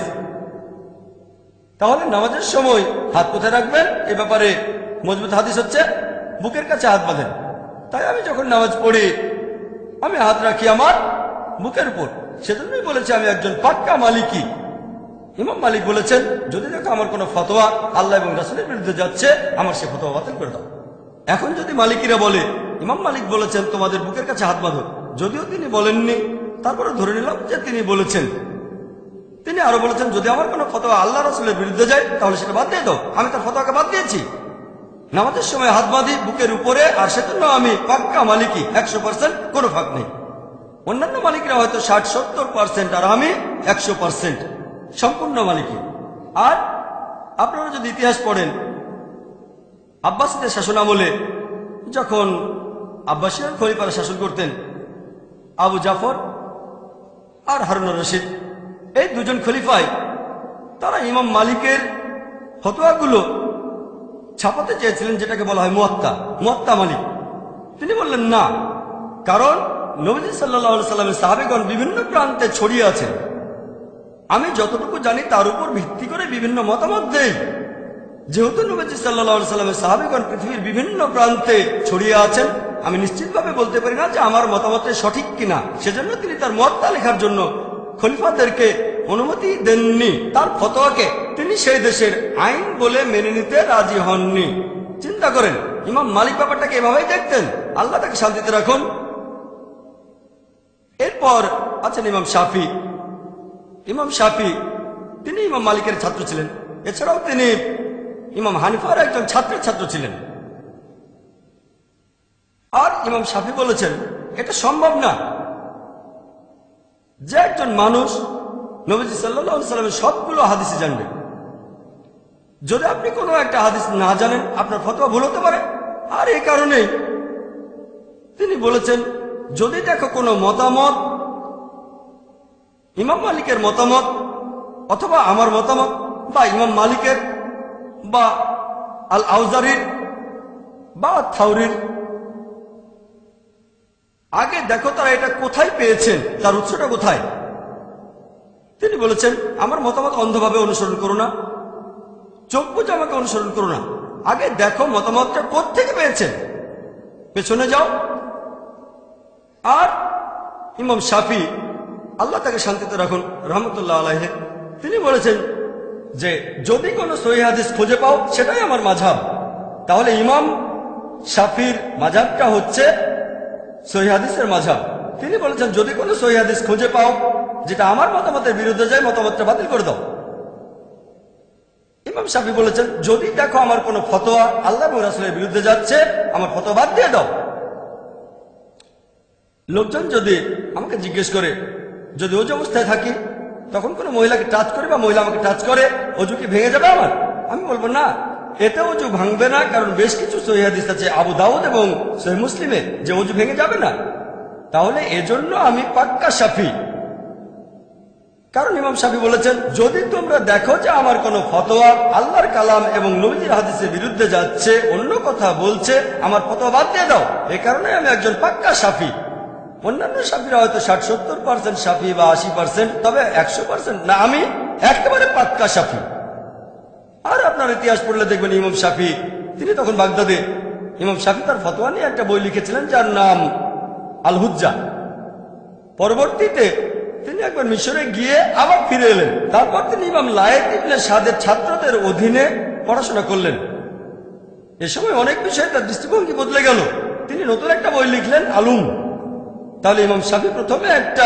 তাহলে নামাজের সময় হাত কোথায় রাখবেন এ ব্যাপারে মজবুত হাদিস হচ্ছে বুকের কাছে হাত বাঁধেন। তাই আমি যখন নামাজ পড়ি আমি হাত রাখি আমার বুকের উপর। সেজন্যই বলেছি আমি একজন পাক্কা মালিকি। ইমাম মালিক বলেছেন যদি দেখো আমার কোনো ফতোয়া আল্লাহ এবং রাসূলের বিরুদ্ধে যাচ্ছে, আমার সে ফতোয়া বাতিল করে দাও। এখন যদি মালিকিরা বলে ইমাম মালিক বলেছেন তোমাদের বুকের কাছে হাত বাঁধো, যদিও তিনি বলেননি, তারপরে ধরে নিলাম যে তিনি বলেছেন। তিনি আরো বলেছেন যদি আমার কোনো ফতোয়া আল্লাহ রাসূলের বিরুদ্ধে যায় তাহলে সেটা বাদ দিয়ে দাও। আমি তার ফতোয়াকে বাদ দিয়েছি। নামাজের সময় হাত বাঁধি বুকের উপরে, আর সেজন্য আমি পাক্কা মালিকি, 100%, কোনো ফাঁক নেই। অন্যান্য মালিকরা হয়তো 60-70%, আর আমি 100% সম্পূর্ণ মালিকি। আর আপনারা যদি ইতিহাস পড়েন, আব্বাসীদের শাসন আমলে যখন আব্বাসীয় খলিফারা শাসন করতেন, আবু জাফর আর হারুনুর রশিদ, এই দুজন খলিফাই তারা ইমাম মালিকের ফতোয়াগুলো ছাপাতে চেয়েছিলেন, যেটাকে বলা হয় মুয়াত্তা মালিক। তিনি বললেন না, কারণ নবী সাল্লাল্লাহু আলাইহি সাল্লামের সাহাবীগণ বিভিন্ন প্রান্তে ছড়িয়ে আছেন। আমি যতটুকু জানি তার উপর ভিত্তি করে বিভিন্ন মতামত দেই। যেহেতু নবী সাল্লাল্লাহু আলাইহি সাল্লামের সাহাবীগণ পৃথিবীর বিভিন্ন প্রান্তে ছড়িয়ে আছেন, আমি নিশ্চিতভাবে বলতে পারি না যে আমার মতামত সঠিক কিনা। সেজন্য তিনি তার মুয়াত্তা লেখার জন্য খলিফাদেরকে অনুমতি দেননি। তার ফতোয়াকে তিনি সেই দেশের আইন বলে মেনে নিতে রাজি হননি। চিন্তা করেন, ইমাম মালিক ব্যাপারটাকে এভাবেই দেখতেন। আল্লাহ তাকে শান্তিতে রাখুন। এরপর আছেন ইমাম শাফি। ইমাম শাফি তিনি ইমাম মালিকের ছাত্র ছিলেন। এছাড়াও তিনি ইমাম হানিফার একজন ছাত্রের ছাত্র ছিলেন। আর ইমাম শাফি বলেছেন এটা সম্ভব না যে একজন মানুষ নবীজি সাল্লাল্লাহু আলাইহি সাল্লামের সবগুলো হাদিসই জানবে। যদি আপনি কোনো একটা হাদিস না জানেন, আপনার ফতোয়া ভুল হতে পারে। আর এই কারণেই তিনি বলেছেন যদি দেখো কোনো মতামত ইমাম মালিকের মতামত অথবা আমার মতামত বা ইমাম মালিকের বা আল আউজারির বা থাউরির, আগে দেখো তারা এটা কোথায় পেয়েছেন, তার উৎসটা কোথায়। তিনি বলেছেন আমার মতামত অন্ধভাবে অনুসরণ করো না, চোখ বুঝে আমাকে অনুসরণ করো না, আগে দেখো মতামতটা কোত্থেকে পেয়েছেন, পেছনে যাও। আর ইমাম শাফি আল্লাহ তাকে শান্তিতে রাখুন রহমতুল্লাহ আলাইহি, তিনি বলেছেন যে যদি কোনো সহিহ হাদিস খুঁজে পাও সেটাই আমার মাযহাব। তাহলে ইমাম শাফির মাযহাবটা হচ্ছে সহিহ হাদিসের মাযহাব। তিনি বলেছেন যদি কোনো সহিহ হাদিস খুঁজে পাও যেটা আমার মতামতের বিরুদ্ধে যায়, মতামতটা বাতিল করে দাও। ইমাম শাফি বলেছেন যদি দেখো আমার কোনো ফতোয়া আল্লাহ এবং রাসূলের বিরুদ্ধে যাচ্ছে, আমার ফতোয়া বাদ দিয়ে দাও। লোকজন যদি আমাকে জিজ্ঞেস করে যদি ওযু অবস্থায় থাকি তখন কোনো মহিলাকে টাচ করে বা মহিলা আমাকে টাচ করে, ওযু কি ভেঙে যাবে আমার? আমি বলবো না, এতে ওযু ভাঙবে না, কারণ বেশ কিছু সহিহ হাদিস আছে আবু দাউদ এবং সহিহ মুসলিমে যে ওযু ভেঙে যাবে না। তাহলে এজন্য আমি পাক্কা শাফি। কারণ ইমাম শাফি বলেছেন যদি তোমরা দেখো যে আমার কোনো ফতোয়া আল্লাহর কালাম এবং নবীজির হাদিসের বিরুদ্ধে যাচ্ছে, অন্য কথা বলছে, আমার ফতোয়া বাদ দিয়ে দাও। এই কারণে আমি একজন পাক্কা শাফি। অন্যান্য শাফিরা হয়তো 60-70% শাফি বা 80%, তবে 100% না, আমি একেবারে পাক্কা শাফি। আর আপনার ইতিহাস পড়লে দেখবেন ইমাম শাফি তিনি তখন বাগদাদে। ইমাম শাফি তার ফতোয়া নিয়ে একটা বই লিখেছিলেন যার নাম আল হুজ্জা। পরবর্তীতে তিনি একবার মিশরে গিয়ে আবার ফিরে এলেন। তারপর তিনি ইমাম লায়েত ইবনে সাদের ছাত্রদের অধীনে পড়াশোনা করলেন। এ সময় অনেক বিষয়ে তার দৃষ্টিভঙ্গি বদলে গেল। তিনি নতুন একটা বই লিখলেন আলুম। তাহলে ইমাম শাফি প্রথমে একটা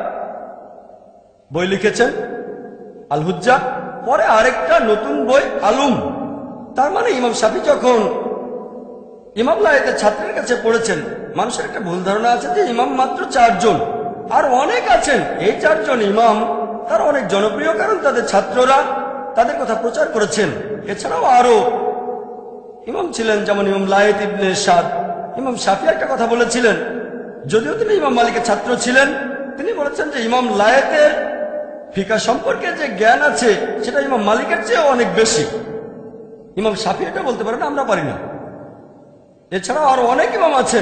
বই লিখেছেন আল হুজ্জা, পরে আরেকটা নতুন বই আলুম। তার মানে ইমাম শাফি যখন ইমাম লায়েতের ছাত্রের কাছে পড়েছেন, মানুষের একটা ভুল ধারণা আছে যে ইমাম মাত্র 4 জন, আর অনেক আছেন। এই 4 জন ইমাম তারা অনেক জনপ্রিয়, কারণ তাদের ছাত্ররা তাদের কথা প্রচার করেছেন। এছাড়াও আরো ইমাম ছিলেন, যেমন ইমাম লায়েত ইবনে সাদ। ইমাম শাফি একটা কথা বলেছিলেন, যদিও তিনি ইমাম মালিকের ছাত্র ছিলেন। তিনি বলেছেন যে ইমাম লায়েতের ফিকা সম্পর্কে যে জ্ঞান আছে সেটা ইমাম মালিকের চেয়ে অনেক বেশি। ইমাম শাফি এটা বলতে পারেন, আমরা পারি না। এছাড়াও আরো অনেক ইমাম আছেন।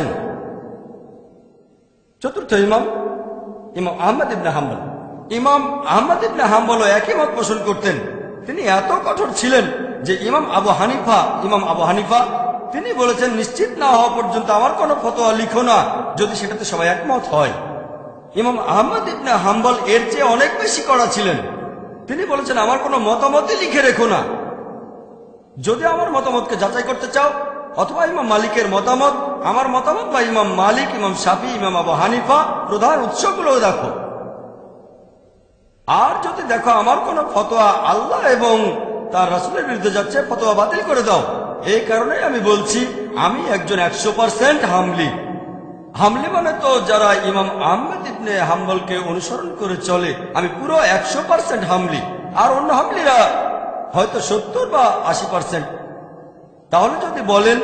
চতুর্থ ইমাম ইমাম আহমদ ইবনে হাম্বল। ইমাম আহমদ ইবনে হাম্বলও একই মত পোষণ করতেন। তিনি এত কঠোর ছিলেন যে ইমাম আবু হানিফা তিনি বলেছেন, নিশ্চিত না হওয়া পর্যন্ত আমার কোনো ফতোয়া লিখো না যদি সেটাতে সবাই একমত হয়। ইমাম আহমদ ইবনে হাম্বল এর চেয়ে অনেক বেশি কড়া ছিলেন। তিনি বলেছেন, আমার কোনো মতামতই লিখে রেখো না। যদি আমার মতামতকে যাচাই করতে চাও, অথবা ইমাম মালিকের মতামত, আমার মতামত, বা ইমাম মালিক, ইমাম শাফি, ইমাম আবু হানিফা প্রধান উৎসগুলো দেখো। আর যদি দেখো আমার কোন ফতোয়া আল্লাহ এবং তার রাসূলের বিরুদ্ধে যাচ্ছে, ফতোয়া বাতিল করে দাও। এই কারণে আমি বলছি, আমি একজন 100% হামলি। হামলি মানে তো যারা ইমাম আহমদ ইবনে হাম্বলকে অনুসরণ করে চলে, আমি পুরো 100% হামলি। আর অন্য হামলিরা হয়তো 70 বা 80%। তাহলে যদি বলেন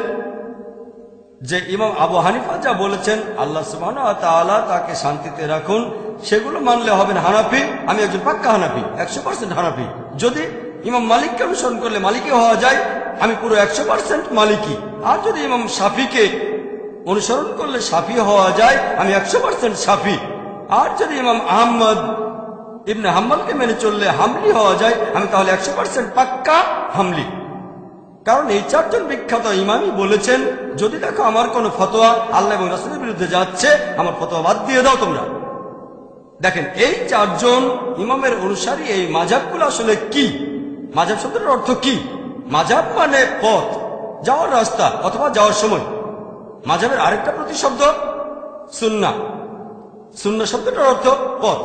যে ইমাম আবু হানিফা যা বলেছেন আল্লাহ সুবহানাহু ওয়া তাআলা তাকে শান্তিতে রাখুন, সেগুলো মানলে হবেন হানাফি। আমি একজন পাক্কা হানাফি, 100% হানাফি। যদি ইমাম মালিককে অনুসরণ করলে মালিকি হওয়া যায়, আমি পুরো 100% মালিকি। আর যদি ইমাম শাফিকে অনুসরণ করলে শাফি হওয়া যায়, আমি 100% শাফি। আর যদি ইমাম আহমদ ইবনে হাম্বলকে মেনে চললে হামলি হওয়া যায়, আমি তাহলে 100% পাক্কা হামলি। কারণ এই চারজন বিখ্যাত ইমামই বলেছেন, যদি দেখো আমার কোন ফতোয়া আল্লাহ এবং রাসূলের বিরুদ্ধে যাচ্ছে, আমার ফতোয়া বাদ দিয়ে দাও তোমরা। দেখেন, এই চারজন ইমামের অনুসারী এই মাযহাবগুলো আসলে কি? মাযহাব শব্দের অর্থ কি? মাযহাব মানে পথ, যাওয়ার রাস্তা অথবা যাওয়ার সময়। মাযহাবের আরেকটা প্রতিশব্দ সুন্নাহ। সুন্নাহ শব্দটার অর্থ পথ।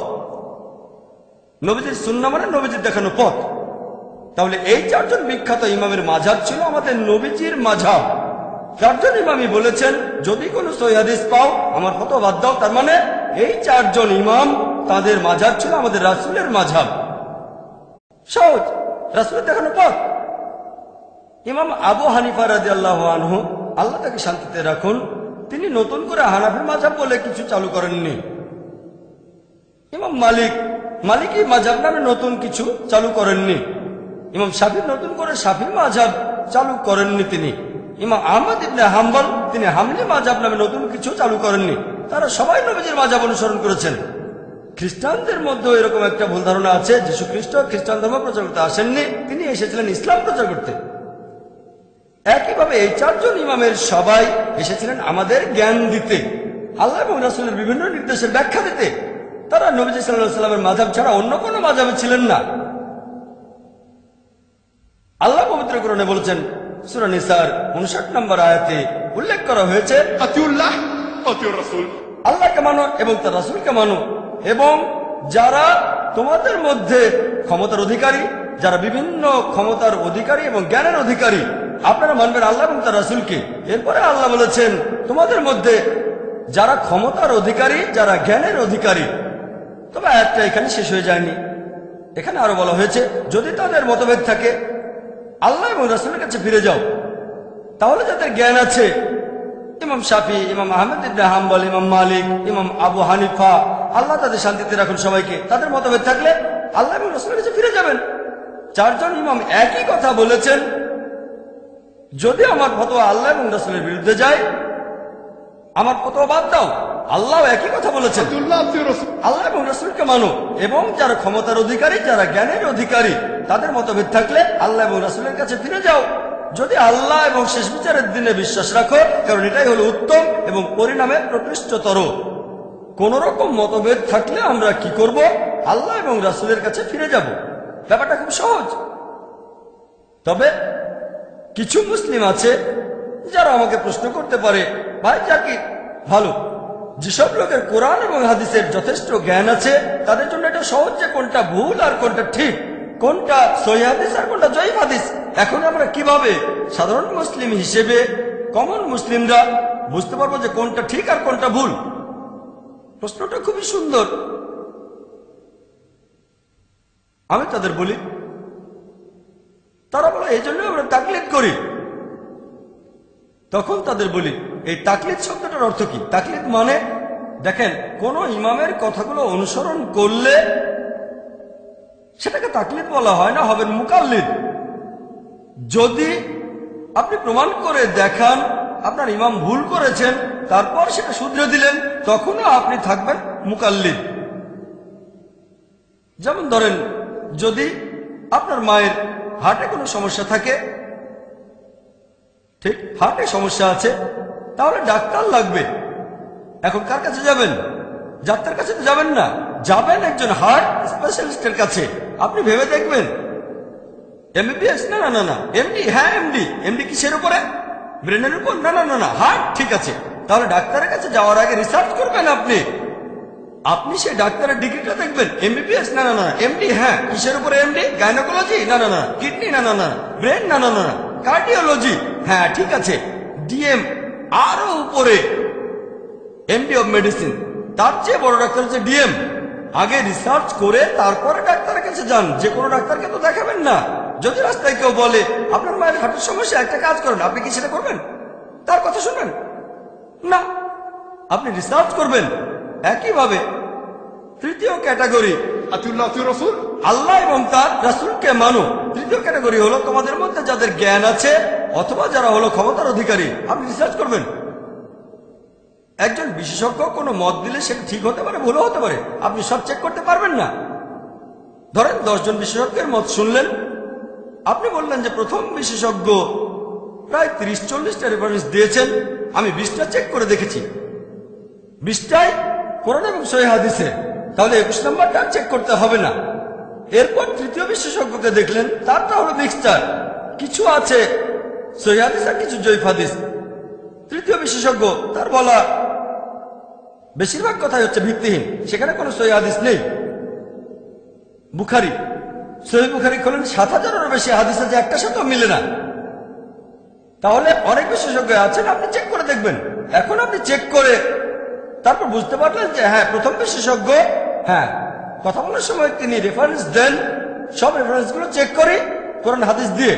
নবীজির সুন্নাহ মানে নবীজির দেখানো পথ। তাহলে এই চারজন বিখ্যাত ইমামের মাযহাব ছিল আমাদের নবীজির মাযহাব। চারজন ইমামই বলেছেন, যদি কোনো সহিহ হাদিস পাও আমার ফতোয়া বাদ দাও। তার মানে এই চারজন ইমাম, তাদের মাযহাব ছিল আমাদের রাসূলের মাযহাব। সহজ, রাসূলের দেখানো পথ। ইমাম আবু হানিফা রাদিয়াল্লাহু আনহু, আল্লাহ তাকে শান্তিতে রাখুন, তিনি নতুন করে হানাফি মাযহাব বলে কিছু চালু করেননি। ইমাম মালিকি মাযহাব নামে নতুন কিছু চালু করেননি। ইমাম শাফি নতুন করে শাফি মাযহাব চালু করেননি তিনি। ইমাম আহমদ ইবনে হাম্বল তিনি হামলি মাযহাব নামে নতুন কিছু চালু করেননি। তারা সবাই নবীজির মাযহাব অনুসরণ করেছেন। খ্রিস্টানদের মধ্যে এরকম একটা ভুল ধারণা আছে, যীশু খ্রিস্ট খ্রিস্টান ধর্ম প্রচার করতে আসেননি, তিনি এসেছিলেন ইসলাম প্রচার করতে। একইভাবে এই চারজন ইমামের সবাই এসেছিলেন আমাদের জ্ঞান দিতে, আল্লাহ এবং রাসূলের বিভিন্ন নির্দেশের ব্যাখ্যা দিতে। তারা নবীজি সাল্লাল্লাহু আলাইহি ওয়াসাল্লামের মাযহাব ছাড়া অন্য কোনো মাযহাবে ছিলেন না। আল্লাহ পবিত্র কোরআনে বলেছেন, সূরা নিসার 59 নম্বর আয়াতে উল্লেখ করা হয়েছে, আতিউল্লাহ আতিউর রাসূল, আল্লাহকে মানো এবং তার রাসূলকে মানো। এবং যারা তোমাদের মধ্যে ক্ষমতার অধিকারী, যারা বিভিন্ন ক্ষমতার অধিকারী এবং জ্ঞানের অধিকারী, আপনারা মানবেন আল্লাহ এবং তার রাসূলকে। এরপরে আল্লাহ বলেছেন, তোমাদের মধ্যে যারা ক্ষমতার অধিকারী, যারা জ্ঞানের অধিকারী। তবে আয়াতটা এখানে শেষ হয়ে যায়নি। এখানে আরো বলা হয়েছে, যদি তাদের মতভেদ থাকে আল্লাহ এবং রাসূলের কাছে ফিরে যাও। তাহলে যাদের জ্ঞান আছে, ইমাম শাফি, ইমাম আহমদ ইবনে হাম্বল, ইমাম মালিক, ইমাম আবু হানিফা, আল্লাহ তাদের শান্তিতে রাখুন সবাইকে, তাদের মতভেদ থাকলে আল্লাহ এবং রাসূলের কাছে ফিরে যাবেন। চারজন ইমাম একই কথা বলেছেন, যদি আমার ফতোয়া আল্লাহ এবং রাসূলের বিরুদ্ধে যায়, আমার ফতোয়া বাদ দাও। আল্লাহ একই কথা বলেছেন, আল্লাহ এবং রাসূলকে মানো। এবং যারা ক্ষমতার অধিকারী, যারা জ্ঞানের অধিকারী, তাদের মতভেদ থাকলে আল্লাহ এবং রাসূলের কাছে ফিরে যাও। যদি আল্লাহ এবং শেষ বিচারের দিনে বিশ্বাস রাখো, কারণ এটাই হলো উত্তম এবং পরিণামে প্রকৃষ্টতর। কোন রকম মতভেদ থাকলে আমরা কি করব? আল্লাহ এবং রাসূলের কাছে ফিরে যাব। ব্যাপারটা খুব সহজ। তবে কিছু মুসলিম আছে যারা আমাকে প্রশ্ন করতে পারে, ভাই জাকির ভালো, যেসব লোকের কোরআন এবং হাদিসের যথেষ্ট জ্ঞান আছে, তাদের জন্য এটা সহজ যে কোনটা ভুল আর কোনটা ঠিক, কোনটা সহিহ হাদিস আর কোনটা জয়ীফ হাদিস। এখন আমরা কিভাবে সাধারণ মুসলিম হিসেবে, কমন মুসলিমরা বুঝতে পারবো যে কোনটা ঠিক আর কোনটা ভুল? প্রশ্নটা খুবই সুন্দর। আমি তাদের বলি, তারা বলে এই জন্য আমরা তাকলিদ করি। তখন তাদের বলি এই তাকলিদ শব্দটার অর্থ কি? তাকলিদ মানে দেখেন, কোন ইমামের কথাগুলো অনুসরণ করলে সেটাকে তাকলিদ বলা হয় না, হবেন মুকাল্লিদ। যদি আপনি প্রমাণ করে দেখান আপনার ইমাম ভুল করেছেন, তারপর সেটা শুধরে দিলেন, তখনও আপনি থাকবেন মুকাল্লিদ। যেমন ধরেন, যদি আপনার মায়ের হার্টে কোনো সমস্যা থাকে, ঠিক হার্টে সমস্যা আছে, তাহলে ডাক্তার লাগবে। এখন কার কাছে যাবেন? ডাক্তার কাছে তো যাবেন না, যাবেন একজন হার্ট স্পেশালিস্টের কাছে। আপনি ভেবে দেখবেন এমবিবিএস, না না না না, এমডি, হ্যাঁ এমডি। এমডি কিসের উপরে? ব্রেনের উপর? না না না না, হার্ট। ঠিক আছে, তাহলে ডাক্তারের কাছে যাওয়ার আগে রিসার্চ করবেন আপনি। আপনি সেই ডাক্তারের ডিগ্রিটা দেখবেন, এমবিবিএস, না না না, এমডি, হ্যাঁ কিসের উপরে এমডি? গাইনোকোলজি, না না না, কিডনি, না না না, ব্রেন, না না না, কার্ডিওলজি, হ্যাঁ ঠিক আছে, ডিএম, আরো উপরে এমডি অফ মেডিসিন, তার চেয়ে বড় ডাক্তার হচ্ছে ডিএম। আগে রিসার্চ করে তারপরে ডাক্তারের কাছে যান। যে কোনো ডাক্তারকে তো দেখাবেন না। যদি রাস্তায় কেউ বলে আপনার মায়ের হার্টের সমস্যা, একটা কাজ করেন, আপনি কি সেটা করবেন? তার কথা শুনবেন না, আপনি রিসার্চ করবেন। একইভাবে তৃতীয় ক্যাটাগরি, আতিউল্লাহ আতিউর রাসূল, আল্লাহ এবং তার রাসূলকে মানো। তৃতীয় ক্যাটাগরি হলো তোমাদের মধ্যে যাদের জ্ঞান আছে অথবা যারা হলো ক্ষমতার অধিকারী। আপনি রিসার্চ করবেন। একজন বিশেষজ্ঞ কোনো মত দিলে সেটা ঠিক হতে পারে, ভুলও হতে পারে, আপনি সব চেক করতে পারবেন না। ধরেন 10 জন বিশেষজ্ঞের মত শুনলেন, আপনি বললেন যে প্রথম বিশেষজ্ঞ প্রায় 30-40টা রেফারেন্স দিয়েছেন, আমি 20টা চেক করে দেখেছি, 20টাই কোরআন এবং সহিহ হাদিসে, তাহলে 21 নম্বরটা চেক করতে হবে না। এরপর তৃতীয় বিশেষজ্ঞকে দেখলেন, তারটা হলো মিক্সচার, কিছু আছে সহিহ হাদিস আর কিছু জয়ীফ হাদিস। তৃতীয় বিশেষজ্ঞ, তার বলা বেশিরভাগ কথাই হচ্ছে ভিত্তিহীন, সেখানে কোনো সহিহ হাদিস নেই। বুখারী, সহিহ বুখারী খোলেন, 7000-এরও বেশি হাদিস আছে, একটা সাথেও মিলে না। তাহলে অনেক বিশেষজ্ঞ আছেন, আপনি চেক করে দেখবেন। এখন আপনি চেক করে তারপর বুঝতে পারলেন যে হ্যাঁ প্রথম বিশেষজ্ঞ, হ্যাঁ কথা বলার সময় তিনি রেফারেন্স দেন, সব রেফারেন্স গুলো চেক করি কোরআন হাদিস দিয়ে।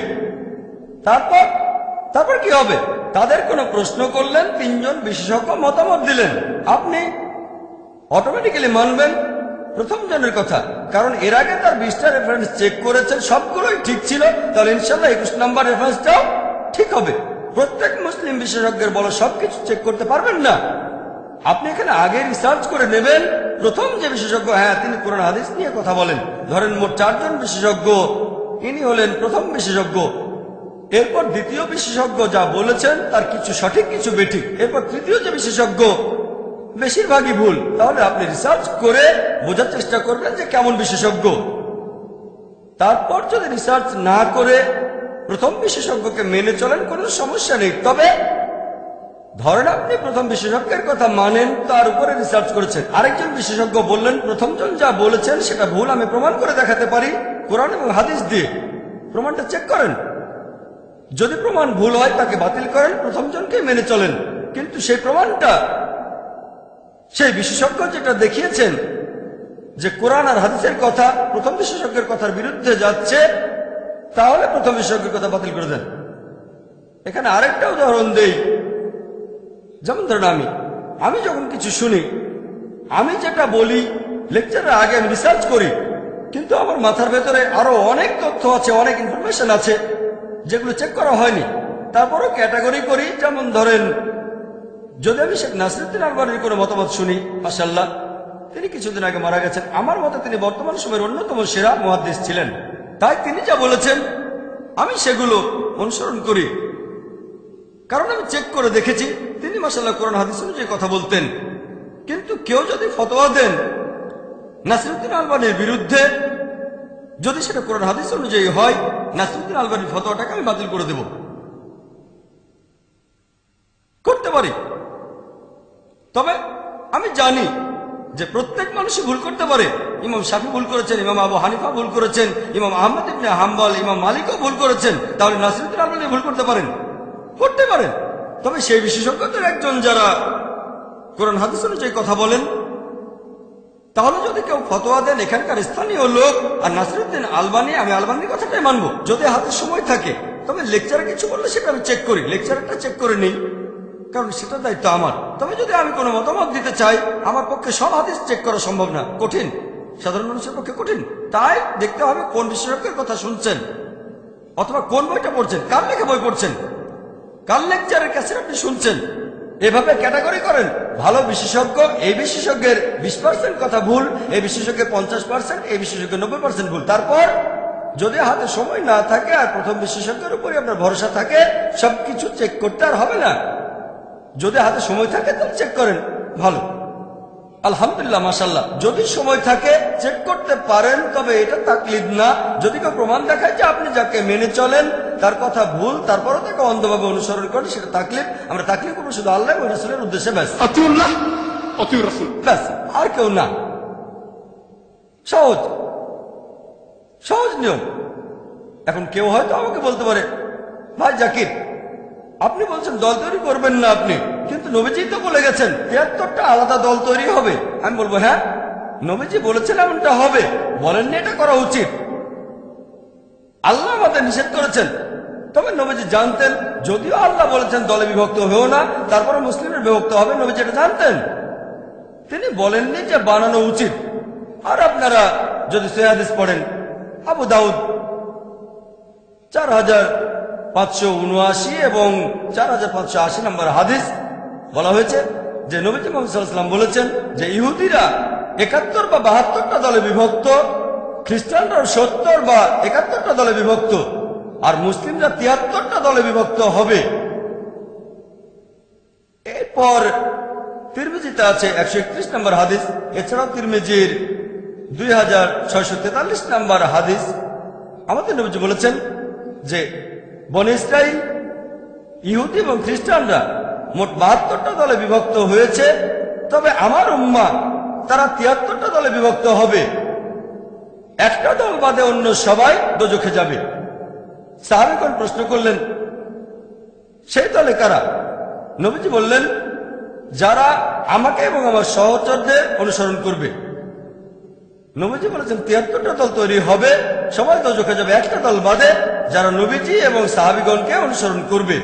তারপর কি হবে? তাদের কোনো প্রশ্ন করলেন, 3 জন বিশেষজ্ঞ মতামত দিলেন, আপনি অটোমেটিক্যালি মানবেন প্রথম জনের কথা, কারণ এর আগে তার 20টা রেফারেন্স চেক করেছেন, সবগুলোই ঠিক ছিল। তাহলে ইনশাআল্লাহ 21 নম্বর রেফারেন্সটাও ঠিক হবে। প্রত্যেক মুসলিম বিশেষজ্ঞের বলা সবকিছু চেক করতে পারবেন না। আপনি এখানে আগে রিসার্চ করে নেবেন। প্রথম যে বিশেষজ্ঞ, হ্যাঁ তিনি কোরআন হাদিস নিয়ে কথা বলেন, ধরেন মোট 4 জন বিশেষজ্ঞ, ইনি হলেন প্রথম বিশেষজ্ঞ। এরপর দ্বিতীয় বিশেষজ্ঞ যা বলেছেন তার কিছু সঠিক কিছু বেঠিক। এরপর তৃতীয় যে বিশেষজ্ঞ, বেশিরভাগই ভুল। তাহলে আপনি রিসার্চ করে বোঝার চেষ্টা করবেন যে কেমন বিশেষজ্ঞ। তারপর যদি রিসার্চ না করে প্রথম বিশেষজ্ঞকে মেনে চলেন, কোনো সমস্যা নেই। তবে ধরেন আপনি প্রথম বিশেষজ্ঞের কথা মানেন, তার উপরে রিসার্চ করেছেন, আরেকজন বিশেষজ্ঞ বললেন প্রথমজন যা বলেছেন সেটা ভুল, আমি প্রমাণ করে দেখাতে পারি কোরআন এবং হাদিস দিয়ে। প্রমাণটা চেক করেন, যদি প্রমাণ ভুল হয় তাকে বাতিল করেন, প্রথমজনকে মেনে চলেন। কিন্তু সেই প্রমাণটা সেই বিশেষজ্ঞ যেটা দেখিয়েছেন যে কোরআন আর হাদিসের কথা প্রথম বিশেষজ্ঞের কথার বিরুদ্ধে যাচ্ছে, তাহলে প্রথম বিশেষজ্ঞের কথা বাতিল করে দেন। এখানে আরেকটা উদাহরণ দেই। যেমন ধরেন আমি যখন কিছু শুনি, আমি যেটা বলি লেকচারের আগে আমি রিসার্চ করি, কিন্তু আমার মাথার ভেতরে আরো অনেক তথ্য আছে, অনেক ইনফরমেশন আছে যেগুলো চেক করা হয়নি। তারপরও ক্যাটাগরি করি। যেমন ধরেন, যদি আমি শেখ নাসিরউদ্দিন আলবানীর কোনো মতামত শুনি, মাশাআল্লাহ তিনি কিছুদিন আগে মারা গেছেন, আমার মতে তিনি বর্তমান সময়ের অন্যতম সেরা মুহাদ্দিস ছিলেন, তাই তিনি যা বলেছেন আমি সেগুলো অনুসরণ করি, কারণ আমি চেক করে দেখেছি তিনি মাশাআল্লাহ কোরআন হাদিস অনুযায়ী কথা বলতেন। কিন্তু কেউ যদি ফতোয়া দেন নাসিরউদ্দিন আলবানীর বিরুদ্ধে, যদি সেটা কোরআন হাদিস অনুযায়ী হয়, নাসিরউদ্দিন আলবানীর ফতোয়াটাকে আমি বাতিল করে দেব, করতে পারি। তবে আমি জানি যে প্রত্যেক মানুষই ভুল করতে পারে। ইমাম শাফি ভুল করেছেন, ইমাম আবু হানিফা ভুল করেছেন, ইমাম আহমদ ইবনে হাম্বল, ইমাম মালিকও ভুল করেছেন। তাহলে নাসিরউদ্দিন আলবানী ভুল করতে পারেন, করতে পারেন। তবে সেই বিশেষজ্ঞদের একজন যারা কোরআন হাদিস অনুযায়ী কথা বলেন, তাহলে যদি কেউ ফতোয়া দেন এখানকার স্থানীয় লোক আর নাসিরউদ্দিন আলবানী, আমি আলবানীর কথাটাই মানবো। যদি হাতে সময় থাকে তবে লেকচারে কিছু বললে সেটা আমি চেক করি, লেকচারটা চেক করে নিই, কারণ সেটা দায়িত্ব আমার। তবে যদি আমি কোনো মতামত দিতে চাই, আমার পক্ষে সব হাদিস চেক করা সম্ভব না, কঠিন, সাধারণ মানুষের পক্ষে কঠিন। তাই দেখতে হবে কোন বিশেষজ্ঞের কথা শুনছেন, অথবা কোন বইটা পড়ছেন, কার লেখা বই পড়ছেন, কার লেকচারের কাছে আপনি শুনছেন। এভাবে ক্যাটাগরি করেন। ভালো বিশেষজ্ঞ, এই বিশেষজ্ঞের 20% কথা ভুল, এই বিশেষজ্ঞের 50%, এই বিশেষজ্ঞের 90% ভুল। তারপর যদি হাতে সময় না থাকে আর প্রথম বিশেষজ্ঞের উপরে আপনার ভরসা থাকে, সবকিছু চেক করতে আর হবে না। যদি হাতে সময় থাকে তাহলে চেক করেন, ভালো, আলহামদুলিল্লাহ, মাশাআল্লাহ। যদি সময় থাকে চেক করতে পারেন, তবে এটা তাকলিদ না। যদি কেউ প্রমাণ দেখায় যে আপনি যাকে মেনে চলেন তার কথা ভুল, তারপরও তাকে অন্ধভাবে অনুসরণ করেন, সেটা তাকলিদ। আমরা তাকলিদ করবো শুধু আল্লাহ ও রাসূলের উদ্দেশ্যে, ব্যাস, আতিউল্লাহ আতিউর রাসূল, ব্যাস, আর কেউ না। সহজ সহজ নিয়ম। এখন কেউ হয়তো আমাকে বলতে পারে, ভাই জাকির, আপনি বলছেন দল তৈরি করবেন না আপনি, কিন্তু নবীজি তো বলে গেছেন 73টা আলাদা দল তৈরি হবে। আমি বলবো, হ্যাঁ, নবীজি বলেছেন এমনটা হবে, বলেননি এটা করা উচিত। আল্লাহ আমাদের নিষেধ করেছেন, তবে নবীজি জানতেন, যদিও আল্লাহ বলেছেন দলে বিভক্ত হয়েও না, তারপরে মুসলিমের বিভক্ত হবে, নবীজি এটা জানতেন। তিনি বলেননি যে বানানো উচিত। আর আপনারা যদি সহিহ হাদিস পড়েন, আবু দাউদ 4579 এবং 4580 নম্বর হাদিস বলা হয়েছে যে নবীজি মুহাম্মদ সাল্লাল্লাহু আলাইহি ওয়াসাল্লাম বলেছেন যে ইহুদিরা 71 বা 72টা দলে বিভক্ত, খ্রিস্টানরা 70 বা 71টা দলে বিভক্ত, আর মুসলিমরা 73টা দলে বিভক্ত হবে। এরপর তিরমিজিতে আছে 131 নম্বর হাদিস, এছাড়াও তিরমিজির 2643 নম্বর হাদিস। আমাদের নবীজি বলেছেন যে বনী ইসরাইল, ইহুদি এবং খ্রিস্টানরা মোট 72টা দলে বিভক্ত হয়েছে, তবে আমার উম্মাহ তারা 73টা দলে বিভক্ত হবে। একটা দল বাদে অন্য সবাই দোজখে যাবে। সাহাবীগণ প্রশ্ন করলেন, সেই দলে কারা? নবীজি বললেন, যারা আমাকে এবং আমার সহচরদের অনুসরণ করবে। নবীজি বলেছেন 73টা দল তৈরি হবে, সবাই দোজখে যাবে, একটা দল বাদে, যারা নবীজি এবং সাহাবীগণকে অনুসরণ করবে।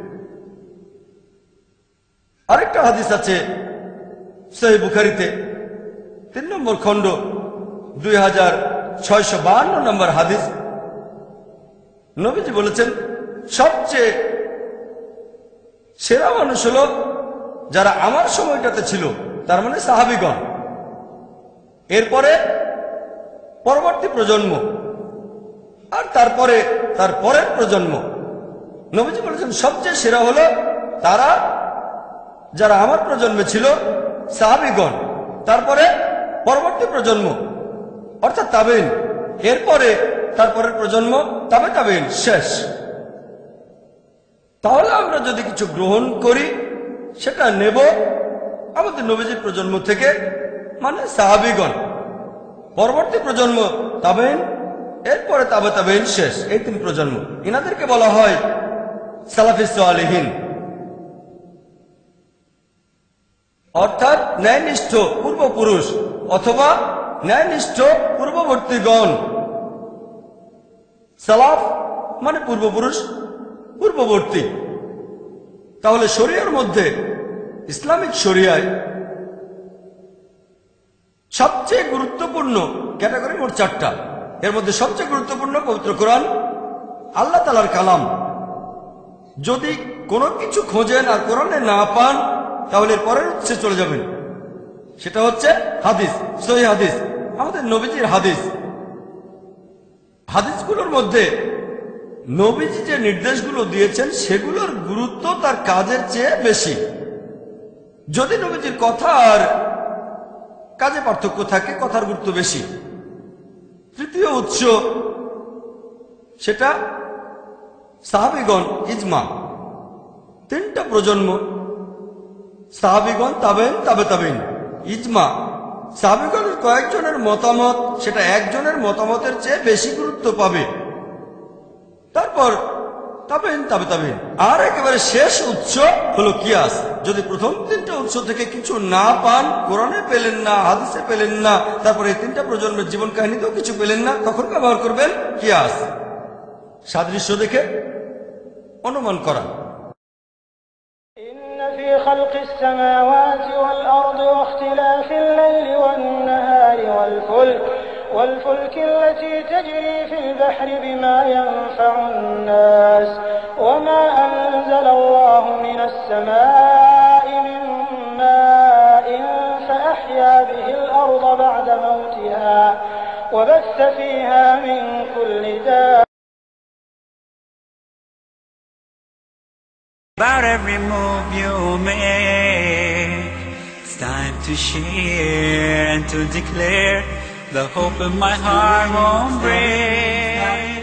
আরেকটা হাদিস আছে সহিহ বুখারীতে 3 নম্বর খণ্ড 2652 নম্বর হাদিস। নবীজি বলেছেন, সবচেয়ে সেরা মানুষ হলো যারা আমার সময়টাতে ছিল, তার মানে সাহাবীগণ। এরপরে পরবর্তী প্রজন্ম, আর তারপরে তার পরের প্রজন্ম। নবীজি বলেছেন সবচেয়ে সেরা হলো তারা যারা আমার প্রজন্মে ছিল, সাহাবীগণ, তারপরে পরবর্তী প্রজন্ম অর্থাৎ তাবেঈন, এরপরে তারপরের প্রজন্ম, তবে তাবেঈন, শেষ। তাহলে আমরা যদি কিছু গ্রহণ করি সেটা নেব আমাদের নবীজির প্রজন্ম থেকে, মানে সাহাবীগণ, পরবর্তী প্রজন্ম তাবেঈন, এরপরে তাবে তাবেঈন, শেষ। এই 3 প্রজন্ম, ইনাদেরকে বলা হয় সালাফিস সালেহিন, অর্থাৎ ন্যায়নিষ্ঠ পূর্বপুরুষ অথবা ন্যায়নিষ্ঠ পূর্ববর্তীগণ। সালাফ মানে পূর্বপুরুষ, পূর্ববর্তী। তাহলে শরিয়ার মধ্যে, ইসলামিক শরিয়ায় সবচেয়ে গুরুত্বপূর্ণ ক্যাটাগরি মোট 4টা। এর মধ্যে সবচেয়ে গুরুত্বপূর্ণ পবিত্র কোরআন, আল্লাহ তাআলার কালাম। যদি কোনো কিছু খোঁজেন আর কোরআনে না পান, তাহলে পরের উৎসে চলে যাবেন, সেটা হচ্ছে হাদিস, সহিহ হাদিস, আমাদের নবীজির হাদিস। হাদিসগুলোর মধ্যে নবীজি যে নির্দেশগুলো দিয়েছেন সেগুলোর গুরুত্ব তার কাজের চেয়ে বেশি। যদি নবীজির কথা আর কাজে পার্থক্য থাকে, কথার গুরুত্ব বেশি। তৃতীয় উৎস, সেটা সাহাবীগণ, ইজমা। 3টা প্রজন্ম, সাহাবীগণ, তাবেঈন, তাবে তাবেঈন, ইজমা। সাহাবীগণের কয়েকজনের মতামত, সেটা একজনের মতামতের চেয়ে বেশি গুরুত্ব পাবে। তারপর তাবেইন, তাবে তাবেইন। আর একেবারে শেষ উৎস হলো কিয়াস। যদি প্রথম তিনটা উৎস থেকে কিছু না পান, কোরআনে পেলেন না, হাদিসে পেলেন না, তারপরে এই তিনটা প্রজন্মের জীবন কাহিনীতেও কিছু পেলেন না, তখন ব্যবহার করবেন কিয়াস, সাদৃশ্য দেখে অনুমান করা। إن في خلق السماوات والأرض واختلاف الليل والنهار والفلك التي تجري في البحر بما ينفع الناس وما أنزل الله من السماء من ماء فأحيا به الأرض بعد موتها وبث فيها من كل دابة. About every move you make, it's time to share and to declare the hope in my heart won't break.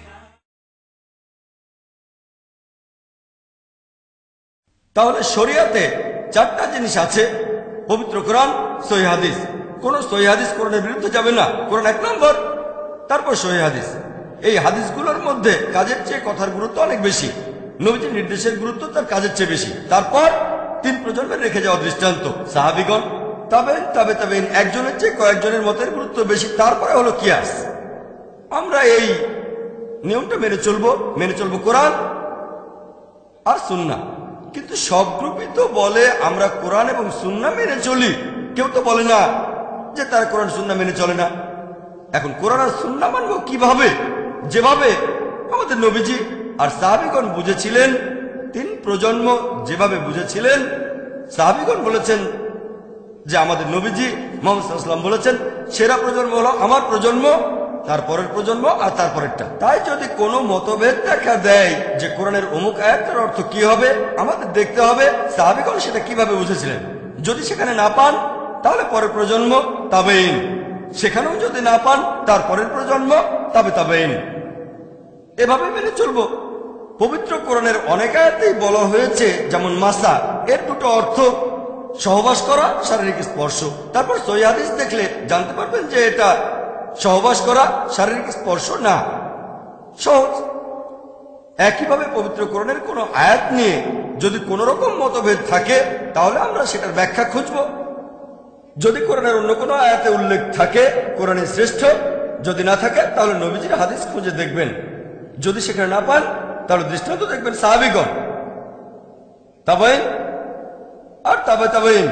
তাহলে শরিয়াতে চারটা জিনিস আছে: পবিত্র কোরআন, সহিহ হাদিস। কোন সহিহ হাদিস কোরআনের বিরুদ্ধে যাবে না, কোরআন এক নম্বর, তারপর সহিহ হাদিস। এই হাদিসগুলোর মধ্যে কাজের চেয়ে কথার গুরুত্ব অনেক বেশি, নবীজির নির্দেশের গুরুত্ব তার কাজের চেয়ে বেশি। তারপর তিন প্রজন্মের রেখে যাওয়া দৃষ্টান্ত, সাহাবিগণ, তাবেইন, তাবে তাবেইন, একজনের চেয়ে কয়েকজনের মতের গুরুত্ব বেশি। তারপরে হলো কিয়াস। আমরা এই নিয়মটা মেনে চলবো কোরআন আর সুন্নাহ। কিন্তু সব গ্রুপই তো বলে আমরা কোরআন এবং সুন্নাহ মেনে চলি, কেউ তো বলে না যে তারা কোরআন সুন্নাহ মেনে চলে না। এখন কোরআন আর সুন্নাহ মানবো কিভাবে? যেভাবে আমাদের নবীজি আর সাহাবীগণ বুঝেছিলেন, তিন প্রজন্ম যেভাবে বুঝেছিলেন। সাহাবীগণ বলেছেন যে আমাদের নবীজি মুহাম্মদ সাল্লাল্লাহু আলাইহি ওয়াসাল্লাম বলেছেন সেরা প্রজন্ম হলো আমার প্রজন্ম, তারপরের প্রজন্ম আর তারপরেরটা। তাই যদি কোনো মতভেদ দেখা দেয় যে কোরআনের অমুক আয়াতের অর্থ কি হবে, আমাদের দেখতে হবে সাহাবীগণ সেটা কিভাবে বুঝেছিলেন। যদি সেখানে না পান তাহলে পরের প্রজন্ম, তাবেইন। সেখানেও যদি না পান তারপরের প্রজন্ম, তাবে তাবেইন। এভাবে মেনে চলবো। পবিত্র কোরআনের অনেক আয়াতেই বলা হয়েছে, যেমন মাসা, এর দুটো অর্থ সহবাস করা, শারীরিক স্পর্শ। তারপর সহিহ হাদিস দেখলে জানতে পারবেন যে এটা সহবাস করা, শারীরিক স্পর্শ না। সহজ। একইভাবে পবিত্র কোরআনের কোনো আয়াত নিয়ে যদি কোনো রকম মতভেদ থাকে তাহলে আমরা সেটার ব্যাখ্যা খুঁজব। যদি কোরআনের অন্য কোনো আয়াতে উল্লেখ থাকে কোরআনের শ্রেষ্ঠ, যদি না থাকে তাহলে নবীজির হাদিস খুঁজে দেখবেন। যদি সেখানে না পান তাহলে দৃষ্টান্ত দেখবেন সাহাবীগণ, তাবেইন আর তাবে তাবেইন।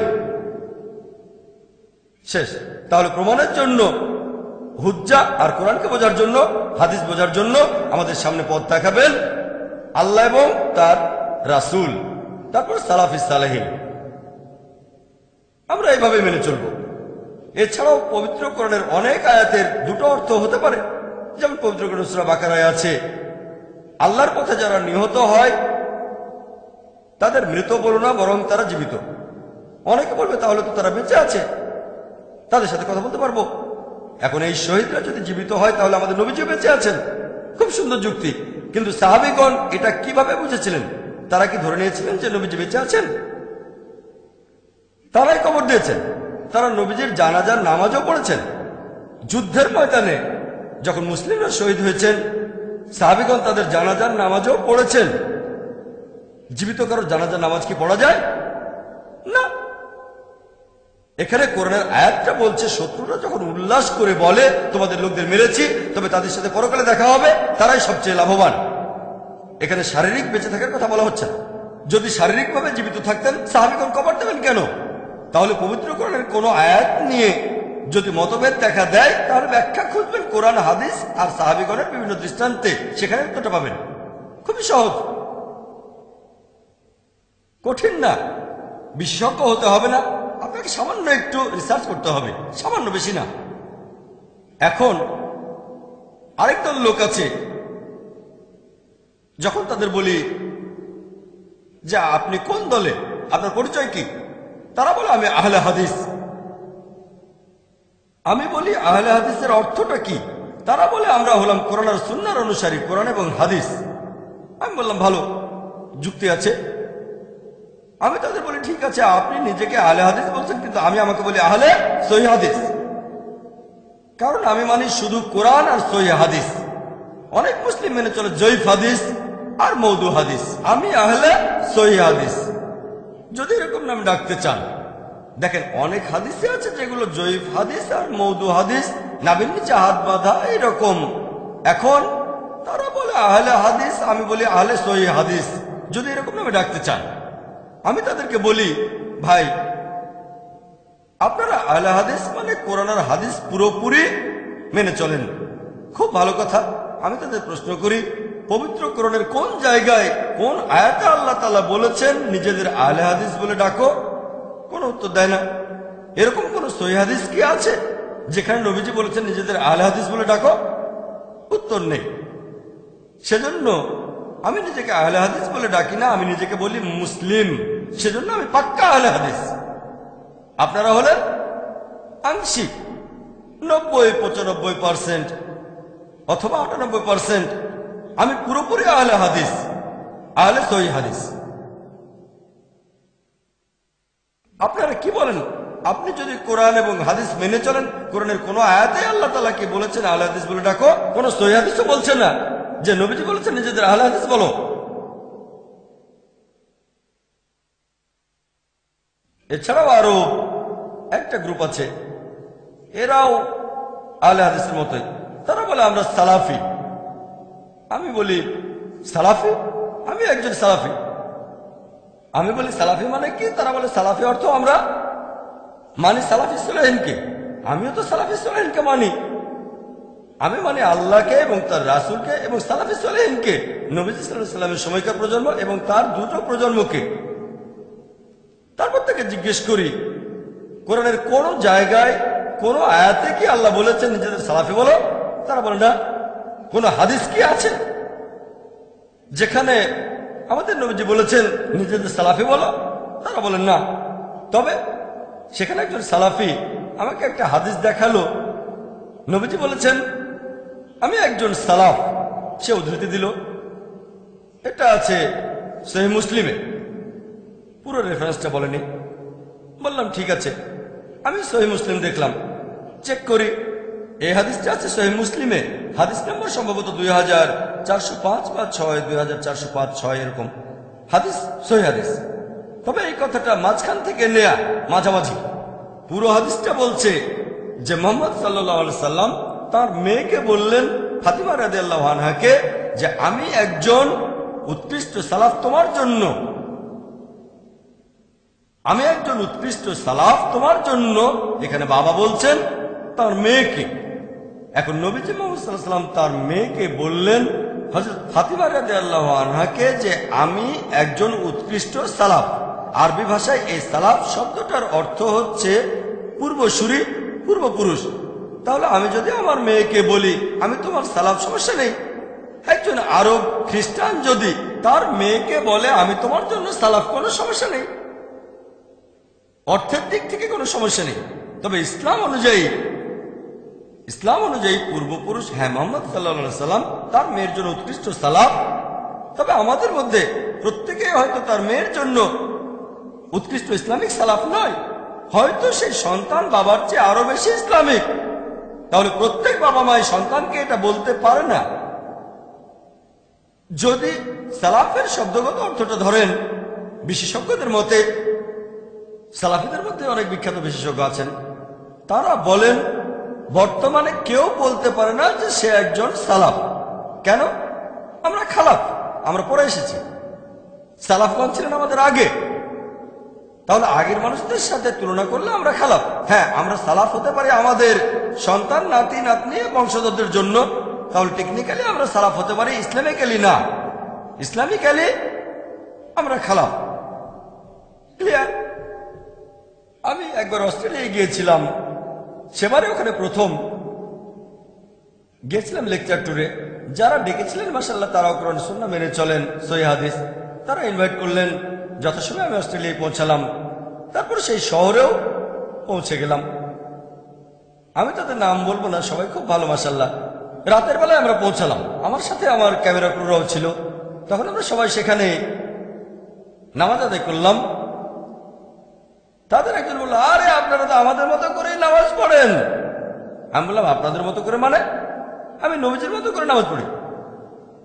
শেষ। তাহলে প্রমাণের জন্য হুজ্জা আর কোরআনকে বোঝার জন্য, হাদিস বোঝার জন্য আমাদের সামনে পথ দেখাবেন আল্লাহ এবং তার রাসূল, তারপর সালাফিস সালেহিন। আমরা এইভাবে মেনে চলব। এছাড়াও পবিত্র কোরআনের অনেক আয়াতের দুটো অর্থ হতে পারে। যেমন পবিত্র কোরআন সূরা বাকারায় আছে, আল্লাহর পথে যারা নিহত হয় তাদের মৃত বলো না, বরং তারা জীবিত। অনেকে বলবে তাহলে তো তারা বেঁচে আছে, তাদের সাথে কথা বলতে পারবো। এখন এই শহীদরা যদি জীবিত হয় তাহলে আমাদের নবীজিও বেঁচে আছেন। খুব সুন্দর যুক্তি। কিন্তু সাহাবীগণ এটা কিভাবে বুঝেছিলেন? তারা কি ধরে নিয়েছিলেন যে নবীজি বেঁচে আছেন? তারাই কবর দিয়েছেন। তারা নবীজির জানাজার নামাজও পড়েছেন। যুদ্ধের ময়দানে যখন মুসলিমরা শহীদ হয়েছেন, সাহাবীগণ তাদের জানাজার নামাজও পড়েছেন। জীবিত কারো জানাজার নামাজ কি পড়া যায়? না। এখানে কোরআনের আয়াতটা বলছে শত্রুরা যখন উল্লাস করে বলে তোমাদের লোকদের মেরেছি, তবে তাদের সাথে পরকালে দেখা হবে, তারাই সবচেয়ে লাভবান। এখানে শারীরিক বেঁচে থাকার কথা বলা হচ্ছে। যদি শারীরিকভাবে জীবিত থাকতেন সাহাবীগণ কবর দেবেন কেন? তাহলে পবিত্র কোরআনের কোন আয়াত নিয়ে যদি মতভেদ দেখা দেয় তাহলে ব্যাখ্যা খুঁজবেন কোরআন, হাদিস আর সাহাবীগণের বিভিন্ন দৃষ্টান্তে, সেখানে উত্তরটা পাবেন। খুবই সহজ, কঠিন না। বিশেষজ্ঞ হতে হবে না, আপনাকে সামান্য একটু রিসার্চ করতে হবে, সামান্য, বেশি না। এখন আরেক দল লোক আছে, যখন তাদের বলি যে আপনি কোন দলে, আপনার পরিচয় কি, তারা বলে আমি আহলে হাদিস। আমি বলি আহলে হাদিসের অর্থটা কি? তারা বলে আমরা হলাম কোরআন আর সুন্নাহর অনুসারী, কোরআন এবং হাদিস। আমি বললাম ভালো, যুক্তি আছে। আমি তাদের বলি ঠিক আছে, আপনি নিজেকে আহলে হাদিস বলছেন, কিন্তু আমি আমাকে বলি আহলে সহিহ হাদিস, কারণ আমি মানি শুধু কোরআন আর সহিহ হাদিস। অনেক মুসলিম মেনে চলে জয়ীফ হাদিস, আর মৌদু হাদিস, আমি আহলে সহিহ হাদিস। যদি এরকম নাম ডাকতে চান, দেখেন অনেক হাদিসে আছে যেগুলো জয়ীফ হাদিস আর মৌদু হাদিস, নাবির নিচে হাত বাঁধা এইরকম। এখন তারা বলে আহলে হাদিস, আমি বলি আহলে সহিহ হাদিস। যদি এরকম নামে ডাকতে চান, আমি তাদেরকে বলি ভাই আপনারা আহলে হাদিস মানে কোরআন আর হাদিস পুরোপুরি মেনে চলেন, খুব ভালো কথা। আমি তাদের প্রশ্ন করি, পবিত্র কোরআনের কোন জায়গায় কোন আয়াতে আল্লাহ তাআলা বলেছেন নিজেদের আহলে হাদিস বলে ডাকো? কোন উত্তর দেয় না। এরকম কোন সহিহ হাদিস কি আছে যেখানে নবীজি বলেছেন নিজেদের আহলে হাদিস বলে ডাকো? উত্তর নেই। সেজন্য আমি নিজেকে আহলে হাদিস বলে ডাকি না, আমি নিজেকে বলি মুসলিম। সেজন্য আমি পাক্কা আহলে হাদিস। আপনারা হলেন আংশিক 90-95% অথবা 98%। আমি পুরোপুরি আহলে হাদিস, আহলে সহিহ হাদিস। আপনারা কি বলেন? আপনি যদি কোরআন এবং হাদিস মেনে চলেন, কোরআনের কোন আয়াতে আল্লাহ তাআলা কি বলেছেন আহলে হাদিস বলে ডাকো? কোন সহিহ হাদিসও বলছে না যে নবীজি বলেছেন নিজেদের আহলে হাদিস বলো। এছাড়াও আরো একটা গ্রুপ আছে, এরাও আহলে হাদিসের মতোই। তারা বলে আমরা সালাফি। আমি বলি সালাফি? আমি একজন সালাফি। আমি বলি সালাফি মানে কি? তারা বলে সালাফি অর্থ আমরা মানি সালাফি সালেহিনকে। আমিও তো সালাফি সালেহিনকে মানি। আমি মানি আল্লাহকে এবং তার রাসূলকে এবং সালাফি সালেহিনকে, নবীজি সাল্লাল্লাহু আলাইহি ওয়াসাল্লামের সময়কার প্রজন্ম এবং তার দুটো প্রজন্মকে। তারপর থেকে জিজ্ঞেস করি, কোরআনের কোন জায়গায় কোন আয়াতে কি আল্লাহ বলেছেন নিজেদের সালাফি বলো? তারা বলে না। কোন হাদিস কি আছে যেখানে আমাদের নবীজি বলেছেন নিজেদের সালাফি বলো? তারা বলেন না। তবে সেখানে একজন সালাফি আমাকে একটা হাদিস দেখালো, নবীজি বলেছেন আমি একজন সালাফ। সে উদ্ধৃতি দিল, এটা আছে সহিহ মুসলিমে, পুরো রেফারেন্সটা বলেনি। বললাম ঠিক আছে। আমি সহিহ মুসলিম দেখলাম, চেক করি, এই হাদিসটা আছে সহিহ মুসলিমে, হাদিস নম্বর সম্ভবত 2405 বা 6, 2405-6 এরকম হাদিস, সহিহ হাদিস। তবে এই কথাটা মাঝখান থেকে নেয়া, মাঝামাঝি। পুরো হাদিসটা বলছে যে মুহাম্মদ সাল্লাল্লাহু আলাইহি সাল্লাম তার মেয়েকে বললেন ফাতিমা রাদিয়াল্লাহু আনহাকে যে আমি একজন উৎকৃষ্ট সালাফ তোমার জন্য, আমি একজন উৎকৃষ্ট সালাফ তোমার জন্য। এখানে বাবা বলছেন তার মেয়েকে। এখন নবীজি মুহাম্মদ সাল্লাল্লাহু আলাইহি সাল্লাম তার মেয়েকে বললেন হযরত ফাতিমা রাদিয়াল্লাহু আনহাকে যে আমি একজন উৎকৃষ্ট সালাফ। আরবি ভাষায় এই সালাফ শব্দটার অর্থ হচ্ছে পূর্বসূরি, পূর্বপুরুষ। তাহলে আমি যদি আমার মেয়েকে বলি আমি তোমার সালাফ, সমস্যা নেই। একজন আরব খ্রিস্টান যদি তার মেয়েকে বলে আমি তোমার জন্য সালাফ, কোনো সমস্যা নেই। অর্থের দিক থেকে কোনো সমস্যা নেই। তবে ইসলাম অনুযায়ী পূর্বপুরুষ, হ্যাঁ, মুহাম্মদ সাল্লাল্লাহু আলাইহি সাল্লাম তার মেয়ের জন্য উৎকৃষ্ট সালাফ। তবে আমাদের মধ্যে প্রত্যেকে হয়তো তার মেয়ের জন্য উৎকৃষ্ট ইসলামিক সালাফ নয়, হয়তো সেই সন্তান বাবার চেয়ে আরো বেশি ইসলামিক। তাহলে প্রত্যেক বাবা মাই সন্তানকে এটা বলতে পারে না। যদি সালাফের শব্দগত অর্থটা ধরেন, বিশেষজ্ঞদের মতে, সালাফিদের মধ্যে অনেক বিখ্যাত বিশেষজ্ঞ আছেন, তারা বলেন বর্তমানে কেউ বলতে পারে না যে সে একজন সালাফ। কেন? আমরা খালাফ, আমরা পরে এসেছি। সালাফগণ ছিলেন আমাদের আগে। তাহলে আগের মানুষদের সাথে তুলনা করলে আমরা খালাফ। হ্যাঁ, আমরা সালাফ হতে পারি আমাদের সন্তান, নাতি নাতনি, বংশধরদের জন্য। তাহলে টেকনিক্যালি আমরা সালাফ হতে পারি, ইসলামিক্যালি না। ইসলামিক্যালি আমরা খালাফ। ক্লিয়ার? আমি একবার অস্ট্রেলিয়ায় গিয়েছিলাম, সেবারে ওখানে প্রথম গিয়েছিলাম লেকচার ট্যুরে। যারা ডেকেছিলেন মাশাআল্লাহ তারাও কোরআন সুন্নাহ মেনে চলেন, সহিহ হাদিস। তারা ইনভাইট করলেন, যথাসময়ে আমি অস্ট্রেলিয়ায় পৌঁছালাম। তারপর সেই শহরেও পৌঁছে গেলাম। আমি তাদের নাম বলবো না, সবাই খুব ভালো মাশাআল্লাহ। রাতের বেলায় আমরা পৌঁছালাম, আমার সাথে আমার ক্যামেরা ক্রুরাও ছিল। তখন আমরা সবাই সেখানে নামাজ আদায় করলাম। তাদের একজন বলল, আরে আপনারা তো আমাদের মতো করেই নামাজ পড়েন। আমি বললাম আপনাদের মতো করে মানে? আমি নবীজির মতো করে নামাজ পড়ি।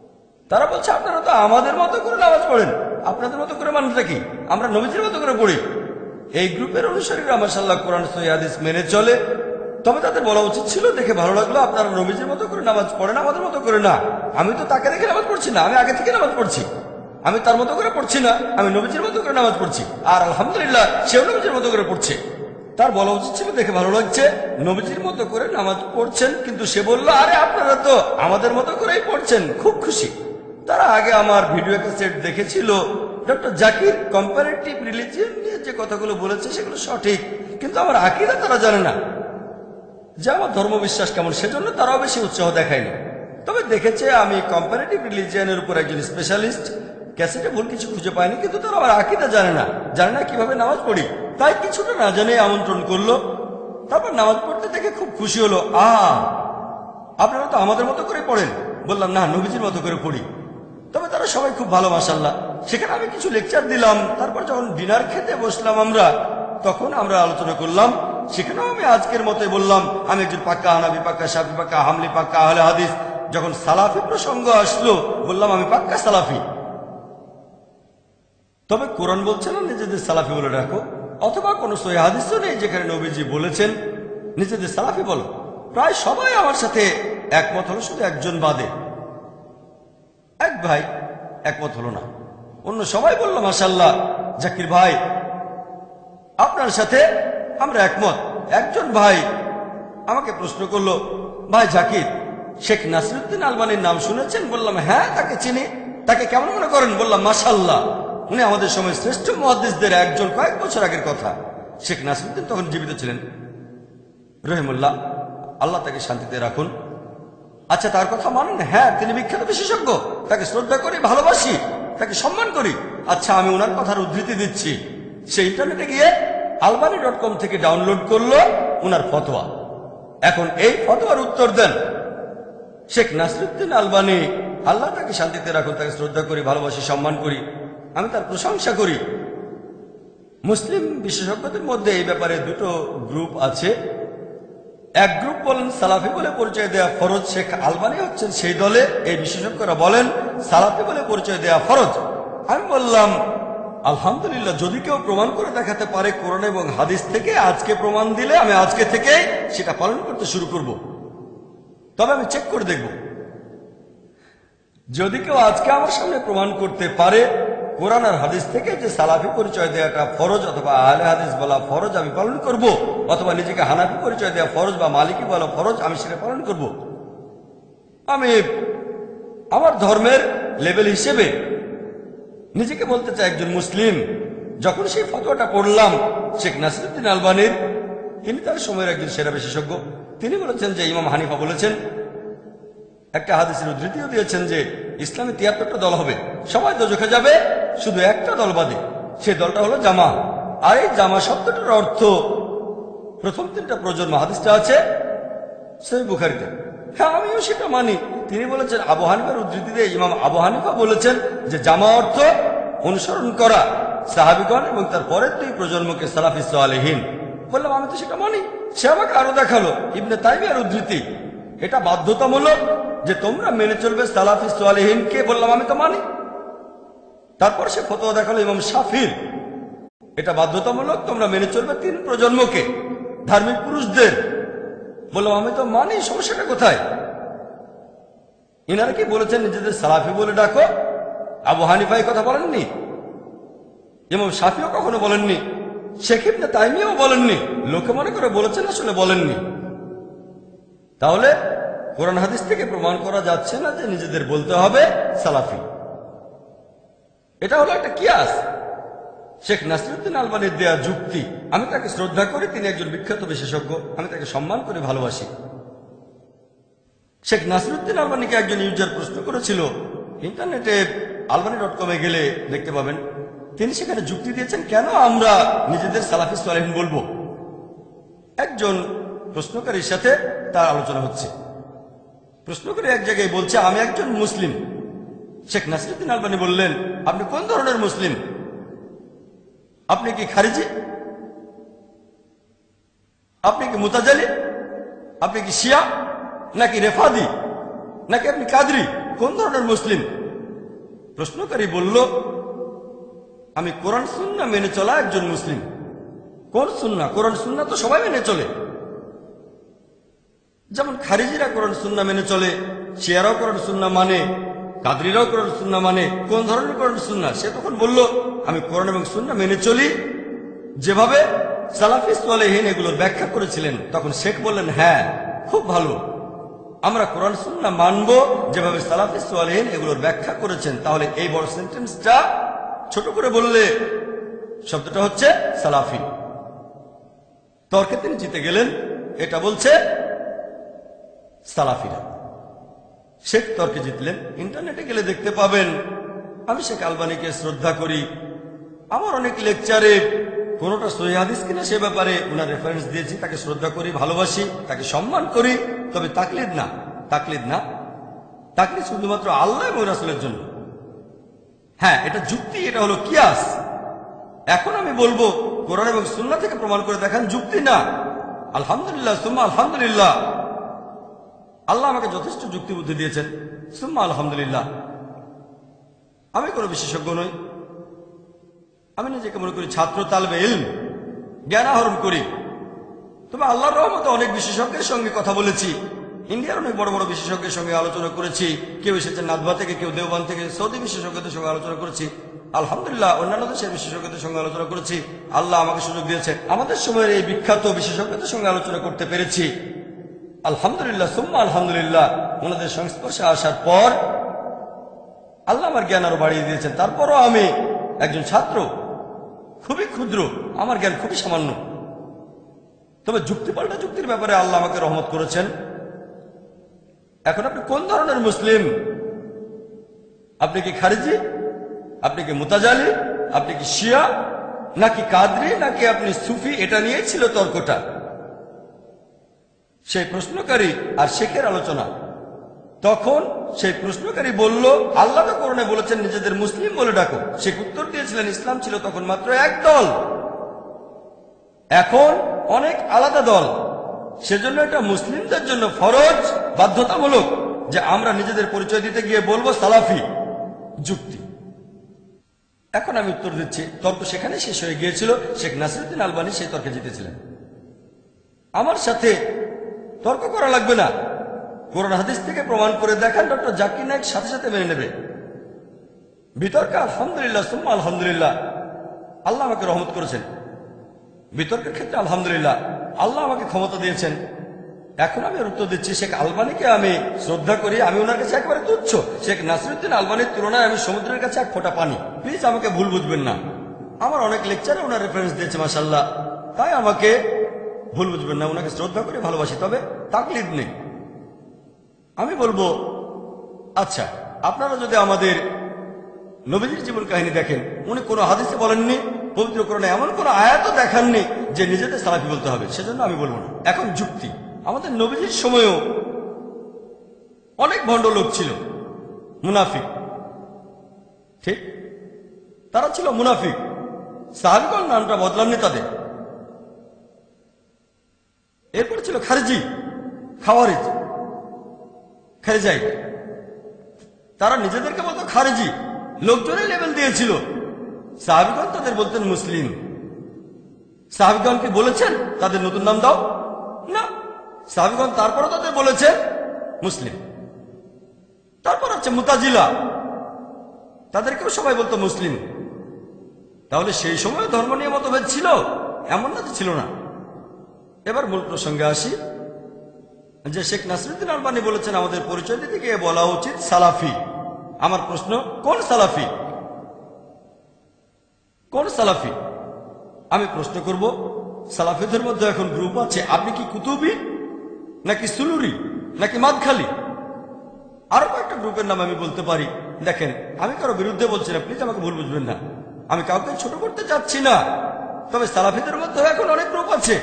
তারা বলছে আপনারা তো আমাদের মতো করে নামাজ পড়েন, আপনাদের মতো করে মানটা কি, আমরা নবীজির মতো করে পড়ি। এই গ্রুপের অনুসারীরা মাশাআল্লাহ কোরআন সহিহ হাদিস মেনে চলে। তবে তাদের বলা উচিত ছিল, দেখে ভালো লাগলো আপনারা নবীজির মতো করে নামাজ পড়েন, আমাদের মতো করে না। আমি তো তাকে দেখে নামাজ পড়ছি না, আমি আগে থেকে নামাজ পড়ছি। আমি তার মতো করে পড়ছি না, আমি নবীজির মতো করে নামাজ পড়ছি। আর আলহামদুলিল্লাহ সেও নবীজির মতো করে পড়ছে। তার বলা উচিত ছিল, দেখে ভালো লাগছে নবীজির মতো করে নামাজ পড়ছেন, কিন্তু সে বলল আরে আপনারা তো আমাদের মতো করেই পড়ছেন, খুব খুশি। তারা আগে আমার ভিডিও ক্যাসেট দেখেছিল। ডক্টর জাকির কম্পারেটিভ রিলিজিয়ন নিয়ে যে কথাগুলো বলেছে সেগুলো সঠিক, কিন্তু আমার আকীদা তারা জানে না, যে আমার ধর্মবিশ্বাস কেমন, সেজন্য তারাও বেশি উৎসাহ দেখায়নি। তবে দেখেছে আমি কম্পারেটিভ রিলিজিয়নের উপর একজন স্পেশালিস্ট, ক্যাসেটে ভুল কিছু খুঁজে পায়নি, কিন্তু তারা আমার আকীদা জানে না কিভাবে নামাজ পড়ি। তাই কিছুটা না জানে আমন্ত্রণ করলো। তারপর নামাজ পড়তে দেখে খুব খুশি হলো, আপনারা তো আমাদের মতো করে পড়েন। বললাম না, নবীজির মতো করে পড়ি। তবে তারা সবাই খুব ভালো মাশাআল্লাহ। সেখানে আমি কিছু লেকচার দিলাম। তারপর যখন ডিনার খেতে বসলাম আমরা, তখন আমরা আলোচনা করলাম। সেখানেও আমি আজকের মতোই বললাম আমি একজন পাক্কা হানাফি, পাক্কা শাফি, পাক্কা হামলি, পাক্কা আহলে হাদিস। যখন সালাফি প্রসঙ্গ আসলো, বললাম আমি পাক্কা সালাফি। তবে কোরআন বলছে না নিজেদের সালাফি বলে রাখো, অথবা কোনো সহিহ হাদিসও নেই যেখানে নবীজি বলেছেন নিজেদের সালাফি বলো। প্রায় সবাই আমার সাথে একমত হলো, শুধু একজন বাদে। এক ভাই একমত হলো না, অন্য সবাই বলল মাশাআল্লাহ জাকির ভাই আপনার সাথে আমরা একমত। একজন ভাই আমাকে প্রশ্ন করলো, ভাই জাকির, শেখ নাসিরউদ্দিন আলবানীর নাম শুনেছেন? বললাম হ্যাঁ, তাকে চিনি। তাকে কেমন মনে করেন? বললাম মাশাআল্লাহ, উনি আমাদের সময় শ্রেষ্ঠ মুহাদ্দিসদের একজন, কয়েক বছর আগের কথা। শেখ নাসিরউদ্দিন তখন জীবিত ছিলেন রহিমুল্লাহ, আল্লাহ তাকে শান্তিতে রাখুন। আচ্ছা, তার কথা মানেন? হ্যাঁ, তিনি বিখ্যাত বিশেষজ্ঞ, তাকে শ্রদ্ধা করি, ভালোবাসি, তাকে সম্মান করি। আচ্ছা, আমি ওনার কথার উদ্ধৃতি দিচ্ছি। সে ইন্টারনেটে গিয়ে albani.com থেকে ডাউনলোড করলো ওনার ফতোয়া। এখন এই ফতোয়ার উত্তর দেন শেখ নাসিরউদ্দিন আলবানী, আল্লাহ তাকে শান্তিতে রাখুন, তাকে শ্রদ্ধা করি, ভালোবাসি, সম্মান করি, আমি তার প্রশংসা করি। মুসলিম বিশেষজ্ঞদের মধ্যে এই ব্যাপারে দুটো গ্রুপ আছে। এক গ্রুপ বলেন সালাফি বলে পরিচয় দেয়া ফরজ, শেখ আলবানী হচ্ছেন সেই দলে। এই বিশেষজ্ঞরা বলেন সালাফি বলে পরিচয় দেয়া ফরজ। আমি বললাম আলহামদুলিল্লাহ, যদি কেউ প্রমাণ করে দেখাতে পারে কোরআন এবং হাদিস থেকে, আজকে প্রমাণ দিলে আমি আজকে থেকে সেটা পালন করতে শুরু করব। তবে আমি চেক করে দেখব, যদি কেউ আজকে আমার সামনে প্রমাণ করতে পারে কোরআন আর হাদিস থেকে যে সালাফি পরিচয় দেওয়াটা ফরজ অথবা আহলে হাদিস বলা ফরজ, আমি পালন করব। অথবা নিজেকে হানাফি পরিচয় দেওয়া ফরজ বা মালিকি বলা ফরজ, আমি সেটা পালন করব। আমি আমার ধর্মের লেভেল হিসেবে নিজেকে বলতে চাই একজন মুসলিম। যখন সেই ফতোয়াটা পড়লাম শেখ নাসিরউদ্দিন আলবানীর, তিনি তার সময়ের একজন সেরা বিশেষজ্ঞ, তিনি বলেছেন যে ইমাম হানিফা বলেছেন, একটা হাদিসের উদ্ধৃতিও দিয়েছেন যে ইসলামে ৭৩টা দল হবে, সবাই দোজখে যাবে, শুধু একটা দল বাদে, সেই দলটা হলো জামা। আর এই জামা শব্দটার অর্থ প্রথম ৩টা প্রজন্ম, হাদিসটা আছে সহিহ বুখারীতে। হ্যাঁ, আমিও সেটা মানি। তিনি বলেছেন, আবু হানিফার উদ্ধৃতিতে ইমাম আবু হানিফা বলেছেন যে জামা অর্থ অনুসরণ করা সাহাবীগণ এবং তার পরের ২ প্রজন্মকে সালাফি সালেহীন। বললাম আমি তো সেটা মানি। সে আমাকে আরো দেখালো ইবনে তাইমিয়ার উদ্ধৃতি, এটা বাধ্যতামূলক যে তোমরা মেনে চলবে সালাফি সালেহীনকে। বললাম আমি তো মানি। তারপর সে ফতোয়া দেখালো ইমাম শাফির, এটা বাধ্যতামূলক, তোমরা মেনে চলবে ৩ প্রজন্মকে, ধার্মিক পুরুষদের। বললাম আমি তো মানি, সমস্যাটা কোথায়? ইনারা কি বলেছেন নিজেদের সালাফি বলে ডাকো? আবু হানিফা এই কথা বলেননি, ইমাম শাফিও কখনো বলেননি, শেখ ইবনে তাইমিয়াও বলেননি। লোকে মনে করে বলেছেন, আসলে বলেননি। তাহলে কোরআন হাদিস থেকে প্রমাণ করা যাচ্ছে না যে নিজেদের বলতে হবে সালাফি। এটা হলো একটা কিয়াস, শেখ নাসিরউদ্দিন আলবানীর দেয়া যুক্তি। আমি তাকে শ্রদ্ধা করি, তিনি একজন বিখ্যাত বিশেষজ্ঞ, আমি তাকে সম্মান করে ভালোবাসি। শেখ নাসিরউদ্দিন আলবানীকে একজন ইউজার প্রশ্ন করেছিল, ইন্টারনেটে albani.com গেলে দেখতে পাবেন, তিনি সেখানে যুক্তি দিয়েছেন কেন আমরা নিজেদের সালাফি সালেহীন বলবো। একজন প্রশ্নকারীর সাথে তার আলোচনা হচ্ছে, প্রশ্নকারী এক জায়গায় বলছে আমি একজন মুসলিম। শেখ নাসিরউদ্দিন আলবানী বললেন, আপনি কোন ধরনের মুসলিম? আপনি কি খারিজি? আপনি কি মুতাজালি? আপনি কি শিয়া নাকি রেফাদি নাকি আপনি কাদরি? কোন ধরনের মুসলিম? প্রশ্নকারী বলল, আমি কোরআন সুন্নাহ মেনে চলা একজন মুসলিম। কোন সুন্নাহ? কোরআন সুন্নাহ তো সবাই মেনে চলে। যেমন খারিজিরা কোরআন সুন্নাহ মেনে চলে, শিয়ারাও কোরআন সুন্নাহ মানে, কাদরিরাও কোরআন সুন্নাহ মানে। কোন ধরনের কোরআন সুন্নাহ? সে তখন বলল, আমি কোরআন এবং সুন্নাহ মেনে চলি যেভাবে সালাফি সালেহীন এগুলোর ব্যাখ্যা করেছিলেন। তখন শেখ বললেন, হ্যাঁ, খুব ভালো, আমরা কোরআন সুন্নাহ মানব যেভাবে সালাফি সালেহীন এগুলোর ব্যাখ্যা করেছেন। তাহলে এই বড় সেন্টেন্সটা ছোট করে বললে শব্দটা হচ্ছে সালাফি। তর্কে তিনি জিতে গেলেন। এটা বলছে সালাফিরা। শেখ তর্কে জিতলেন। ইন্টারনেটে গেলে দেখতে পাবেন আমি শেখ আলবানীকে শ্রদ্ধা করি। আমার অনেক লেকচারে কোনটা সহিহ হাদিস কিনা সে ব্যাপারে ওনার রেফারেন্স দিয়েছি। তাকে শ্রদ্ধা করি, ভালোবাসি, তাকে সম্মান করি। তবে তাকলিদ না, তাকলিদ না। তাকলিদ শুধুমাত্র আল্লাহ এবং রাসূলের জন্য। হ্যাঁ, এটা যুক্তি, এটা হলো কিয়াস। এখন আমি বলবো কোরআন এবং সুন্নাহ থেকে প্রমাণ করে দেখান, যুক্তি না। আলহামদুলিল্লাহ, সুম্মা আলহামদুলিল্লাহ। আল্লাহ আমাকে যথেষ্ট যুক্তি বুদ্ধি দিয়েছেন, সুম্মা আলহামদুলিল্লাহ। আমি কোনো বিশেষজ্ঞ নই। আমি নিজেকে মনে করি ছাত্র, তালবে ইলম, জ্ঞান আহরণ করি। তবে আল্লাহর রহমতে অনেক বিশেষজ্ঞের সঙ্গে কথা বলেছি। ইন্ডিয়ার অনেক বড় বড় বিশেষজ্ঞের সঙ্গে আলোচনা করেছি। কেউ এসেছেন নাদবা থেকে, কেউ দেওবান থেকে। সৌদি বিশেষজ্ঞদের সঙ্গে আলোচনা করেছি, আলহামদুলিল্লাহ। অন্যান্য দেশের বিশেষজ্ঞদের সঙ্গে আলোচনা করেছি। আল্লাহ আমাকে সুযোগ দিয়েছে আমাদের সময়ের এই বিখ্যাত বিশেষজ্ঞদের সঙ্গে আলোচনা করতে পেরেছি, আলহামদুলিল্লাহ, সুম্মা আলহামদুলিল্লাহ। ওনাদের সংস্পর্শে আসার পর আল্লাহ আমার জ্ঞান আরো বাড়িয়ে দিয়েছেন। তারপরও আমি একজন ছাত্র, খুবই ক্ষুদ্র, আমার জ্ঞান খুবই সামান্য। তবে যুক্তিপাল্টা যুক্তির ব্যাপারে আল্লাহ আমাকে রহমত করেছেন। এখন আপনি কোন ধরনের মুসলিম? আপনি কি খারিজি, আপনি কি মুতাজালি, আপনি কি শিয়া, নাকি কাদরি, নাকি আপনি সুফি? এটা নিয়েই ছিল তর্কটা। সেই প্রশ্নকারী আর শেখের আলোচনা। তখন সেই প্রশ্নকারী বলল, আল্লাহ তো কোরআনে বলেছেন নিজেদের মুসলিম বলে ডাকো। শেখ উত্তর দিয়েছিলেন, ইসলাম ছিল তখন মাত্র এক দল, এখন অনেক আলাদা দল। সেজন্য এটা মুসলিমদের জন্য ফরজ, বাধ্যতামূলক যে আমরা নিজেদের পরিচয় দিতে গিয়ে বলবো সালাফি। যুক্তি। এখন আমি উত্তর দিচ্ছি। তর্ক সেখানে শেষ হয়ে গিয়েছিল। শেখ নাসিরউদ্দিন আলবানী সেই তর্কে জিতেছিলেন। আমার সাথে তর্ক করা লাগবে না। কোরআন হাদিস থেকে প্রমাণ করে দেখান, ডক্টর জাকির নায়েক সাথে সাথে মেনে নেবে। বিতর্কে আলহামদুলিল্লাহ, সুম্মা আলহামদুলিল্লাহ। আল্লাহ আমাকে রহমত করেছেন। বিতর্কের ক্ষেত্রে আলহামদুলিল্লাহ, আল্লাহ আমাকে ক্ষমতা দিয়েছেন। এখন আমি উত্তর দিচ্ছি, শেখ আলবানীকে আমি শ্রদ্ধা করি, আমি ওনার কাছে একেবারে তুচ্ছ। শেখ নাসিরউদ্দিন আলবানীর তুলনায় আমি সমুদ্রের কাছে এক ফোঁটা পানি। প্লিজ আমাকে ভুল বুঝবেন না। আমার অনেক লেকচারে ওনার রেফারেন্স দিয়েছে, মাশাআল্লাহ। তাই আমাকে ভুল বুঝবেন না। ওনাকে শ্রদ্ধা করে ভালোবাসি, তবে তাকলিদ নেই। আমি বলবো, আচ্ছা, আপনারা যদি আমাদের নবীজির জীবন কাহিনী দেখেন, উনি কোনো হাদিসে বলেননি, পবিত্র কোরআনে এমন কোন আয়াতও দেখাননি যে নিজেদের সালাফি বলতে হবে। সেজন্য আমি বলবো না। এখন যুক্তি। আমাদের নবীজির সময়ও অনেক ভণ্ড লোক ছিল, মুনাফিক। ঠিক, তারা ছিল মুনাফিক। সাহাবীগণ নামটা বদলাননি তাদের। এরপর ছিল খারিজি, খাওয়ারিজ, খারিজাই। তারা নিজেদেরকে বলতো খারিজি, লোকজনের লেভেল দিয়েছিল। সাহাবীগণ তাদের বলতেন মুসলিম। সাহাবীগণ কি বলেছেন তাদের নতুন নাম দাও? না, সাহাবীগণ তারপরে তাদের বলেছেন মুসলিম। তারপর হচ্ছে মুতাজিলা, তাদেরকেও সবাই বলতো মুসলিম। তাহলে সেই সময় ধর্ম নিয়ে মতভেদ ছিল? এমন না যে ছিল না। এবার মূল প্রসঙ্গে আসি, যে শেখ নাসিরউদ্দিন আলবানী বলেছেন আমাদের পরিচয় দিতে গিয়ে বলা উচিত সালাফি। আমার প্রশ্ন, কোন সালাফি? কোন সালাফি? আমি প্রশ্ন করব, সালাফিদের মধ্যে এখন গ্রুপ আছে। আপনি কি কুতুবি, নাকি সুলুরি, নাকি মাদখালি? আরো কয়েকটা গ্রুপের নাম আমি বলতে পারি। দেখেন, আমি কারো বিরুদ্ধে বলছি না, প্লিজ আমাকে ভুল বুঝবেন না। আমি কাউকে ছোট করতে চাচ্ছি না। তবে সালাফিদের মধ্যে এখন অনেক গ্রুপ আছে।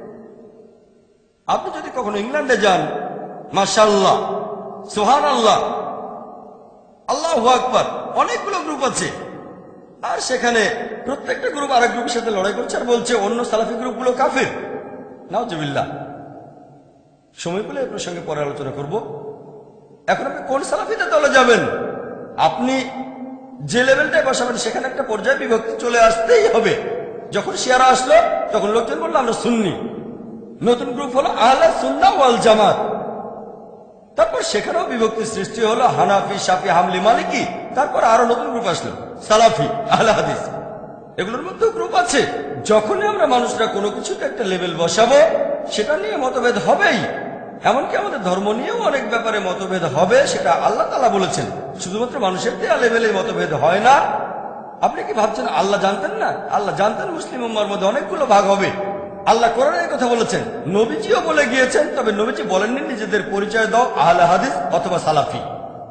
আপনি যদি কখনো ইংল্যান্ডে যান, মাশাআল্লাহ, সুবহানাল্লাহ, আল্লাহু আকবার, অনেকগুলো গ্রুপ আছে। আর সেখানে প্রত্যেকটা গ্রুপ আরেক গ্রুপের সাথে লড়াই করছে আর বলছে অন্য সালাফি গ্রুপগুলো কাফের। নাউজুবিল্লাহ। সময় পেলে এই প্রসঙ্গে পরে আলোচনা করব। এখন আপনি কোন সালাফিদের দলে যাবেন? আপনি যে লেভেলটায় বসাবেন সেখানে একটা পর্যায়ে বিভক্তি চলে আসতেই হবে। যখন শিয়ারা আসলো তখন লোকজন বললো আমরা সুন্নি, নতুন গ্রুপ হলো আহলে সুন্নাহ ওয়াল জামাত। তারপর সেখানেও বিভক্তির সৃষ্টি হলো হানাফি, শাফি, হামলি, মালিকি। তারপর আরো নতুন গ্রুপ আসলো সালাফি, আহলে হাদিস। এগুলোর মধ্যেও গ্রুপ আছে। যখনই আমরা মানুষরা কোনো কিছুতে একটা লেভেল বসাবো সেটা নিয়ে মতভেদ হবেই। এমনকি আমাদের ধর্ম নিয়েও অনেক ব্যাপারে মতভেদ হবে, সেটা আল্লাহ তাআলা বলেছেন। শুধুমাত্র মানুষের দেয়া লেভেলে মতভেদ হয় না। আপনি কি ভাবছেন আল্লাহ জানতেন না? আল্লাহ জানতেন মুসলিম উম্মার মধ্যে অনেকগুলো ভাগ হবে। আল্লাহ কোরআনে এই কথা বলেছেন, নবীজিও বলে গিয়েছেন। তবে নবীজি বলেননি নিজেদের পরিচয় দাও আহলে হাদিস অথবা সালাফি।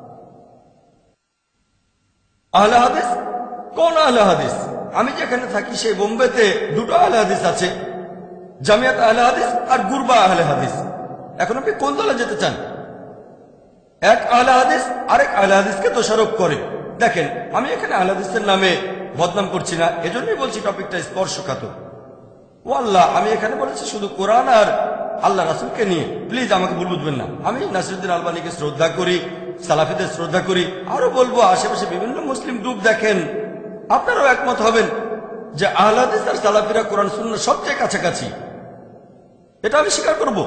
আহলে হাদিস কোন আহলে হাদিস? আমি যেখানে থাকি সেই বোম্বেতে দুটো আহলে হাদিস আছে, জামিয়াত আহলে হাদিস আর গুরবা আহলে হাদিস। এখন আপনি কোন দলে যেতে চান? এক আহলে হাদিস আরেক আহলে হাদিসকে দোষারোপ করে। দেখেন, আমি এখানে আহলে হাদিসের নামে বদনাম করছি না, এজন্যই বলছি টপিকটা স্পর্শকাতর। ও আল্লাহ, আমি এখানে বলেছি শুধু কোরআন আর আল্লাহ রাসূলকে নিয়ে। প্লিজ আমাকে ভুল বুঝবেন না। আমি নাসিরউদ্দিন আলবানীকে শ্রদ্ধা করি, সালাফিদের শ্রদ্ধা করি। আরো বলবো, আশেপাশে বিভিন্ন মুসলিম গ্রুপ দেখেন, আপনারাও একমত হবেন যে আহলে হাদিস আর সালাফিরা কোরআন সুন্নাহর সবচেয়ে কাছাকাছি। এটা আমি স্বীকার করব।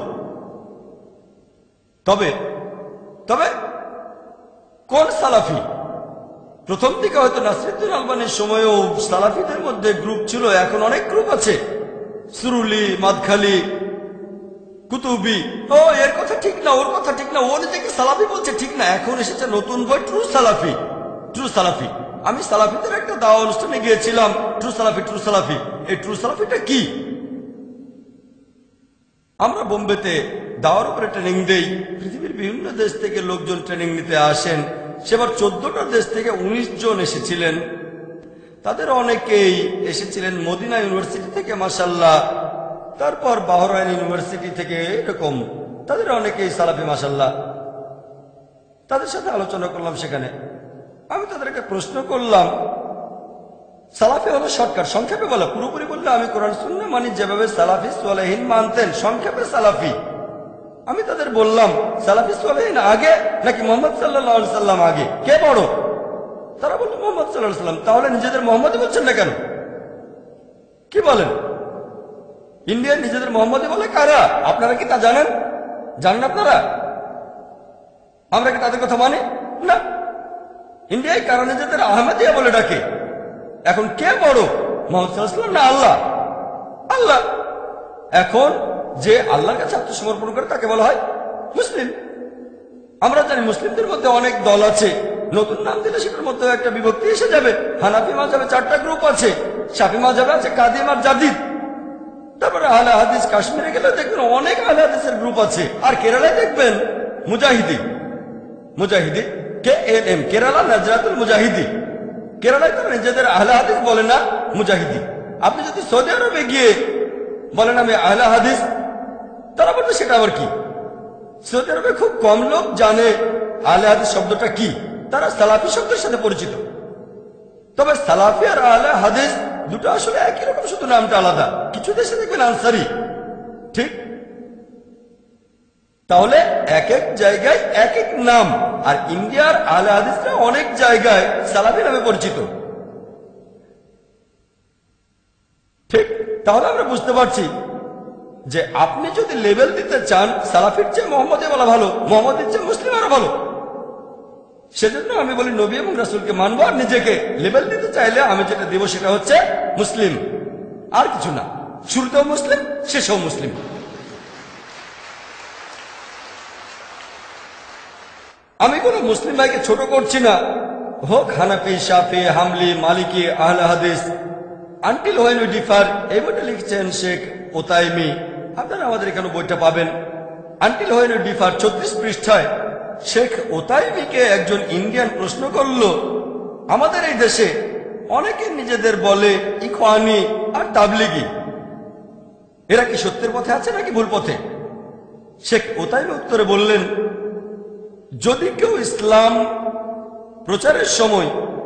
তবে তবে কোন সালাফি? প্রথম দিকে হয়তো নাসিরউদ্দিন আলবানীর সময়ও সালাফিদের মধ্যে গ্রুপ ছিল, এখন অনেক গ্রুপ আছে। সুরুলি, মাদখালি, কুতুবি। ও এর কথা ঠিক না, ওর কথা ঠিক না, ও নিজেকে সালাফি বলছে ঠিক না। এখন এসেছে নতুন বই, ট্রু সালাফি। ট্রু সালাফি। আমি সালাফিদের একটা দাওয়া অনুষ্ঠানে গিয়েছিলাম। ট্রু সালাফি, ট্রু সালাফি। এই ট্রু সালাফিটা কি? আমরা বোম্বেতে দাওয়ার উপরে ট্রেনিং দেই। পৃথিবীর বিভিন্ন দেশ থেকে লোকজন ট্রেনিং নিতে আসেন। সেবার 14টা দেশ থেকে 19 জন এসেছিলেন। তাদের অনেকেই এসেছিলেন মদিনা ইউনিভার্সিটি থেকে, মাশাআল্লাহ। তারপর বাহরাইন ইউনিভার্সিটি থেকে, এরকম তাদের অনেকেই সালাফি, মাশাআল্লাহ। তাদের সাথে আলোচনা করলাম সেখানে। আমি তাদেরকে প্রশ্ন করলাম, সালাফি হলো শর্টকাট, সংক্ষেপে বলা। পুরোপুরি বললে আমি কোরআন সুন্নাহ মানি, যেভাবে সালাফি সালেহীন মানতেন, সংক্ষেপে সালাফি। আমি তাদের বললাম, সালাফি সালেহীন আগে নাকি মুহাম্মদ সাল্লাল্লাহু আলাইহি সাল্লাম আগে, কে বড়? তারা বলল মুহাম্মদ সাল্লাল্লাহু আলাইহি সাল্লাম। তাহলে নিজেদের মোহাম্মদই বলছেন না কেন? কি বলেন? ইন্ডিয়ান নিজেদের মোহাম্মদই বলে কারা? আপনারা কি তা জানেন? জানেন আপনারা? আমরা কি তাদের কথা মানি না? ইন্ডিয়ায় কারা নিজেদের আহমদিয়া বলে ডাকে। এখন কে বড়, মুহাম্মদ সাল্লাল্লাহু আলাইহি ওয়াসাল্লাম না আল্লাহ? আল্লাহ। এখন যে আল্লাহর কাছে আত্মসমর্পণ করে তাকে বলা হয় মুসলিম। আমরা জানি মুসলিমদের মধ্যে অনেক দল আছে। নতুন নাম দিলে সেটার মধ্যে একটা বিভক্তি এসে যাবে। হানাফি মাযহাবে 4টা গ্রুপ আছে, শাফি মাযহাবে আছে কাদিম আর জাদিদ। তারপরে আহলে হাদিস, কাশ্মীরে গেলে দেখবেন অনেক আহলে হাদিসের গ্রুপ আছে। আর কেরালায় দেখবেন মুজাহিদি, মুজাহিদি KNM, কেরালা নাজরাতুল মুজাহিদি। কেরালায় তারা নিজেদের আহলে হাদিস বলে না, মুজাহিদি। আপনি যদি সৌদি আরবে গিয়ে বলেন আমি আহলে হাদিস, তারা বলবে সেটা আবার কি? সৌদি আরবে খুব কম লোক জানে আহলে হাদিস শব্দটা কি। তারা সালাফি শব্দের সাথে পরিচিত। তবে সালাফি আর আহলে হাদিস দুটো আসলে একই রকম, শুধু নামটা আলাদা। কিছু দেশে দেখবেন আনসারি, ঠিক? তাহলে এক এক জায়গায় এক এক নাম। আর ইন্ডিয়ার আহলে হাদিসরা অনেক জায়গায় সালাফি নামে পরিচিত, ঠিক? তাহলে আমরা বুঝতে পারছি যে আপনি যদি লেভেল দিতে চান, সালাফির চেয়ে মোহাম্মদে বলা ভালো, মোহাম্মদের চেয়ে মুসলিম আরো ভালো। সেজন্য আমি বলি নবী এবং রাসূলকে মানবো। আর নিজেকে লেভেল দিতে চাইলে আমি যেটা দেব সেটা হচ্ছে মুসলিম, আর কিছু না। শুরুতেও মুসলিম, শেষেও মুসলিম। আমি কোন মুসলিম ভাইকে ছোট করছি না, হোক হানাফি, শাফি, হামলি, মালিকি, আহলে হাদিস। আনটিল হোয়েন উই ডিফার, এই বইটা লিখছেন শেখ ওতাইমি। আপনারা আমাদের এখানে বইটা পাবেন। আনটিল হোয়েন উই ডিফার 34 পৃষ্ঠায় শেখ ওতাইমিকে একজন ইন্ডিয়ান প্রশ্ন করল, আমাদের এই দেশে অনেকে নিজেদের বলে ইখওয়ানি আর তাবলিগি, এরা কি সত্যের পথে আছে নাকি ভুল পথে? শেখ ওতাইমি উত্তরে বললেন, যদি কেউ ইসলাম প্রচারের সময়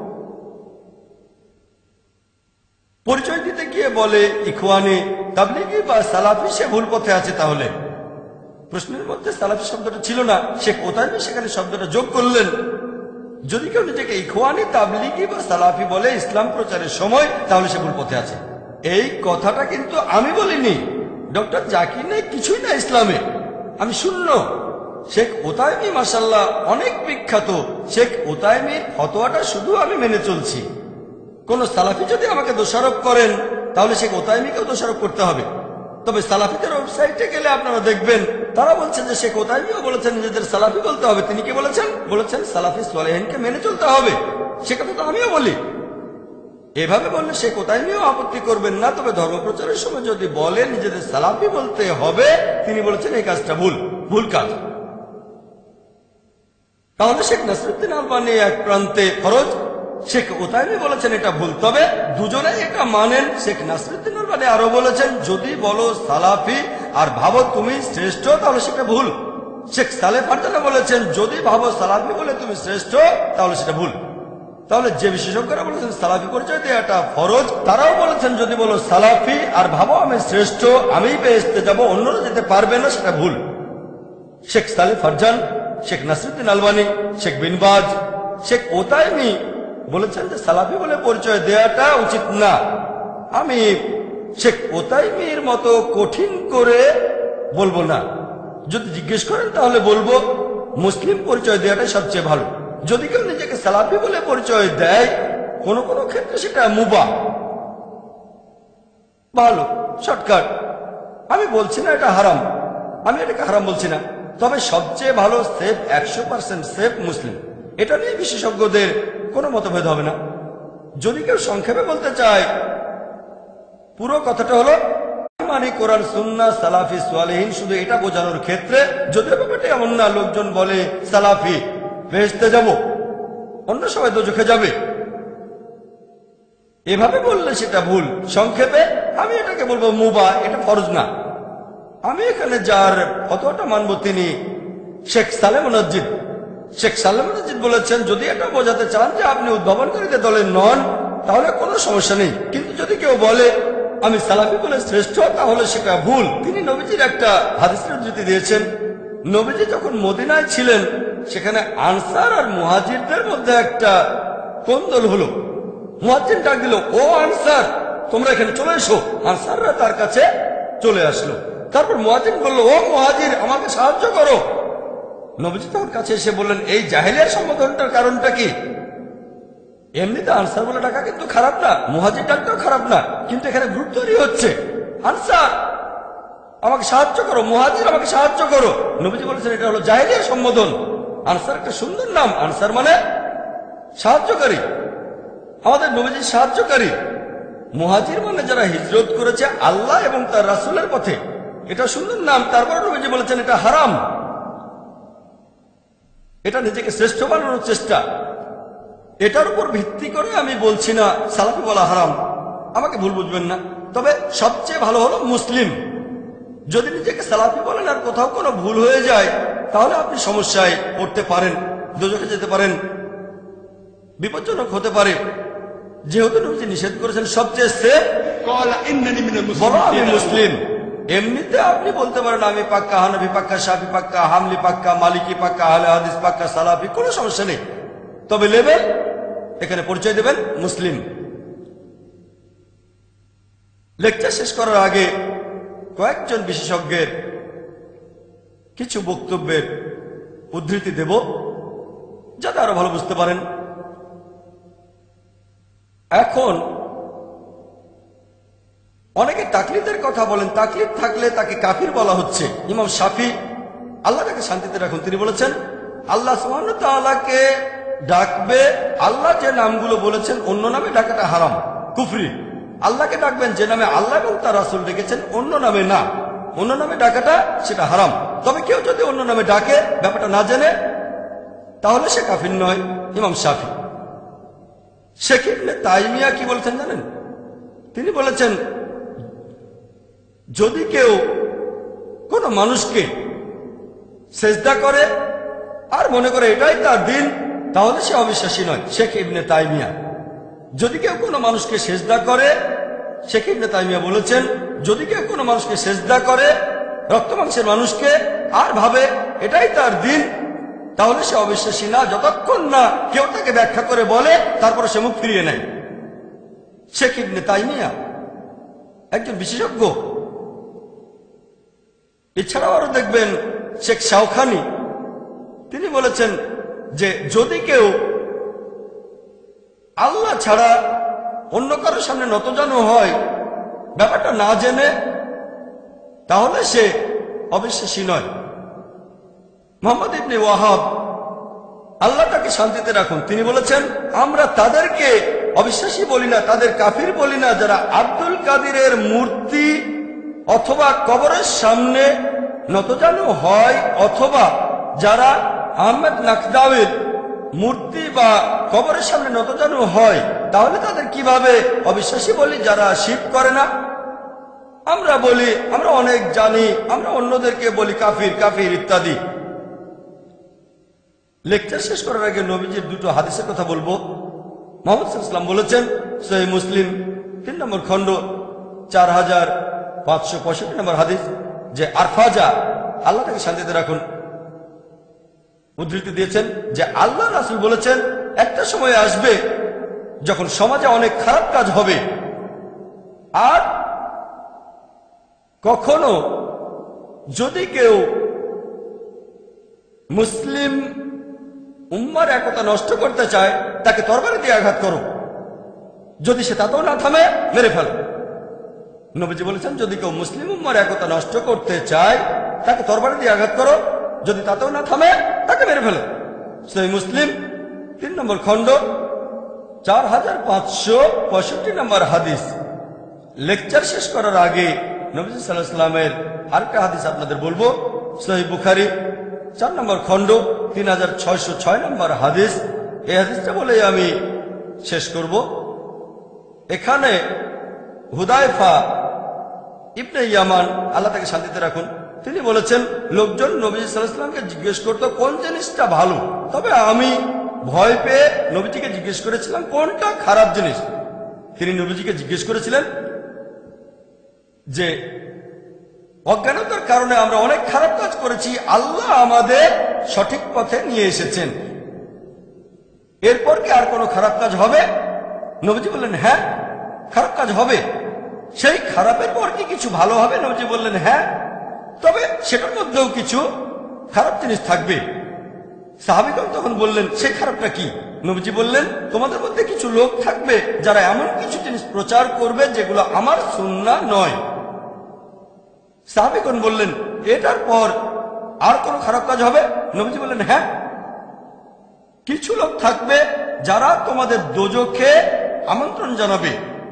পরিচয় দিতে গিয়ে বলে ইখওয়ানি, তাবলিগি বা সালাফি, সে ভুল পথে আছে। তাহলে প্রশ্নের মধ্যে সালাফি শব্দটা ছিল না, শেখ ওতাইমি সেখানে শব্দটা যোগ করলেন। যদি কেউ নিজেকে ইখওয়ানি, তাবলিগি বা সালাফি বলে ইসলাম প্রচারের সময়, তাহলে সে ভুল পথে আছে। এই কথাটা কিন্তু আমি বলিনি, ডক্টর জাকির নাইক কিছুই না ইসলামে, আমি শূন্য। শেখ ওতাইমি মাশাআল্লাহ অনেক বিখ্যাত, শেখ ওতাইমির ফতোয়াটা শুধু আমি মেনে চলছি। কোন সালাফি যদি আমাকে দোষারোপ করেন, তাহলে শেখ ওতাইমিকেও দোষারোপ করতে হবে। তবে সালাফিদের ওয়েবসাইটে গেলে আপনারা দেখবেন তারা বলছেন যে শেখ ওতাইমিও বলেছেন নিজেদের সালাফি বলতে হবে। তিনি কি বলেছেন? বলেছেন সালাফি সালেহিনকে মেনে চলতে হবে। সে কথা তো আমিও বলি। এভাবে বললে শেখ ওতাইমিও আপত্তি করবেন না। তবে ধর্মপ্রচারের সময় যদি বলে নিজেদের সালাফি বলতে হবে, তিনি বলেছেন এই কাজটা ভুল, ভুল কাজ। তাহলে শেখ নাসিরউদ্দিন আলবানী এক প্রান্তে ফরজ, শেখ ওতাইমি বলেছেন এটা ভুল। তবে দুজনেই এটা মানেন। শেখ নাসিরউদ্দিন আলবানী আরো বলেছেন যদি বলো সালাফি আর ভাবো তুমি শ্রেষ্ঠ, তাহলে সেটা ভুল। শেখ সালেহ ফারজানা বলেছেন যদি ভাবো সালাফি বলে তুমি শ্রেষ্ঠ, তাহলে সেটা ভুল। তাহলে যে বিশেষজ্ঞরা বলেছেন সালাফি পরিচয় দেওয়াটা ফরজ, তারাও বলেছেন যদি বলো সালাফি আর ভাবো আমি শ্রেষ্ঠ, আমি বেহেশতে যাব, অন্যরা যেতে পারবে না, সেটা ভুল। শেখ সালেহ ফারজান, শেখ নাসিরউদ্দিন আলবানী, শেখ বিন বাজ, শেখ ওতাইমি বলেছেন যে সালাফি বলে পরিচয় দেওয়াটা উচিত না। আমি শেখ ওতাইমির মতো কঠিন করে বলবো না। যদি জিজ্ঞেস করেন তাহলে বলবো মুসলিম পরিচয় দেওয়াটাই সবচেয়ে ভালো। যদি কেউ নিজেকে সালাফি বলে পরিচয় দেয়, কোন কোন ক্ষেত্রে সেটা মুবাহ, ভালো, শর্টকাট। আমি বলছি না এটা হারাম, আমি এটাকে হারাম বলছি না। তবে সবচেয়ে ভালো সেফ, 100% সেফ মুসলিম। এটা নিয়ে বিশেষজ্ঞদের কোনো মতভেদ হবে না। যদি কেউ সংক্ষেপে বলতে চায়, পুরো কথাটা হলো মানে কোরআন, সুন্নাহ, সালাফি, সালেহিন, শুধু এটা বোঝানোর ক্ষেত্রে। যদিও ব্যাপারটা এমন না, লোকজন বলে সালাফি বেহেশতে যাব, অন্য সবাই দোজখে যাবে, এভাবে বললে সেটা ভুল। সংক্ষেপে আমি এটাকে বলবো মুবাহ, এটা ফরজ না। আমি এখানে যার ফতোয়াটা মানব তিনি শেখ সালেহ মুনাজ্জিদ। শেখ সালেহ মুনাজ্জিদ বলেছেন যদি এটা বোঝাতে চান যে আপনি উদ্ভাবনকারীদের দলের নন, তাহলে কোনো সমস্যা নেই। কিন্তু যদি কেউ বলে আমি সালাফি বলে শ্রেষ্ঠ, তাহলে সেটা ভুল। তিনি নবীজির একটা হাদিসের উদ্ধৃতি দিয়েছেন। নবীজি যখন মদিনায় ছিলেন, সেখানে আনসার আর মুহাজিরদের মধ্যে একটা কোন্দল হলো। মুহাজির ডাক দিল, ও আনসার তোমরা এখানে চলে এসো। আনসাররা তার কাছে চলে আসলো। তারপর মুহাজির বলল, ও মুহাজির আমাকে সাহায্য করো। নবীজি তার কাছে এসে বললেন, এই জাহেলিয়ার সম্বোধনটার কারণটা কি? এমনিতে আনসার বলে ডাকা কিন্তু খারাপ না, মুহাজির ডাকটাও খারাপ না, কিন্তু এখানে গ্রুপ তৈরি হচ্ছে। আনসার আমাকে সাহায্য করো, মুহাজির আমাকে সাহায্য করো। নবীজি বলেছেন এটা হলো জাহেলিয়ার সম্বোধন। আনসার একটা সুন্দর নাম, আনসার মানে সাহায্যকারী, আমাদের নবীজির সাহায্যকারী। মুহাজির মানে যারা হিজরত করেছে আল্লাহ এবং তার রাসূলের পথে, এটা সুন্দর নাম। তারপর নবীজি বলেছেন এটা হারাম, এটা নিজেকে শ্রেষ্ঠ বানানোর চেষ্টা। এটার উপর ভিত্তি করে আমি বলছি না সালাফি বলা হারাম, আমাকে ভুল বুঝবেন না। তবে সবচেয়ে ভালো হলো মুসলিম। যদি নিজেকে সালাফি বলেন আর কোথাও কোনো ভুল হয়ে যায়, তাহলে আপনি সমস্যায় পড়তে পারেন, দোজখে যেতে পারেন, বিপজ্জনক হতে পারে। যেহেতু নবীজি নিষেধ করেছেন সবচেয়ে সেফ, বলো আমি মুসলিম। এমনিতে আপনি বলতে পারেন আমি পাক্কা হানাফি, পাক্কা শাফি, পাক্কা হামলি, পাক্কা মালিকি, পাক্কা আহলে হাদিস, পাক্কা সালাফি, কোনো সমস্যা নেই। তবে লেভেল, এখানে পরিচয় দেবেন মুসলিম। লেকচার শেষ করার আগে কয়েকজন বিশেষজ্ঞের কিছু বক্তব্যের উদ্ধৃতি দেব, যাতে আরো ভালো বুঝতে পারেন। এখন অনেকে তাকলিদের কথা বলেন, তাকলিদ থাকলে তাকে কাফির বলা হচ্ছে। ইমাম শাফি, আল্লাহ তাকে শান্তিতে রাখুন, তিনি বলেছেন আল্লাহ সুবহানাহু ওয়া তাআলাকে ডাকবে, আল্লাহ যে নামগুলো বলেছেন অন্য নামে ডাকাটা হারাম, কুফরি। আল্লাহকে ডাকবেন যে নামে আল্লাহ এবং তার রাসূল ডেকেছেন, অন্য নামে না, অন্য নামে ডাকাটা সেটা হারাম। তবে কেউ যদি অন্য নামে ডাকে ব্যাপারটা না জেনে, তাহলে সে কাফির নয়। ইমাম শাফি। শেখ ইবনে তাইমিয়া কি বলেছেন জানেন? তিনি বলেছেন যদি কেউ কোনো মানুষকে সেজদা করে আর মনে করে এটাই তার দিন, তাহলে সে অবিশ্বাসী নয়। শেখ ইবনে তাইমিয়া। যদি কেউ কোনো মানুষকে সেজদা করে, শেখ ইবনে তাইমিয়া বলেছেন যদি কেউ কোনো মানুষকে সেজদা করে, রক্ত মাংসের মানুষকে, আর ভাবে এটাই তার দিন, তাহলে সে অবিশ্বাসী না, যতক্ষণ না কেউ তাকে ব্যাখ্যা করে বলে তারপরে সে মুখ ফিরিয়ে নেয়। শেখ ইবনে তাইমিয়া একজন বিশেষজ্ঞ। এছাড়াও আরো দেখবেন শেখ শাওখানি, তিনি বলেছেন যে যদি কেউ আল্লাহ ছাড়া অন্য কারোর সামনে নতজানু হয় ব্যাপারটা না জেনে, তাহলে সে অবিশ্বাসী নয়। মুহাম্মদ ইবনে ওয়াহাব, আল্লাহ তাকে শান্তিতে রাখুন, তিনি বলেছেন আমরা তাদেরকে অবিশ্বাসী বলি না, তাদের কাফির বলি না যারা আব্দুল কাদিরের মূর্তি অথবা কবরের সামনে নতজানু হয়, অথবা যারা আহমেদ নাকদাওয়ের মূর্তি বা কবরের সামনে নতজানু হয়, তাহলে তাদের কিভাবে অবিশ্বাসী বলি যারা শিরক করে না? আমরা বলি আমরা অনেক জানি, আমরা অন্যদেরকে বলি কাফির কাফির ইত্যাদি। লেকচার শেষ করার আগে নবীজির দুটো হাদিসের কথা বলবো। মুহাম্মদ সাল্লাল্লাহু আলাইহি ওয়াসাল্লাম বলেছেন, সহিহ মুসলিম 3 নম্বর খণ্ড 4565 নম্বর হাদিস, যে আরফাজা, আল্লাহ তাকে শান্তিতে রাখুন, উদ্ধৃতি দিয়েছেন যে আল্লাহ রাসূল বলেছেন একটা সময় আসবে যখন সমাজে অনেক খারাপ কাজ হবে, আর কখনো যদি কেউ মুসলিম উম্মার একতা নষ্ট করতে চায় তাকে তরবারি দিয়ে আঘাত করো, যদি সে তাতেও না থামে মেরে ফেলো। নবীজি বলেছেন যদি কেউ মুসলিম উম্মার একতা নষ্ট করতে চায় তাকে তরবারি দিয়ে আঘাত করো, যদি তাতেও না থামে তাকে মেরে ফেলো। সহিহ মুসলিম 3 নম্বর খণ্ড 4565 নম্বর হাদিস। লেকচার শেষ করার আগে নবীজি সাল্লাল্লাহু আলাইহি ওয়াসাল্লামের আরেকটা হাদিস আপনাদের বলবো। সহিহ বুখারী 4 নম্বর খণ্ড 3606 নম্বর হাদিস। এই হাদিসটা বলেই আমি শেষ করব। এখানে হুদায়ফা ইবনে ইয়ামান, আল্লাহ তাকে শান্তিতে রাখুন, তিনি বলেছেন লোকজন নবী সাল্লাল্লাহু আলাইহি ওয়াসাল্লামকে জিজ্ঞেস করতো কোন জিনিসটা ভালো, তবে আমি ভয় পেয়ে নবীজিকে জিজ্ঞেস করেছিলাম কোনটা খারাপ জিনিস। তিনি নবীজিকে জিজ্ঞেস করেছিলেন যে অজ্ঞানতার কারণে আমরা অনেক খারাপ কাজ করেছি, আল্লাহ আমাদের সঠিক পথে নিয়ে এসেছেন, এরপর কি আর কোনো খারাপ কাজ হবে? নবীজি বললেন হ্যাঁ, খারাপ কাজ হবে। সেই খারাপের পর কি কিছু ভালো হবে? নবীজি বললেন হ্যাঁ, তবে সেটার মধ্যেও কিছু খারাপ জিনিস থাকবে। সাহাবীগণ তখন বললেন সেই খারাপটা কি? নবীজি বললেন তোমাদের মধ্যে কিছু লোক থাকবে যারা এমন কিছু জিনিস প্রচার করবে যেগুলো আমার সুন্নাহ নয়। সাহাবীগণ বললেন এটার পর আর কোন খারাপ কাজ হবে? নবীজি বললেন হ্যাঁ, কিছু লোক থাকবে যারা তোমাদের দোজখে আমন্ত্রণ জানাবে।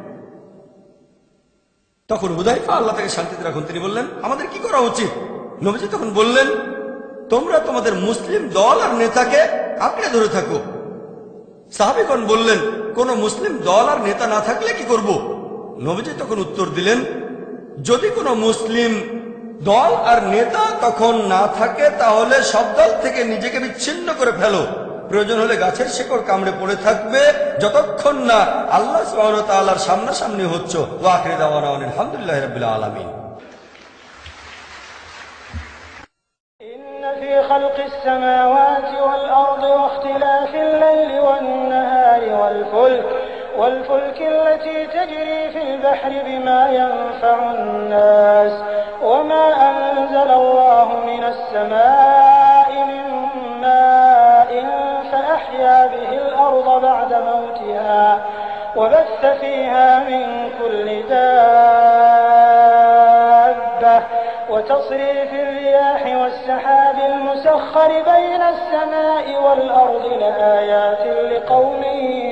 তখন হুদায়ফা, আল্লাহ তাকে শান্তিতে রাখুন, তিনি বললেন আমাদের কি করা উচিত? নবীজি তখন বললেন তোমরা তোমাদের মুসলিম দল আর নেতাকে আঁকড়ে ধরে থাকো। সাহাবীগণ বললেন কোন মুসলিম দল আর নেতা না থাকলে কি করব? নবীজি তখন উত্তর দিলেন যদি কোনো মুসলিম দল আর নেতা তখন না থাকে তাহলে সব দল থেকে নিজেকে বিচ্ছিন্ন করে ফেলো, প্রয়োজন হলে গাছের শেকড় কামড়ে পড়ে থাকবে যতক্ষণ না আল্লাহ সুবহানাহু ওয়া তাআলার সামনাসামনি হচ্ছ। ওয়া আখিরু দাওয়ানা আলহামদুলিল্লাহি রাব্বিল আলামিন। إن في خلق السماوات والأرض واختلاف الليل والنهار والفلك التي تجري في البحر بما ينفع الناس وما أنزل الله من السماء من ماء فأحيا به الأرض بعد موتها وبث فيها من كل دابة وتصريف الرياح والسحاب المسخر بين السماء والأرض لآيات لقوم